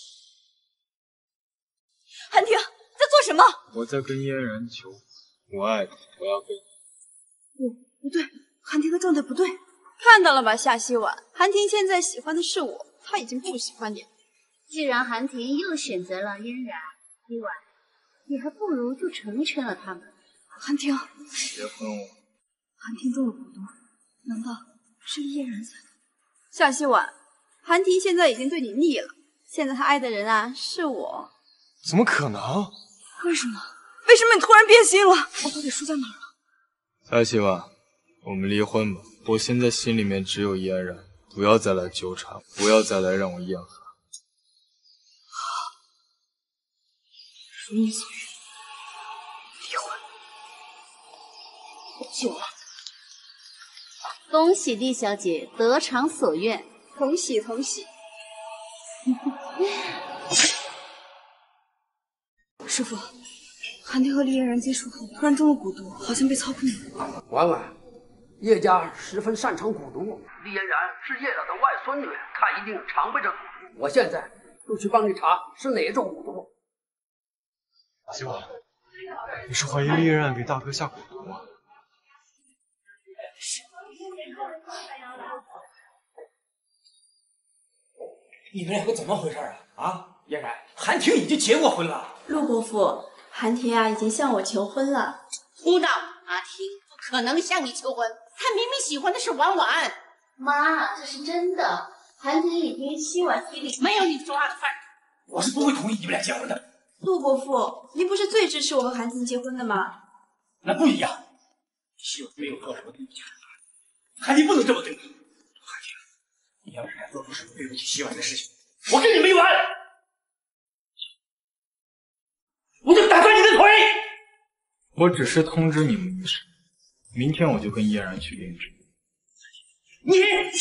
Speaker 16: 韩婷，你在做什么？
Speaker 18: 我在跟嫣然求，我爱你，我要给你。
Speaker 15: 不对，韩婷的状态不对。看到了吧，夏希婉，韩婷现在喜欢的是我，她已经不喜欢你了。
Speaker 13: 既然韩婷又选择了嫣然，希婉，你还不如就成全了他们。
Speaker 15: 韩婷，
Speaker 18: 别恨我。
Speaker 15: 韩婷中了蛊毒，难道是嫣然下的？夏希婉，韩婷现在已经对你腻了，现在她爱的人啊是我。
Speaker 18: 怎么可能？
Speaker 15: 为什么？为什么你突然变心了？我到底输在哪儿了？
Speaker 18: 夏希婉，我们离婚吧。我现在心里面只有嫣然，不要再来纠缠，不要再来让我厌烦。
Speaker 15: 如你所愿，离婚。我救了。
Speaker 13: 恭喜厉小姐得偿所愿，
Speaker 15: 同喜同喜。师傅，韩婷和厉嫣然接触后，突然中了蛊毒，好像被操控了。
Speaker 8: 婉婉，叶家十分擅长蛊毒，厉嫣然是叶老的外孙女，她一定常备着蛊毒。我现在就去帮你查是哪种蛊毒。
Speaker 10: 希婉，你是怀疑厉嫣然给大哥下蛊毒吗？
Speaker 7: 你们两个怎么回事啊？啊，嫣然，韩婷已经结过婚了。
Speaker 15: 陆伯父，韩婷啊已经向我求婚了。
Speaker 6: 胡闹！阿婷不可能向你求婚，他明明喜欢的是婉婉。
Speaker 13: 妈，这是真的。韩婷已经希婉心里
Speaker 6: 没有你说话的份儿。
Speaker 7: 我是不会同意你们俩结婚的。
Speaker 15: 陆伯父，您不是最支持我和韩婷结婚的吗？
Speaker 7: 那不一样，希婉没有做什么对不起韩婷不能这么对你。韩婷，你要是敢做出什么对不起希婉的事情，我跟你没完！我就打断你的腿！
Speaker 18: 我只是通知你们一声，明天我就跟嫣然去领证。
Speaker 7: 你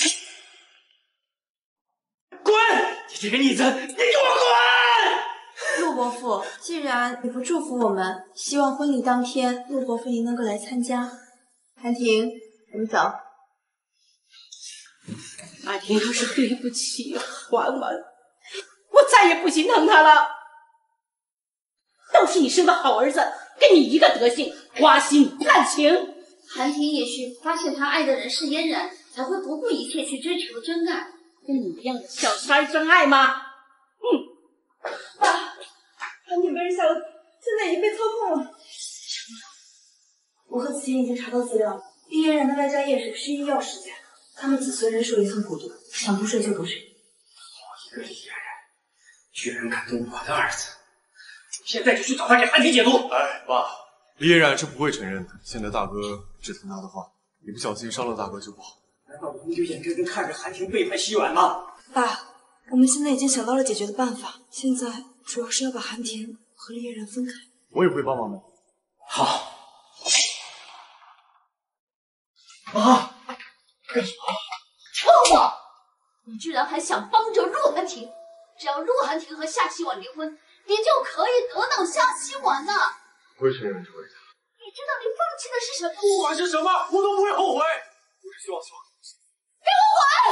Speaker 7: 滚！你这个逆子，你给我滚！
Speaker 15: 陆伯父，既然你不祝福我们，希望婚礼当天陆伯父您能够来参加。韩婷，我们走。
Speaker 6: 阿婷，要是对不起婉婉，我再也不心疼她了。都是你生的好儿子，跟你一个德行，花心滥情。
Speaker 13: 韩婷也许发现他爱的人是嫣然，才会不顾一切去追求真爱。
Speaker 6: 跟你一样的小三真爱吗？
Speaker 15: 爸，韩婷被人下了，现在已经被操控了。我和子欣已经查到资料，厉嫣然的外家业主是医药世家，他们子孙人手里藏蛊毒，想毒谁就毒谁。
Speaker 7: 好一个厉嫣然， 居然敢动我的儿子！现在就去找他给韩婷解毒。
Speaker 10: 哎，爸，厉嫣然是不会承认的。现在大哥只听他的话，一不小心伤了大哥就不好。
Speaker 7: 难道我们就眼睁睁看着韩婷背叛西婉吗？
Speaker 15: 爸，我们现在已经想到了解决的办法，现在主要是要把韩婷和厉嫣然分开。
Speaker 10: 我也会帮忙的。
Speaker 7: 好。妈，干什么？
Speaker 13: 臭我！你居然还想帮着陆寒婷！只要陆寒婷和夏希婉离婚，你就可以得到夏希婉呢。
Speaker 10: 不会承认这回的。
Speaker 13: 你知道你放弃的是什么？
Speaker 10: 不管是什么，我都不会后悔。我只希望希望
Speaker 13: 给我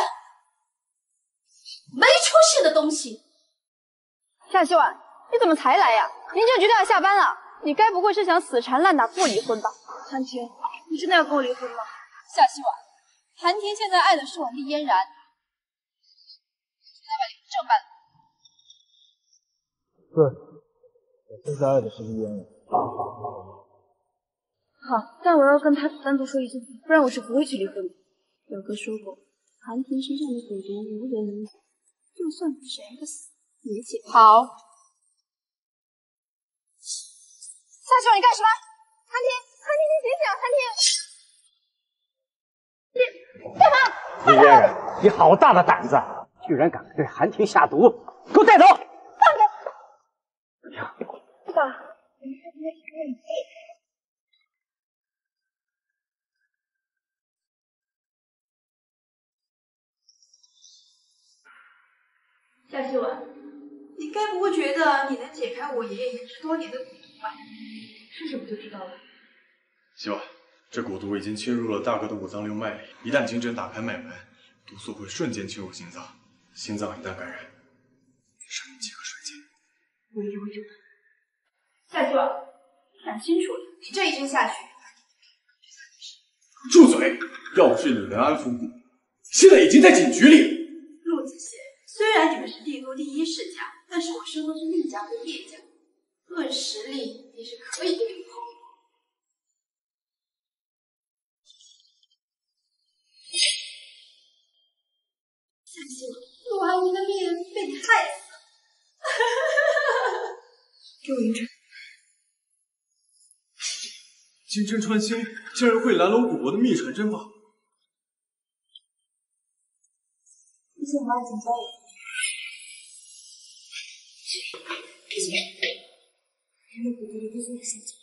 Speaker 13: 滚！没出息的东西！
Speaker 15: 夏希婉，你怎么才来呀？您这局都要下班了，你该不会是想死缠烂打不离婚吧？韩婷，你真的要跟我离婚吗？
Speaker 3: 夏希婉，韩婷现在爱的是我厉嫣然，现在把离婚证办了。
Speaker 18: 对，我现在爱的是厉嫣然。
Speaker 15: 好，但我要跟他单独说一句，不然我是不会去离婚的。表哥说过，韩婷身上的蛊毒无人能解，就算是 X 也解不。
Speaker 3: 好。
Speaker 15: 夏希婉，你干什么？韩婷，你醒醒！韩婷，你干嘛？
Speaker 7: 厉嫣然，你好大的胆子，居然敢对韩婷下毒！给我带走！
Speaker 15: 放开！爸，你看你
Speaker 4: 夏希婉，你该不会觉得你能解开我爷爷研制多年的蛊毒吧？试试不就知道了。
Speaker 10: 希婉，这蛊毒已经侵入了大哥的五脏六脉里，一旦经针打开脉门，毒素会瞬间侵入心脏，心脏一旦感染，生命即可衰竭。
Speaker 4: 我一定会救他。夏希婉，你想清楚了，你这一针下去，
Speaker 10: 住嘴！要治你能安抚骨，现在已经在警局里。
Speaker 4: 陆子贤，虽然你们是帝都第一世家，但是我生的是厉家和叶家，论实力也是可以跟你们碰的。夏希婉，陆寒云的命被你害死了。
Speaker 15: 给我银针。
Speaker 10: 金针穿心，竟然会蓝龙古国的秘传针法。
Speaker 15: 你想把警交我。人的骨头里都是陷阱。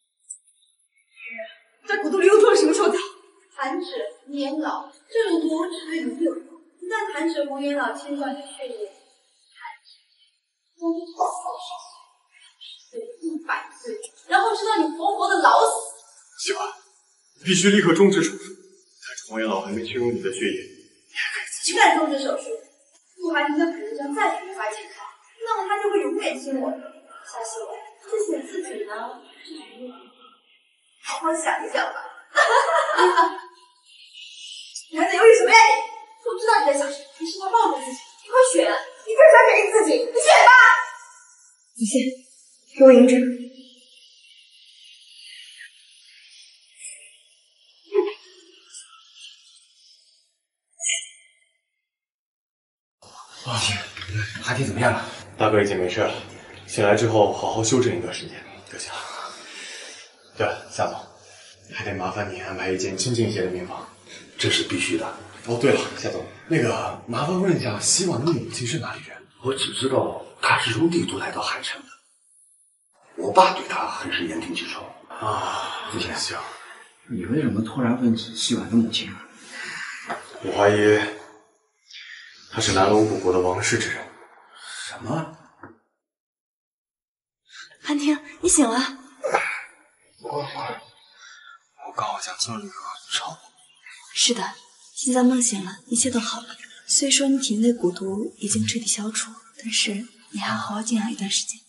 Speaker 4: 这骨头里又做了什么手脚？弹指、年老，这种毒只对你有用。一旦弹指胡年老侵入到你的血液，弹指将你从40岁、100岁，然后直到你活活的老死。
Speaker 10: 希婉，必须立刻终止手术。在红颜老还没侵入你的血液，你还可以自己。
Speaker 4: 一旦终止手术，陆寒婷的本人将再也无法解开，那么他就会永远亲我的。夏希婉，自己自己呢，是什么意思？好好想一想吧。你还在犹豫什么呀你？我知道你在想什么，你是要抱着自己，你快选，你更想给你自己，你选吧。
Speaker 15: 子贤，给我银针。
Speaker 7: 韩婷怎么样了？
Speaker 10: 大哥已经没事了，醒来之后好好休整一段时间就行了。对了，夏总，还得麻烦你安排一间清静一些的病房，
Speaker 11: 这是必须的。
Speaker 10: 哦，对了，夏总，那个麻烦问一下，希婉的母亲是哪里人？
Speaker 11: 我只知道她是从帝都来到海城的，我爸对她很是言听计从
Speaker 7: 啊。
Speaker 10: 不行，
Speaker 7: 你为什么突然问起希婉的母亲？
Speaker 10: 我怀疑她是南龙古国的王室之人。
Speaker 7: 什么？
Speaker 15: 韩婷，你醒了。
Speaker 10: 我刚好像做了一个超梦。
Speaker 15: 是的，现在梦醒了，一切都好了。虽说你体内的蛊毒已经彻底消除，但是你还要好好静养一段时间。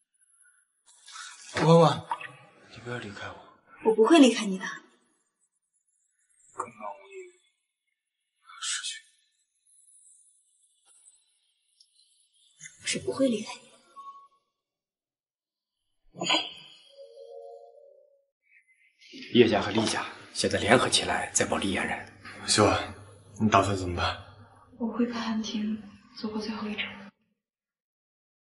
Speaker 10: 婉婉，你不要离开我。
Speaker 15: 我不会离开你的。
Speaker 10: 刚刚我也失去。
Speaker 15: 我是不会离开你的。
Speaker 7: 叶家和厉家现在联合起来在保厉嫣然。
Speaker 10: 希婉，你打算怎么办？
Speaker 15: 我会陪韩婷走过最后一程。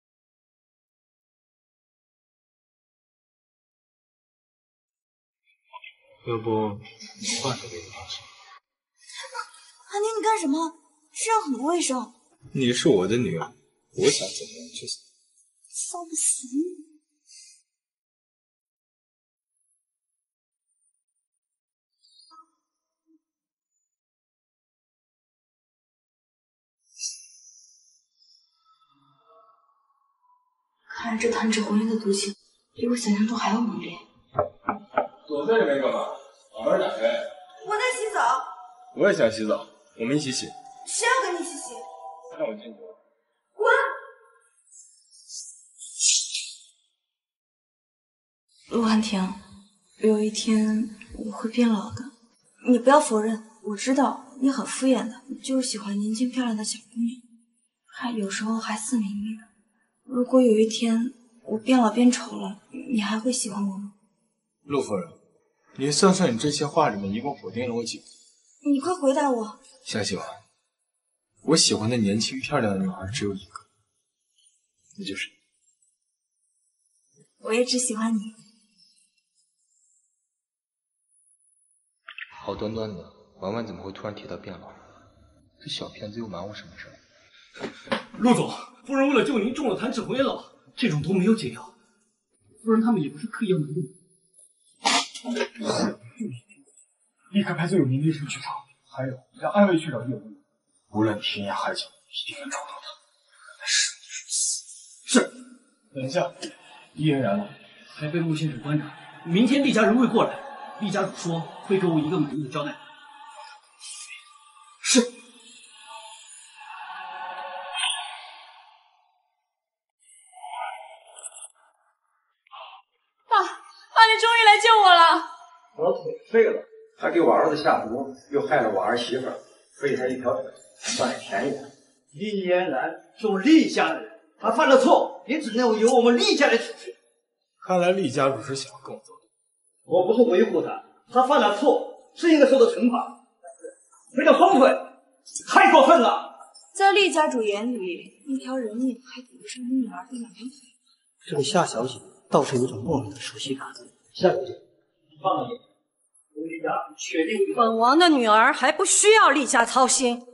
Speaker 18: 要不你换个别的方式？
Speaker 20: 韩婷，你干什么？这样很不卫生。
Speaker 18: 你是我的女儿，我想怎么样就怎么样。
Speaker 20: 骚不死你！看来这弹指红烟的毒性比我想象中还要猛烈。
Speaker 18: 躲在里面干嘛？把门打开。
Speaker 20: 我在洗澡。
Speaker 18: 我也想洗澡，我们一起洗。
Speaker 20: 谁要跟你一起洗？
Speaker 18: 让我进去。
Speaker 20: 滚！陆寒婷，有一天我会变老的。你不要否认，我知道你很敷衍的，你就是喜欢年轻漂亮的小姑娘，还有时候还色迷迷的。如果有一天我变老变丑了，你还会喜欢我吗？
Speaker 18: 陆夫人，你算算你这些话里面一共否定了我几个？
Speaker 20: 你快回答我。
Speaker 18: 夏希婉，我喜欢的年轻漂亮的女孩只有一个，那就是你。
Speaker 20: 我也只喜欢你。
Speaker 18: 好端端的，婉婉怎么会突然提到变老？这小骗子又瞒我什么事儿？
Speaker 9: 陆总，夫人为了救您中了弹指红烟脑，这种毒没有解药。夫人他们也不是刻意要瞒着你。
Speaker 10: 立刻派最有名的医生去查，还有让安卫去找叶无，无论天涯海角，一定要找到他，让他生不如死。是。等一下，易嫣然呢？
Speaker 9: 还被陆先生关着。明天厉家人会过来，厉家主说会给我一个满意的交代。
Speaker 10: 是。
Speaker 15: 爸，你终于来救我了！
Speaker 7: 我腿废了，他给我儿子下毒，又害了我儿媳妇，废他一条腿，算是便宜他。
Speaker 9: 厉嫣然是我厉家的人，他犯了错，也只能由我们厉家来处置。
Speaker 18: 看来厉家主是想跟我作对。
Speaker 9: 我不是维护他，他犯了错是应该受到惩罚，但是为了双腿，太过分了。
Speaker 15: 在厉家主眼里，一条人命还抵不上你女儿的两条腿。
Speaker 9: 这个夏小姐倒是有种莫名的熟悉感。夏小姐，你放了眼，厉家确定。
Speaker 12: 本王的女儿还不需要厉家操心。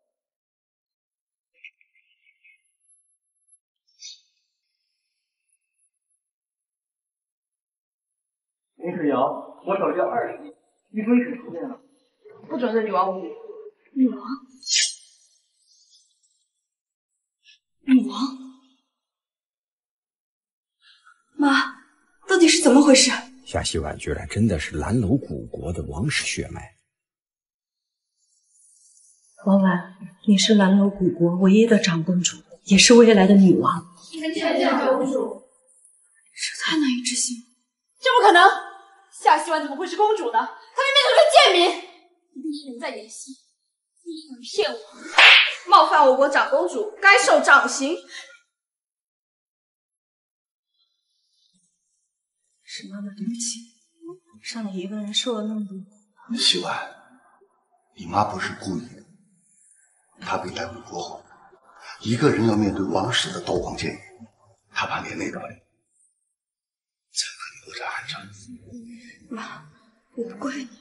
Speaker 9: 林世瑶，我手里要20亿，玉春使出现了，
Speaker 3: 不准认女王无理。
Speaker 20: 女王？女王？妈，到底是怎么回事？
Speaker 17: 夏希婉居然真的是蓝楼古国的王室血脉。
Speaker 12: 婉婉，你是蓝楼古国唯一的长公主，也是未来的女王。
Speaker 3: 臣见公主。
Speaker 20: 这太难以置信了。
Speaker 15: 这不可能！夏希婉怎么会是公主呢？她明明就是个贱民！一定是你们在演戏，你想骗我！冒犯我国长公主，该受杖刑。
Speaker 20: 是妈妈对不起，让你一个人受了那么多苦。
Speaker 11: 希婉，你妈不是故意的。她北来五国后，一个人要面对王室的刀光剑影，她怕连累到你，才把你落在岸上。
Speaker 20: 妈，我不怪你。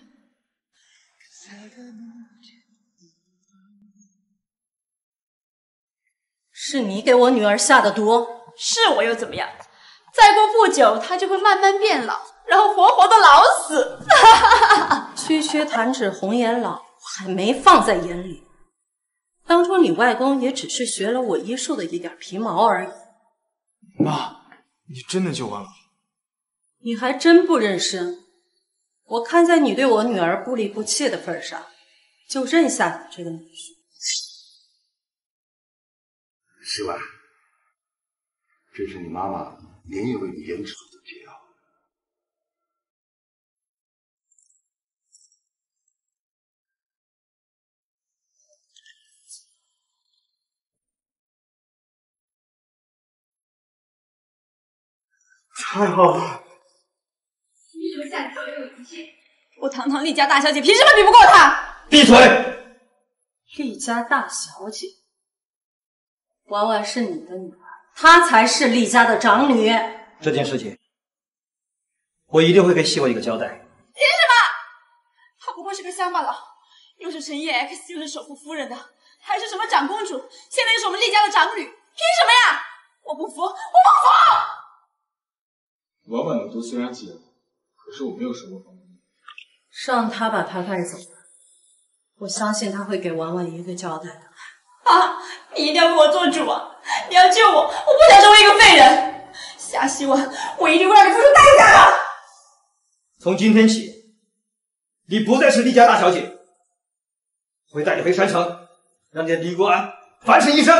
Speaker 12: 是你给我女儿下的毒。
Speaker 15: 是我又怎么样？再过不久，她就会慢慢变老，然后活活的老死。
Speaker 12: 区区弹指红颜老，我还没放在眼里。当初你外公也只是学了我医术的一点皮毛而已。
Speaker 18: 妈，你真的救完了？
Speaker 12: 你还真不认生。我看在你对我女儿不离不弃的份上，就认下你这个女婿。
Speaker 11: 希婉，这是你妈妈连夜为你研制出的解药。
Speaker 10: 太好了！
Speaker 3: 你什么下手有一切？
Speaker 15: 我堂堂厉家大小姐，凭什么比不过她？
Speaker 9: 闭嘴！
Speaker 12: 厉家大小姐，婉婉是你的女儿，她才是厉家的长女。
Speaker 9: 这件事情，我一定会给希婉一个交代。
Speaker 15: 凭什么？
Speaker 16: 不过是个乡巴佬，又是陈烨 X， 又是首富夫人的，还是什么长公主，现在又是我们厉家的长女，凭什么呀？我不服，我不服！
Speaker 18: 婉婉的毒虽然解了，可是我没有收过房租。
Speaker 12: 让他把他带走，我相信他会给婉婉一个交代的。
Speaker 16: 啊！你一定要给我做主啊！你要救我，我不想成为一个废人。夏希婉，我一定会让你付出代价的。
Speaker 7: 从今天起，你不再是厉家大小姐，会带你回山城，让你的李国安烦吃一生。
Speaker 16: 不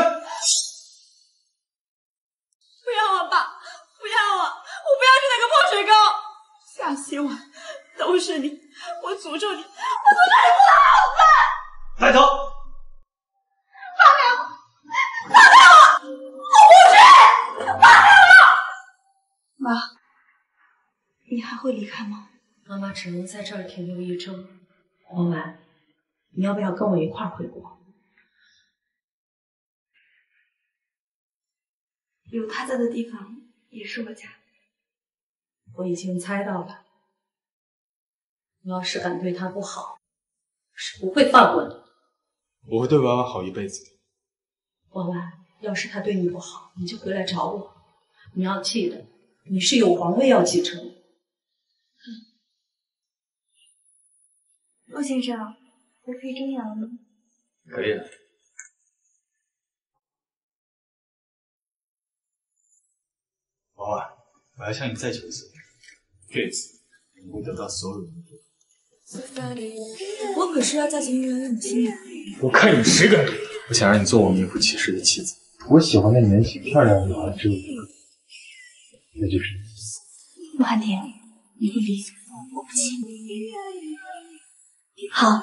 Speaker 16: 要啊，爸！不要啊！我不要去那个破水沟。夏希婉，都是你！我诅咒你！我诅咒你不能好饭！
Speaker 7: 带走！
Speaker 16: 放开我！放开我！我不去！放开我！
Speaker 20: 妈，你还会离开吗？
Speaker 12: 妈妈只能在这儿停留1周。婉婉，你要不要跟我一块儿回国？
Speaker 20: 有他在的地方也是我家。
Speaker 12: 我已经猜到了，你要是敢对他不好，是不会放过你。
Speaker 18: 我会对婉婉好一辈子的。
Speaker 12: 婉婉，要是他对你不好，你就回来找我。你要记得，你是有皇位要继承的。
Speaker 20: 陆先生，我可以睁眼了吗？
Speaker 18: 可以。婉婉，我要向你再求一次，这次你会得到所有人的祝福。
Speaker 20: 我可是要嫁进玉兰院的新娘。
Speaker 18: 我看你谁敢！我想让你做我名副其实的妻子。我喜欢的年轻漂亮的女孩只有一个，那就是你。
Speaker 20: 陆寒婷，你不离，我不弃。好。